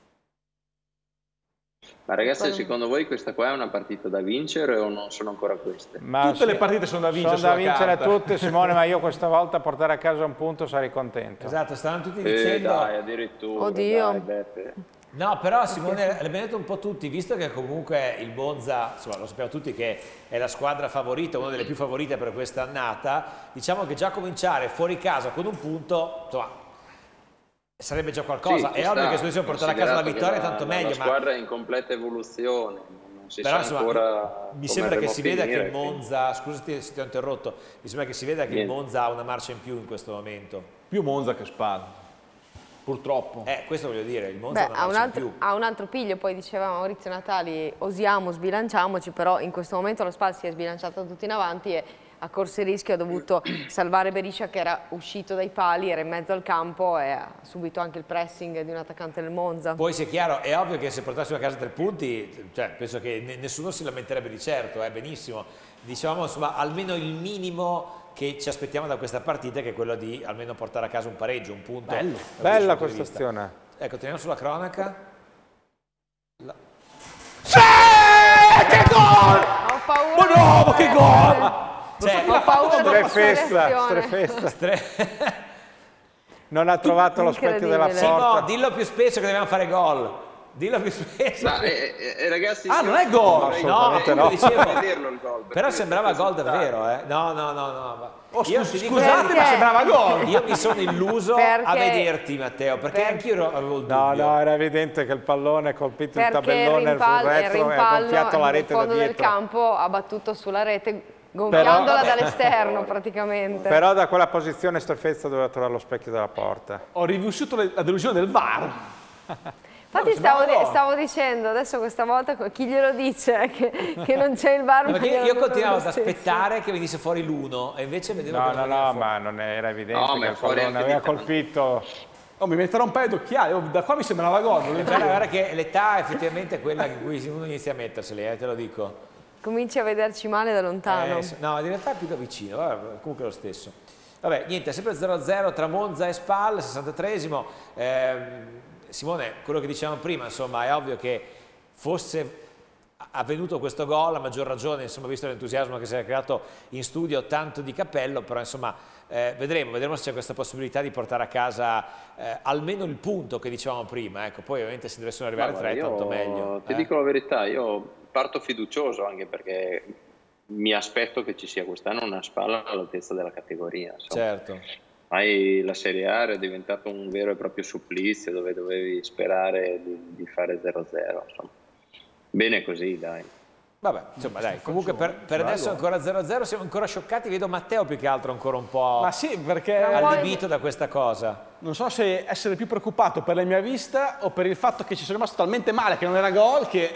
Ma ragazzi, secondo voi questa qua è una partita da vincere o non sono ancora queste? Ma Tutte sì, le partite sono da vincere. sono da sulla vincere carta. tutte, Simone, ma io questa volta a portare a casa un punto sarei contento. Esatto, stavano tutti Eh, dicendo... dai, addirittura. Oddio. Dai, Beppe. No, però Simone, l'abbiamo detto un po' tutti, visto che comunque il Monza, insomma, lo sappiamo tutti che è la squadra favorita, una delle più favorite per questa annata, diciamo che già cominciare fuori casa con un punto, insomma, sarebbe già qualcosa. Sì, è ovvio sta, che se dovessimo portare a casa la considerato vittoria che tanto la, meglio, la ma... squadra è in completa evoluzione, non si Però sa insomma, ancora mi come sembra che andremo si a veda che finire, il quindi. Monza, scusate se ti ho interrotto, mi sembra che si veda che Niente. il Monza ha una marcia in più in questo momento. Più Monza che Spal, purtroppo. Eh, questo voglio dire, il Monza Beh, ha ha una un, marcia in altro, più. ha un altro piglio, poi diceva Maurizio Natali, osiamo, sbilanciamoci, però in questo momento lo Spal si è sbilanciato tutto in avanti e ha corso il rischio, ha dovuto salvare Beriscia che era uscito dai pali, era in mezzo al campo e ha subito anche il pressing di un attaccante del Monza. Poi sia chiaro, è ovvio che se portassimo a casa tre punti, cioè, penso che ne- nessuno si lamenterebbe di certo, eh, benissimo. Diciamo insomma almeno il minimo che ci aspettiamo da questa partita, che è quello di almeno portare a casa un pareggio, un punto. Bello. da questo Bella punto di questa vista. azione. Ecco, teniamo sulla cronaca. La- Sì! Che gol! Ho paura. Ma no, ma che gol! Cioè, Ho paura della Strefessa, reazione. strefessa. Stre- Non ha trovato lo specchio della Incredibile. Simo, porta. dillo più spesso che dobbiamo fare gol. Dillo più spesso. Ma, eh, eh, ragazzi, Ah, io non è gol! vorrei- No, assolutamente appunto no. dicevo. vorrei vederlo il gol, Però perché sembrava questo gol risultato- davvero, eh? No, no, no, no. Oh, Io scus- ti dico- scusate, Perché? ma sembrava gol! Io mi sono illuso Perché- a vederti, Matteo, perché per- anch'io ero- avevo il dubbio. No, no, era evidente che il pallone ha colpito il Perché il tabellone sul rimpallo, il retro e ha rimpallo gonfiato la nel rete da fondo del dietro. campo ha battuto sulla rete gonfiandola Però- dall'esterno praticamente. Però da quella posizione Strefezza doveva trovare lo specchio della porta. Ho rivissuto le- la delusione del V A R. Infatti No, stavo, sembrava di- gol. stavo dicendo, adesso questa volta chi glielo dice che, che non c'è il V A R? No, ma perché glielo io dicono continuavo lo ad stesso. aspettare che venisse fuori l'uno e invece vedevo No, che no, non veniva no, fuori. ma non era evidente No, ma che è il fuori pallone anche aveva di tanto. colpito. Oh, mi metterò un paio d'occhiali, oh, da qua mi sembrava gol. non Guarda, è vero. guarda che l'età effettivamente è quella in cui uno inizia a metterseli, eh, te lo dico. Cominci a vederci male da lontano. Eh, no, in realtà è più da vicino, vabbè, comunque è lo stesso. Vabbè, niente, sempre zero a zero tra Monza e Spal, sessantatreesimo. Ehm, Simone, quello che dicevamo prima, insomma, è ovvio che fosse avvenuto questo gol, a maggior ragione, insomma, visto l'entusiasmo che si è creato in studio, tanto di cappello, però insomma, eh, vedremo, vedremo se c'è questa possibilità di portare a casa eh, almeno il punto che dicevamo prima, ecco, poi ovviamente se dovessero arrivare Guarda, tre, io tanto meglio. Ti eh. dico la verità, io parto fiducioso anche perché mi aspetto che ci sia quest'anno una Spal all'altezza della categoria. Insomma. Certo. Ormai la Serie A è diventato un vero e proprio supplizio dove dovevi sperare di, di fare zero a zero. Insomma. Bene così, dai. Vabbè, insomma dai, comunque per, per adesso ancora zero a zero, siamo ancora scioccati, vedo Matteo più che altro ancora un po' Ma sì, perché allibito da questa cosa. non so se essere più preoccupato per la mia vista o per il fatto che ci sono rimasto talmente male che non era gol che...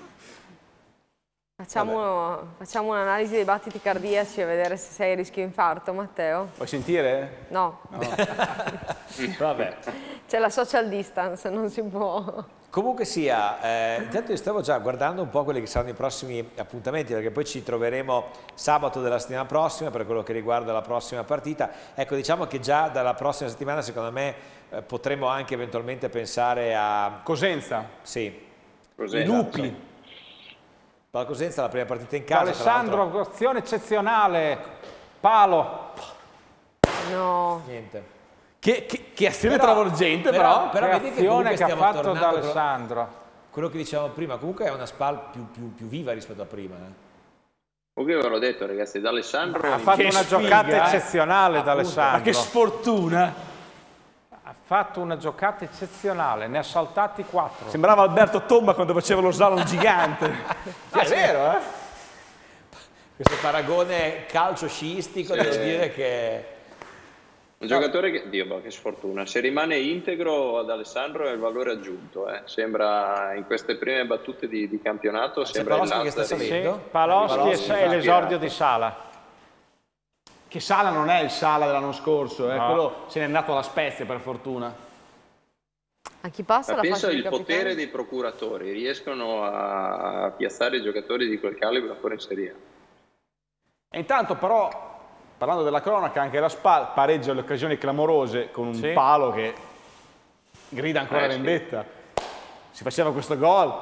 Facciamo, facciamo un'analisi dei battiti cardiaci e vedere se sei a rischio infarto, Matteo. Vuoi sentire? No, Vabbè. c'è la social distance, non si può. Comunque sia, eh, intanto io stavo già guardando un po' quelli che saranno i prossimi appuntamenti, perché poi ci troveremo sabato della settimana prossima per quello che riguarda la prossima partita. Ecco, diciamo che già dalla prossima settimana secondo me eh, potremo anche eventualmente pensare a... Cosenza, Sì, Cos'è, i lupi. Spal Cosenza, la prima partita in casa. Alessandro, azione eccezionale, palo. No. Niente. Che, che, che azione Però- travolgente però- però. però Che vedi che azione comunque che ha stiamo fatto tornando da quello- Alessandro. Quello che dicevamo prima, comunque è una Spal più, più, più viva rispetto a prima. Eh. Comunque ve l'ho detto ragazzi, D'Alessandro Ha fatto Che una sfiga, giocata eh. eccezionale da Alessandro. Ma che sfortuna. Ha fatto una giocata eccezionale, ne ha saltati quattro. Sembrava Alberto Tomba quando faceva lo slalom gigante. È vero, eh? Questo paragone calcio-sciistico, Sì. devo dire che... Un giocatore che, Dio, boh, che sfortuna, se rimane integro ad Alessandro è il valore aggiunto, eh. Sembra in queste prime battute di, di campionato, C'è sembra il Paloschi che sta Lazzari. salendo? Sì, Paloschi Paloschi, e l'esordio di Sala. Che Sala non è il Sala dell'anno scorso, eh? No. Quello se n'è andato alla Spezia per fortuna. A chi passa Ma la penso fascia di il capitano? potere dei procuratori, riescono a, a piazzare i giocatori di quel calibro ancora in Serie A. E intanto però, parlando della cronaca, anche la Spal pareggia le occasioni clamorose con un Sì. palo che grida ancora Eh, sì. vendetta. Si faceva questo gol.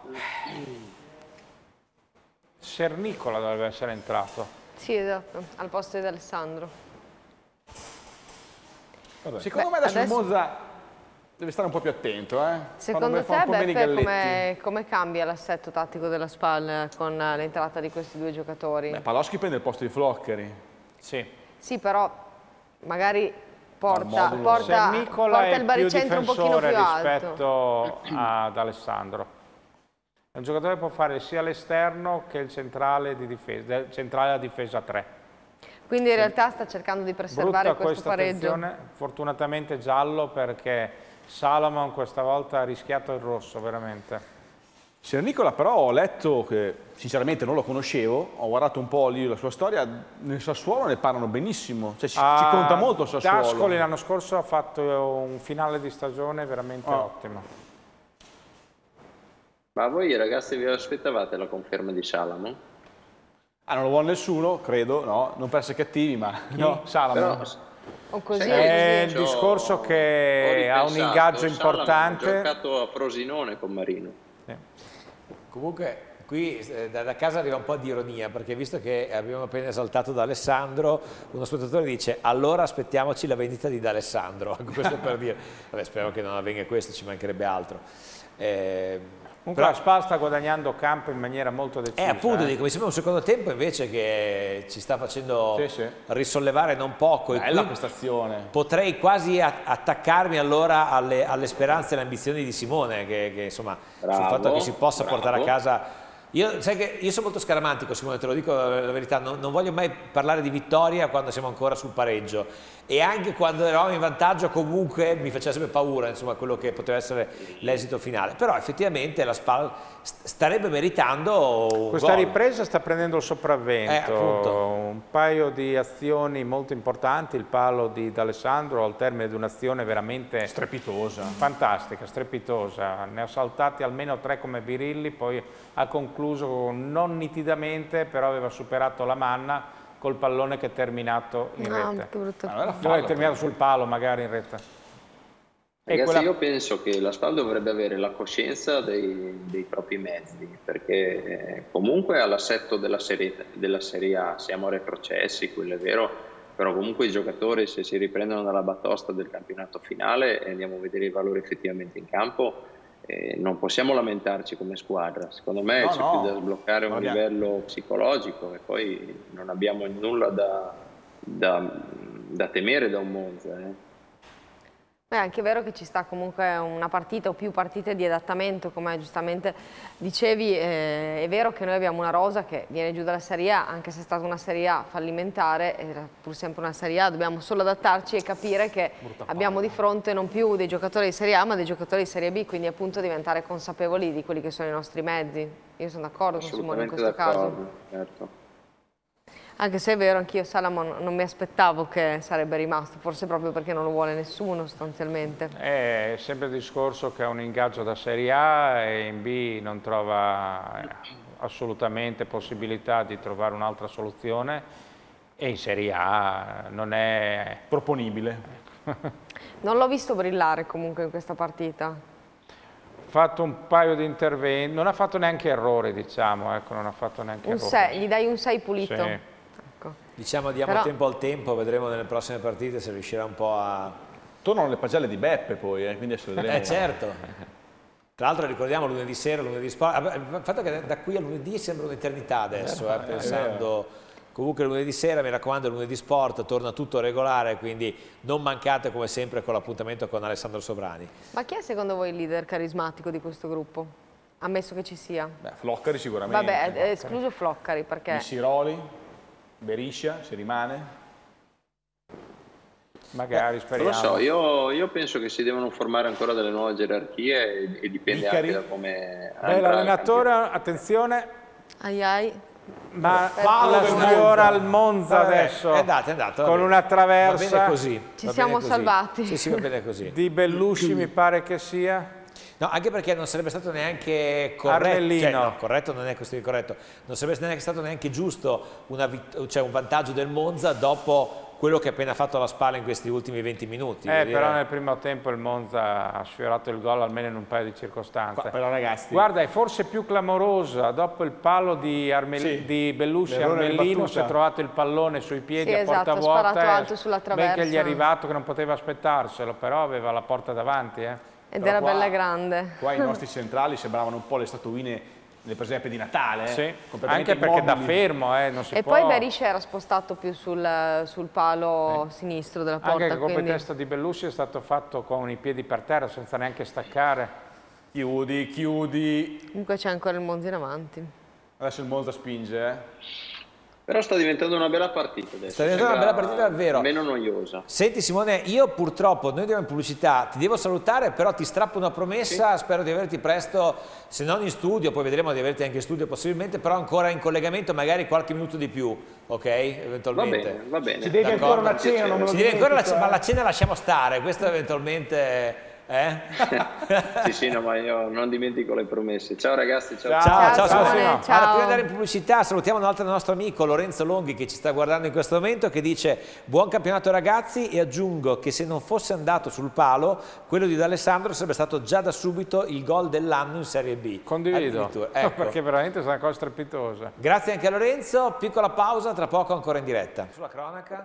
Sernicola dovrebbe essere entrato. Sì, esatto, al posto di Alessandro. Secondo Beh, me adesso, adesso- il Monza deve stare un po' più attento. Eh? Secondo Fanno- fanno te, un po' bene i Beppe, galletti. come, come cambia l'assetto tattico della Spal con l'entrata di questi due giocatori? Beh, Paloschi prende il posto di Floccari. Sì. Sì, però magari porta, modulo- porta, Sernicola porta è il più baricentro un pochino più difensore alto. rispetto ad Alessandro. È un giocatore che può fare sia l'esterno che il centrale di difesa, il centrale a difesa tre. Quindi in realtà sta cercando di preservare Brutta questo questa pareggio. attenzione, fortunatamente giallo perché Salomon questa volta ha rischiato il rosso veramente. Sernicola però ho letto che, sinceramente non lo conoscevo, ho guardato un po' lì la sua storia, nel Sassuolo ne parlano benissimo, cioè ci, ci Ah, conta molto il Sassuolo. D'Ascoli l'anno scorso ha fatto un finale di stagione veramente Oh. ottimo. Ma voi ragazzi vi aspettavate la conferma di Salamo? Ah, non lo vuole nessuno, credo, no, non per essere cattivi, ma no, Salamo. Però, O così, sai o che È così. il discorso che ho ha un ripensato, ingaggio Salamo importante. ha giocato a Frosinone con Marino. Comunque qui eh, da, da casa arriva un po' di ironia, perché visto che abbiamo appena esaltato D'Alessandro, uno spettatore dice allora aspettiamoci la vendita di D'Alessandro, questo per dire, vabbè spero che non avvenga questo, ci mancherebbe altro. Eh, Comunque però- la Spal sta guadagnando campo in maniera molto decisa. Eh, appunto, eh. dico, mi sembra un secondo tempo invece che ci sta facendo Sì, sì. risollevare non poco. E Bella qui prestazione. potrei quasi a- attaccarmi allora alle, alle speranze e alle ambizioni di Simone, che, che, insomma, sul Bravo, fatto che si possa bravo. portare a casa. Io, sai che io sono molto scaramantico, Simone, te lo dico la verità, non, non voglio mai parlare di vittoria quando siamo ancora sul pareggio, e anche quando eravamo in vantaggio comunque mi faceva sempre paura, insomma, quello che poteva essere l'esito finale. Però effettivamente la Spal st- starebbe meritando un Questa gol. ripresa sta prendendo il Eh, sopravvento, appunto. un paio di azioni molto importanti, il palo di D'Alessandro al termine di un'azione veramente Strepitosa. fantastica, strepitosa, ne ha saltati almeno tre come Birilli, poi ha concluso non nitidamente, però aveva superato la manna col pallone che è terminato in Ah, rete. che brutto. Ma non era Dove è fallo, terminato sul palo magari in rete. E Ragazzi, quella- io penso che la Spal dovrebbe avere la coscienza dei, dei propri mezzi, perché eh, comunque all'assetto della serie, della Serie A siamo retrocessi, quello è vero, però comunque i giocatori, se si riprendono dalla batosta del campionato finale e andiamo a vedere i valori effettivamente in campo, eh, non possiamo lamentarci come squadra. Secondo me No, c'è no, più da sbloccare un non abbiamo- livello psicologico e poi non abbiamo nulla da, da, da temere da un Monza. Eh. È anche vero che ci sta comunque una partita o più partite di adattamento, come giustamente dicevi. Eh, è vero che noi abbiamo una rosa che viene giù dalla Serie A, anche se è stata una Serie A fallimentare, era pur sempre una Serie A, dobbiamo solo adattarci e capire che abbiamo di fronte non più dei giocatori di Serie A ma dei giocatori di Serie B, quindi appunto diventare consapevoli di quelli che sono i nostri mezzi. Io sono d'accordo con Simone in Assolutamente questo caso. d'accordo, certo. Anche se è vero, anch'io Salomon non mi aspettavo che sarebbe rimasto, forse proprio perché non lo vuole nessuno sostanzialmente. È sempre il discorso che ha un ingaggio da Serie A e in B non trova eh, assolutamente possibilità di trovare un'altra soluzione, e in Serie A non è Proponibile. Non l'ho visto brillare comunque in questa partita. fatto un paio di interventi, non ha fatto neanche errori, diciamo, ecco, non ha fatto neanche un errori. sei, gli dai un sei pulito? Sì. Ecco. Diciamo diamo Però... tempo al tempo, vedremo nelle prossime partite se riuscirà un po' a... Tornano le pagelle di Beppe poi, eh, quindi adesso vedremo. Eh certo. Tra l'altro ricordiamo lunedì sera, lunedì sport, il fatto che da qui a lunedì sembra un'eternità adesso, eh, pensando... Comunque lunedì sera, mi raccomando, lunedì sport, torna tutto regolare, quindi non mancate come sempre con l'appuntamento con Alessandro Sovrani. Ma chi è secondo voi il leader carismatico di questo gruppo? Ammesso che ci sia. Beh, Floccari sicuramente. Vabbè, è escluso Floccari perché... Missiroli, Beriscia, se rimane. Magari, speriamo. Non lo so, io, io penso che si devono formare ancora delle nuove gerarchie e, e dipende Vicari. anche da come... Beh, l'allenatore, attenzione. Ai ai. Ma Palo la sfiora al Monza Vabbè, adesso, è andato, è andato, con bene. una traversa. Va bene così. Ci va siamo bene così. salvati. Sì, sì, va bene così. Di Bellusci mi pare che sia. No, anche perché non sarebbe stato neanche corretto, Armellino. cioè, no, corretto non è questione di corretto, non sarebbe neanche stato neanche giusto una, cioè, un vantaggio del Monza dopo quello che ha appena fatto alla spalla in questi ultimi venti minuti. Eh, dire. però nel primo tempo il Monza ha sfiorato il gol almeno in un paio di circostanze. Però ragazzi... Guarda, è forse più clamorosa, dopo il palo di, Armel Sì, di Bellusci, l'errore di Armellino battuta. si è trovato il pallone sui piedi Sì, a esatto, porta ha vuota. sparato alto sulla traversa. Ben che gli è arrivato che non poteva aspettarselo, però aveva la porta davanti. Eh. Ed Però era qua- bella grande. Qua i nostri centrali sembravano un po' le statuine le presepe di Natale, eh? Sì, Completamente anche perché da immobili. fermo eh, non si E può... poi Beriscia era spostato più sul, sul palo sinistro della porta. Anche il colpo quindi... di testa di Bellusci è stato fatto con i piedi per terra senza neanche staccare. Chiudi, chiudi. Comunque c'è ancora il Monza in avanti. Adesso il Monza spinge, eh? Però sta diventando una bella partita adesso. Sta diventando una Sembra bella partita davvero. Meno noiosa. Senti Simone, io purtroppo, noi andiamo in pubblicità, ti devo salutare, però ti strappo una promessa, spero di averti presto, se non in studio, poi vedremo di averti anche in studio possibilmente, però ancora in collegamento magari qualche minuto di più, ok? Va Eventualmente. bene, va bene. Ci devi ancora una cena, non me lo Ci devi ancora la, dimentico, ma eh. la cena lasciamo stare, questo eventualmente... Eh? Sì, sì, no, ma io non dimentico le promesse. Ciao ragazzi, ciao. Ciao, ciao, Ciao, Simone. Simone, Allora, ciao. prima di andare in pubblicità salutiamo un altro nostro amico Lorenzo Longhi che ci sta guardando in questo momento, che dice buon campionato ragazzi, e aggiungo che se non fosse andato sul palo quello di D'Alessandro sarebbe stato già da subito il gol dell'anno in Serie B. Condivido, Addirittura, ecco. perché veramente è una cosa strepitosa. Grazie anche a Lorenzo, piccola pausa, tra poco ancora in diretta. Sulla cronaca.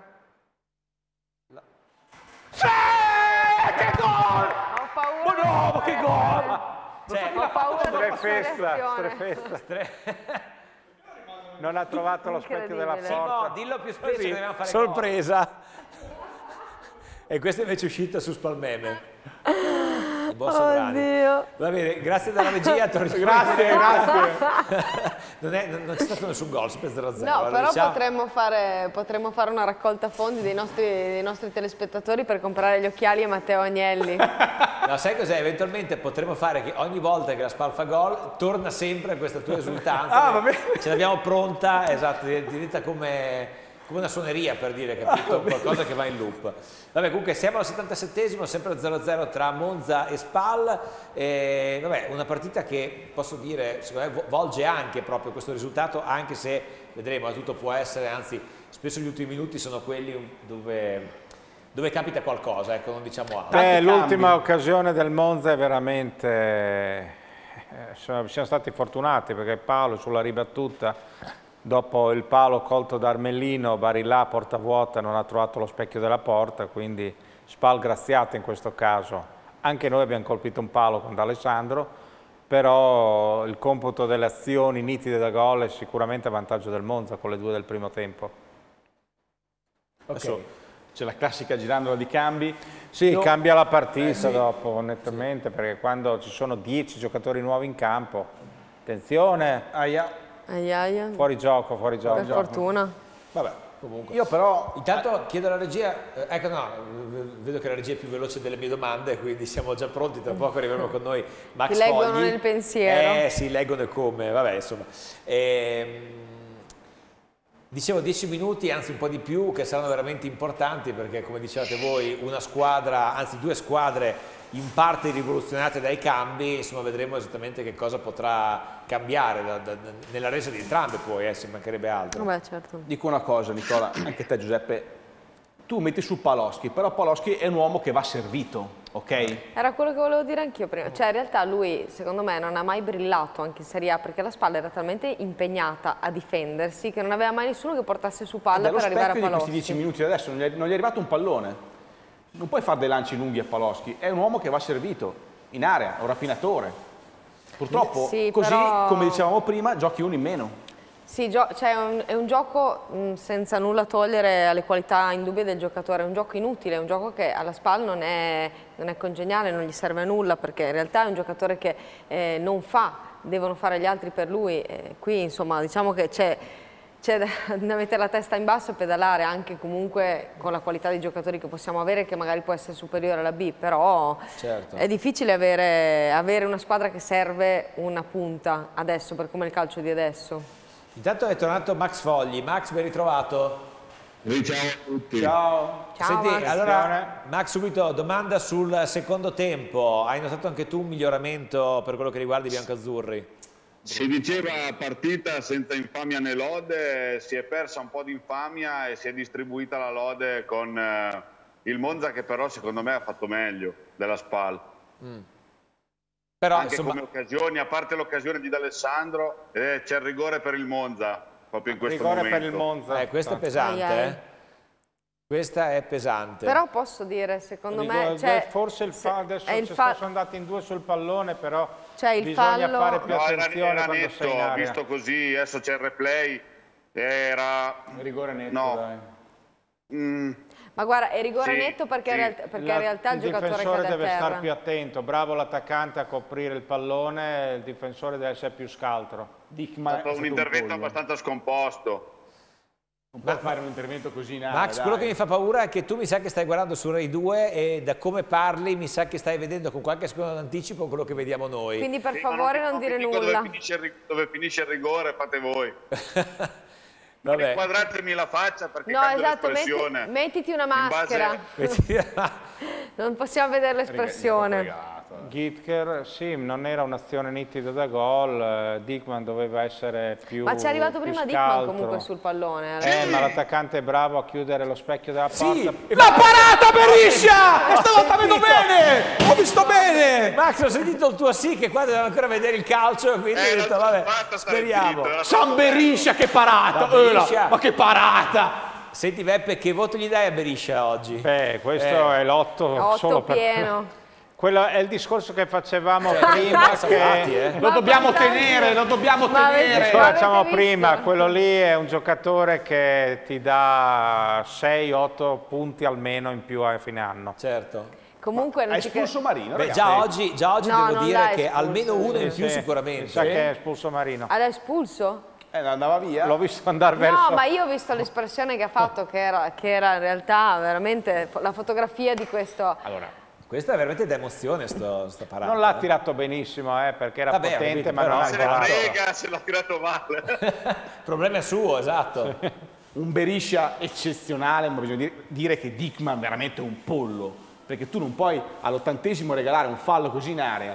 La... Sì! Che gol! Ho paura. Ma no, ma che gol! Cioè, Ho paura della sua Strefesta, reazione. strefesta. Non ha trovato lo specchio della Incredibile. porta. no, dillo più spesso che dobbiamo fare sorpresa. E questa invece è uscita su Spalmeme. Il buon Sovrani. Oddio. Va bene, grazie della regia. torniamo- Grazie, grazie. non, è- non- non c'è stato nessun gol, sempre zero a zero. No, allora, però diciamo- potremmo fare, potremmo fare una raccolta fondi dei nostri, dei nostri telespettatori per comprare gli occhiali a Matteo Agnelli. No, sai cos'è? Eventualmente potremmo fare che ogni volta che la Spal fa gol torna sempre questa tua esultanza. Ah, va che bene. Ce l'abbiamo pronta, esatto, diventa come, come una suoneria, per dire, capito? Qualcosa che va in loop. Vabbè, comunque siamo al settantasettesimo, sempre zero a zero tra Monza e Spal. E, vabbè, una partita che posso dire, secondo me, vo- volge anche proprio questo risultato, anche se vedremo, tutto può essere, anzi, spesso gli ultimi minuti sono quelli dove, dove capita qualcosa, ecco, non diciamo altro. Beh, Tanti l'ultima cambi. occasione del Monza è veramente... eh, siamo siamo stati fortunati perché Paolo sulla ribattuta, dopo il palo colto da Armellino, Barillà porta vuota, non ha trovato lo specchio della porta, quindi Spal graziato in questo caso. Anche noi abbiamo colpito un palo con D'Alessandro, però il computo delle azioni nitide da gol è sicuramente a vantaggio del Monza con le due del primo tempo. Adesso c'è la classica girandola di cambi. Sì, Io- cambia la partita Eh, sì. dopo, nettamente, perché quando ci sono dieci giocatori nuovi in campo, attenzione, Aia. Ai ai ai. fuori gioco, fuori gioco. Per fortuna. Vabbè, comunque. Io però... Intanto chiedo alla regia, eh, ecco no, v- vedo che la regia è più veloce delle mie domande, quindi siamo già pronti, tra poco arriveremo con noi Max Ti leggono Fogli. nel pensiero. Eh sì, leggono e come, vabbè insomma. Ehm, dicevo dieci minuti, anzi un po' di più, che saranno veramente importanti perché come dicevate voi, una squadra, anzi due squadre in parte rivoluzionate dai cambi, insomma vedremo esattamente che cosa potrà cambiare da- da- da- nella resa di entrambe poi, eh, se mancherebbe altro. Vabbè, certo. Dico una cosa, Nicola, anche te Giuseppe, tu metti su Paloschi, però Paloschi è un uomo che va servito, ok? Era quello che volevo dire anch'io prima, cioè in realtà lui secondo me non ha mai brillato anche in Serie A perché la Spal era talmente impegnata a difendersi che non aveva mai nessuno che portasse su palla per arrivare a Paloschi. Di questi dieci minuti adesso non gli, è, non gli è arrivato un pallone, non puoi fare dei lanci lunghi a Paloschi, è un uomo che va servito in area, è un rapinatore. Purtroppo sì, così, però... come dicevamo prima, giochi uno in meno. Sì, cioè è, un, è un gioco mh, senza nulla togliere alle qualità indubbie del giocatore, è un gioco inutile, è un gioco che alla Spal non è, non è congeniale, non gli serve a nulla perché in realtà è un giocatore che eh, non fa, devono fare gli altri per lui. E qui insomma diciamo che c'è da mettere la testa in basso e pedalare anche comunque con la qualità dei giocatori che possiamo avere che magari può essere superiore alla B, però certo. È difficile avere, avere una squadra che serve una punta adesso per come il calcio di adesso. Intanto è tornato Max Fogli. Max, ben ritrovato. Ciao a tutti. Ciao. Ciao Senti, Max. allora, Max, subito domanda sul secondo tempo. Hai notato anche tu un miglioramento per quello che riguarda i biancazzurri? Si diceva partita senza infamia né lode, si è persa un po' di infamia e si è distribuita la lode con eh, il Monza che però secondo me ha fatto meglio della Spal. Mm. Però, anche insomma... come occasioni, a parte l'occasione di D'Alessandro, eh, c'è il rigore per il Monza, proprio in questo rigore momento. per il Monza. Eh, questo è pesante, ai, ai. eh? Questa è pesante. Però posso dire, secondo rigore, me... Cioè, forse il fallo, adesso il ci fa... sono andati in due sul pallone, però cioè, il bisogna fallo... fare più no, attenzione era, era quando sei in netto, area. visto così, adesso c'è il replay, era... Rigore netto, no. dai. Mm. Ma guarda, è rigore Sì, netto perché, sì. in realtà, perché La, in realtà il, il giocatore difensore cade a deve terra. stare più attento, bravo l'attaccante a coprire il pallone, il difensore deve essere più scaltro. Dickman È stato un intervento abbastanza scomposto. Non puoi fare un intervento così in area, Max, dai. quello che mi fa paura è che tu mi sa che stai guardando su Rai due e da come parli mi sa che stai vedendo con qualche secondo d'anticipo quello che vediamo noi. Quindi per Sì, favore non, non dire dico nulla. Dove finisce, il, dove finisce il rigore fate voi. Non Vabbè. inquadratemi la faccia perché No, cambia esatto, metti, l'espressione. mettiti una In base- maschera. Non possiamo vedere l'espressione. Gitker, sì, non era un'azione nitida da gol, eh, Dickman doveva essere più Ma c'è arrivato prima più Dickman scaltro. comunque sul pallone. Eh, ma l'attaccante è bravo a chiudere lo specchio della porta. Sì, La parata Beriscia! E stavolta vedo bene! Ho visto bene! Max, ho sentito il tuo sì che qua devono ancora vedere il calcio e quindi Eh, ho detto l'altra vabbè, fatta stare speriamo. zitto, era San Beriscia, che parata! Ma Beriscia- Eh, Ma che parata! Senti Beppe, che voto gli dai a Beriscia oggi? Beh, questo Eh. è l'otto Otto solo per... pieno. Quello è il discorso che facevamo Cioè, prima, salvati, che... eh. Lo Ma dobbiamo fantastico. tenere, lo dobbiamo Ma avete- tenere! Quello Ma che facciamo avete prima, visto? quello lì è un giocatore che ti dà sei otto punti almeno in più a fine anno. Certo. Comunque non Hai ci espulso Marino, Beh, ragazzi. già oggi, già oggi No, devo non dire l'ha che espulso. almeno uno in Sì, più sì. sicuramente. Mi sa che è espulso Marino. Ha espulso? Eh, andava via. L'ho visto andare verso... No, ma io ho visto l'espressione che ha fatto che era, che era in realtà veramente la fotografia di questo. Allora, Questa è veramente da emozione sto, sta parata. non l'ha eh. tirato benissimo, eh, perché era Vabbè, ho potente, capito, ma però non ha Se ne Esatto. frega se l'ha tirato male. Il problema è suo, esatto. Un Beriscia eccezionale, ma bisogna dire, dire che Dickman è veramente un pollo, perché tu non puoi all'ottantesimo regalare un fallo così in area,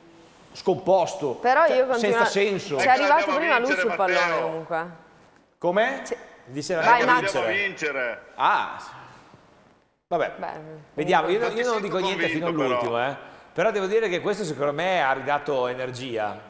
scomposto, Però cioè, io continuo. senza senso. C'è Ecco, arrivato andiamo a prima lui vincere, sul pallone Matteo. comunque. Com'è? Dice la Vai, Vai, Max. Andiamo a vincere. vincere. Ah, Vabbè, Beh, vediamo. Io, Non ti io non sento dico niente fino convinto, all'ultimo, però. eh. Però devo dire che questo secondo me ha ridato energia.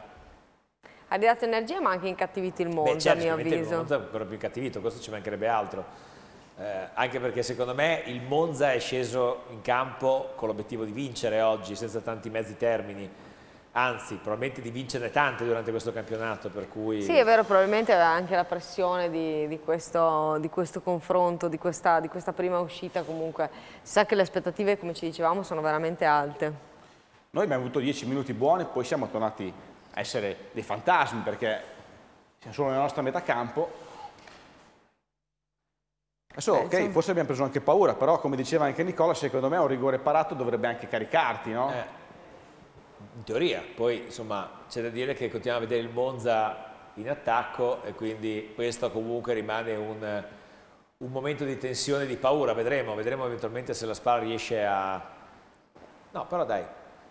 ha ridato energia ma anche incattivito il Beh, Monza, certo, a mio sicuramente il avviso. Monza è ancora più cattivito, questo ci mancherebbe altro. Eh, anche perché secondo me il Monza è sceso in campo con l'obiettivo di vincere oggi, senza tanti mezzi termini. Anzi, probabilmente di vincerne tante durante questo campionato, per cui... Sì, è vero, probabilmente aveva anche la pressione di, di, questo, di questo confronto, di questa, di questa prima uscita comunque. Si sa che le aspettative, come ci dicevamo, sono veramente alte. noi abbiamo avuto dieci minuti buoni, poi siamo tornati a essere dei fantasmi, perché siamo solo nella nostra metà campo. Adesso, Eh, ok, insomma. forse abbiamo preso anche paura, però come diceva anche Nicola, secondo me un rigore parato dovrebbe anche caricarti, no? Eh, in teoria, poi insomma c'è da dire che continuiamo a vedere il Monza in attacco e quindi questo comunque rimane un, un momento di tensione e di paura, vedremo, vedremo eventualmente se la Spal riesce a... No, però dai.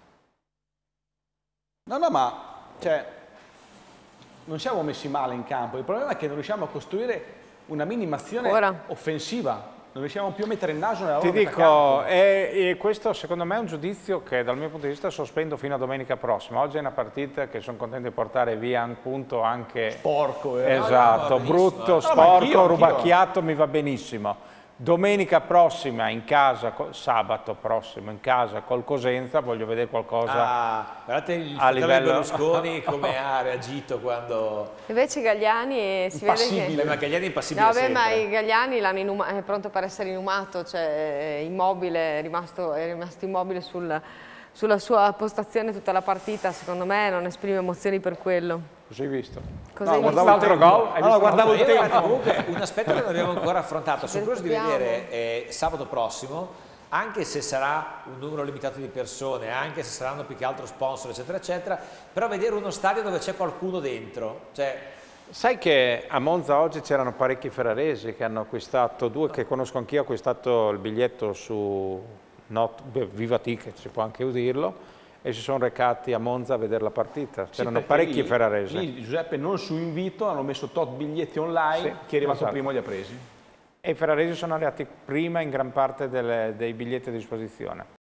No, no, ma cioè, non siamo messi male in campo, il problema è che non riusciamo a costruire una minima azione Ora. offensiva. Non riusciamo più a mettere il naso nella Ti loro dico, e, e questo secondo me è un giudizio che dal mio punto di vista sospendo fino a domenica prossima. Oggi è una partita che sono contento di portare via un punto anche... Sporco. Eh. Esatto, No, no, brutto, no, sporco, anch'io, anch'io. rubacchiato, mi va benissimo. Domenica prossima in casa, sabato prossimo in casa col Cosenza, voglio vedere qualcosa ah, guardate il a livello... Berlusconi come ha reagito quando... Invece Gagliani si vede che... Beh, ma Gagliani è impassibile no, beh, sempre. ma i Gagliani l'hanno inuma... è pronto per essere inumato, cioè è immobile, è rimasto, è rimasto immobile sul, sulla sua postazione tutta la partita, secondo me non esprime emozioni per quello. Cos'hai visto? Cos'hai no, visto? Guardavo l'altro gol, hai no, visto guardavo il tempo. Comunque un aspetto che non abbiamo ancora affrontato, sono curioso di vedere eh, sabato prossimo, anche se sarà un numero limitato di persone, anche se saranno più che altro sponsor eccetera eccetera, però vedere uno stadio dove c'è qualcuno dentro, cioè... Sai che a Monza oggi c'erano parecchi ferraresi che hanno acquistato, due che conosco anch'io, ho acquistato il biglietto su Not, Viva Ticket, si può anche dirlo, e si sono recati a Monza a vedere la partita. C'erano sì, parecchi lì, ferraresi. Lì, Giuseppe, non su invito, hanno messo tot biglietti online, sì, chi è arrivato esatto. primo li ha presi. E i ferraresi sono arrivati prima in gran parte delle, dei biglietti a disposizione.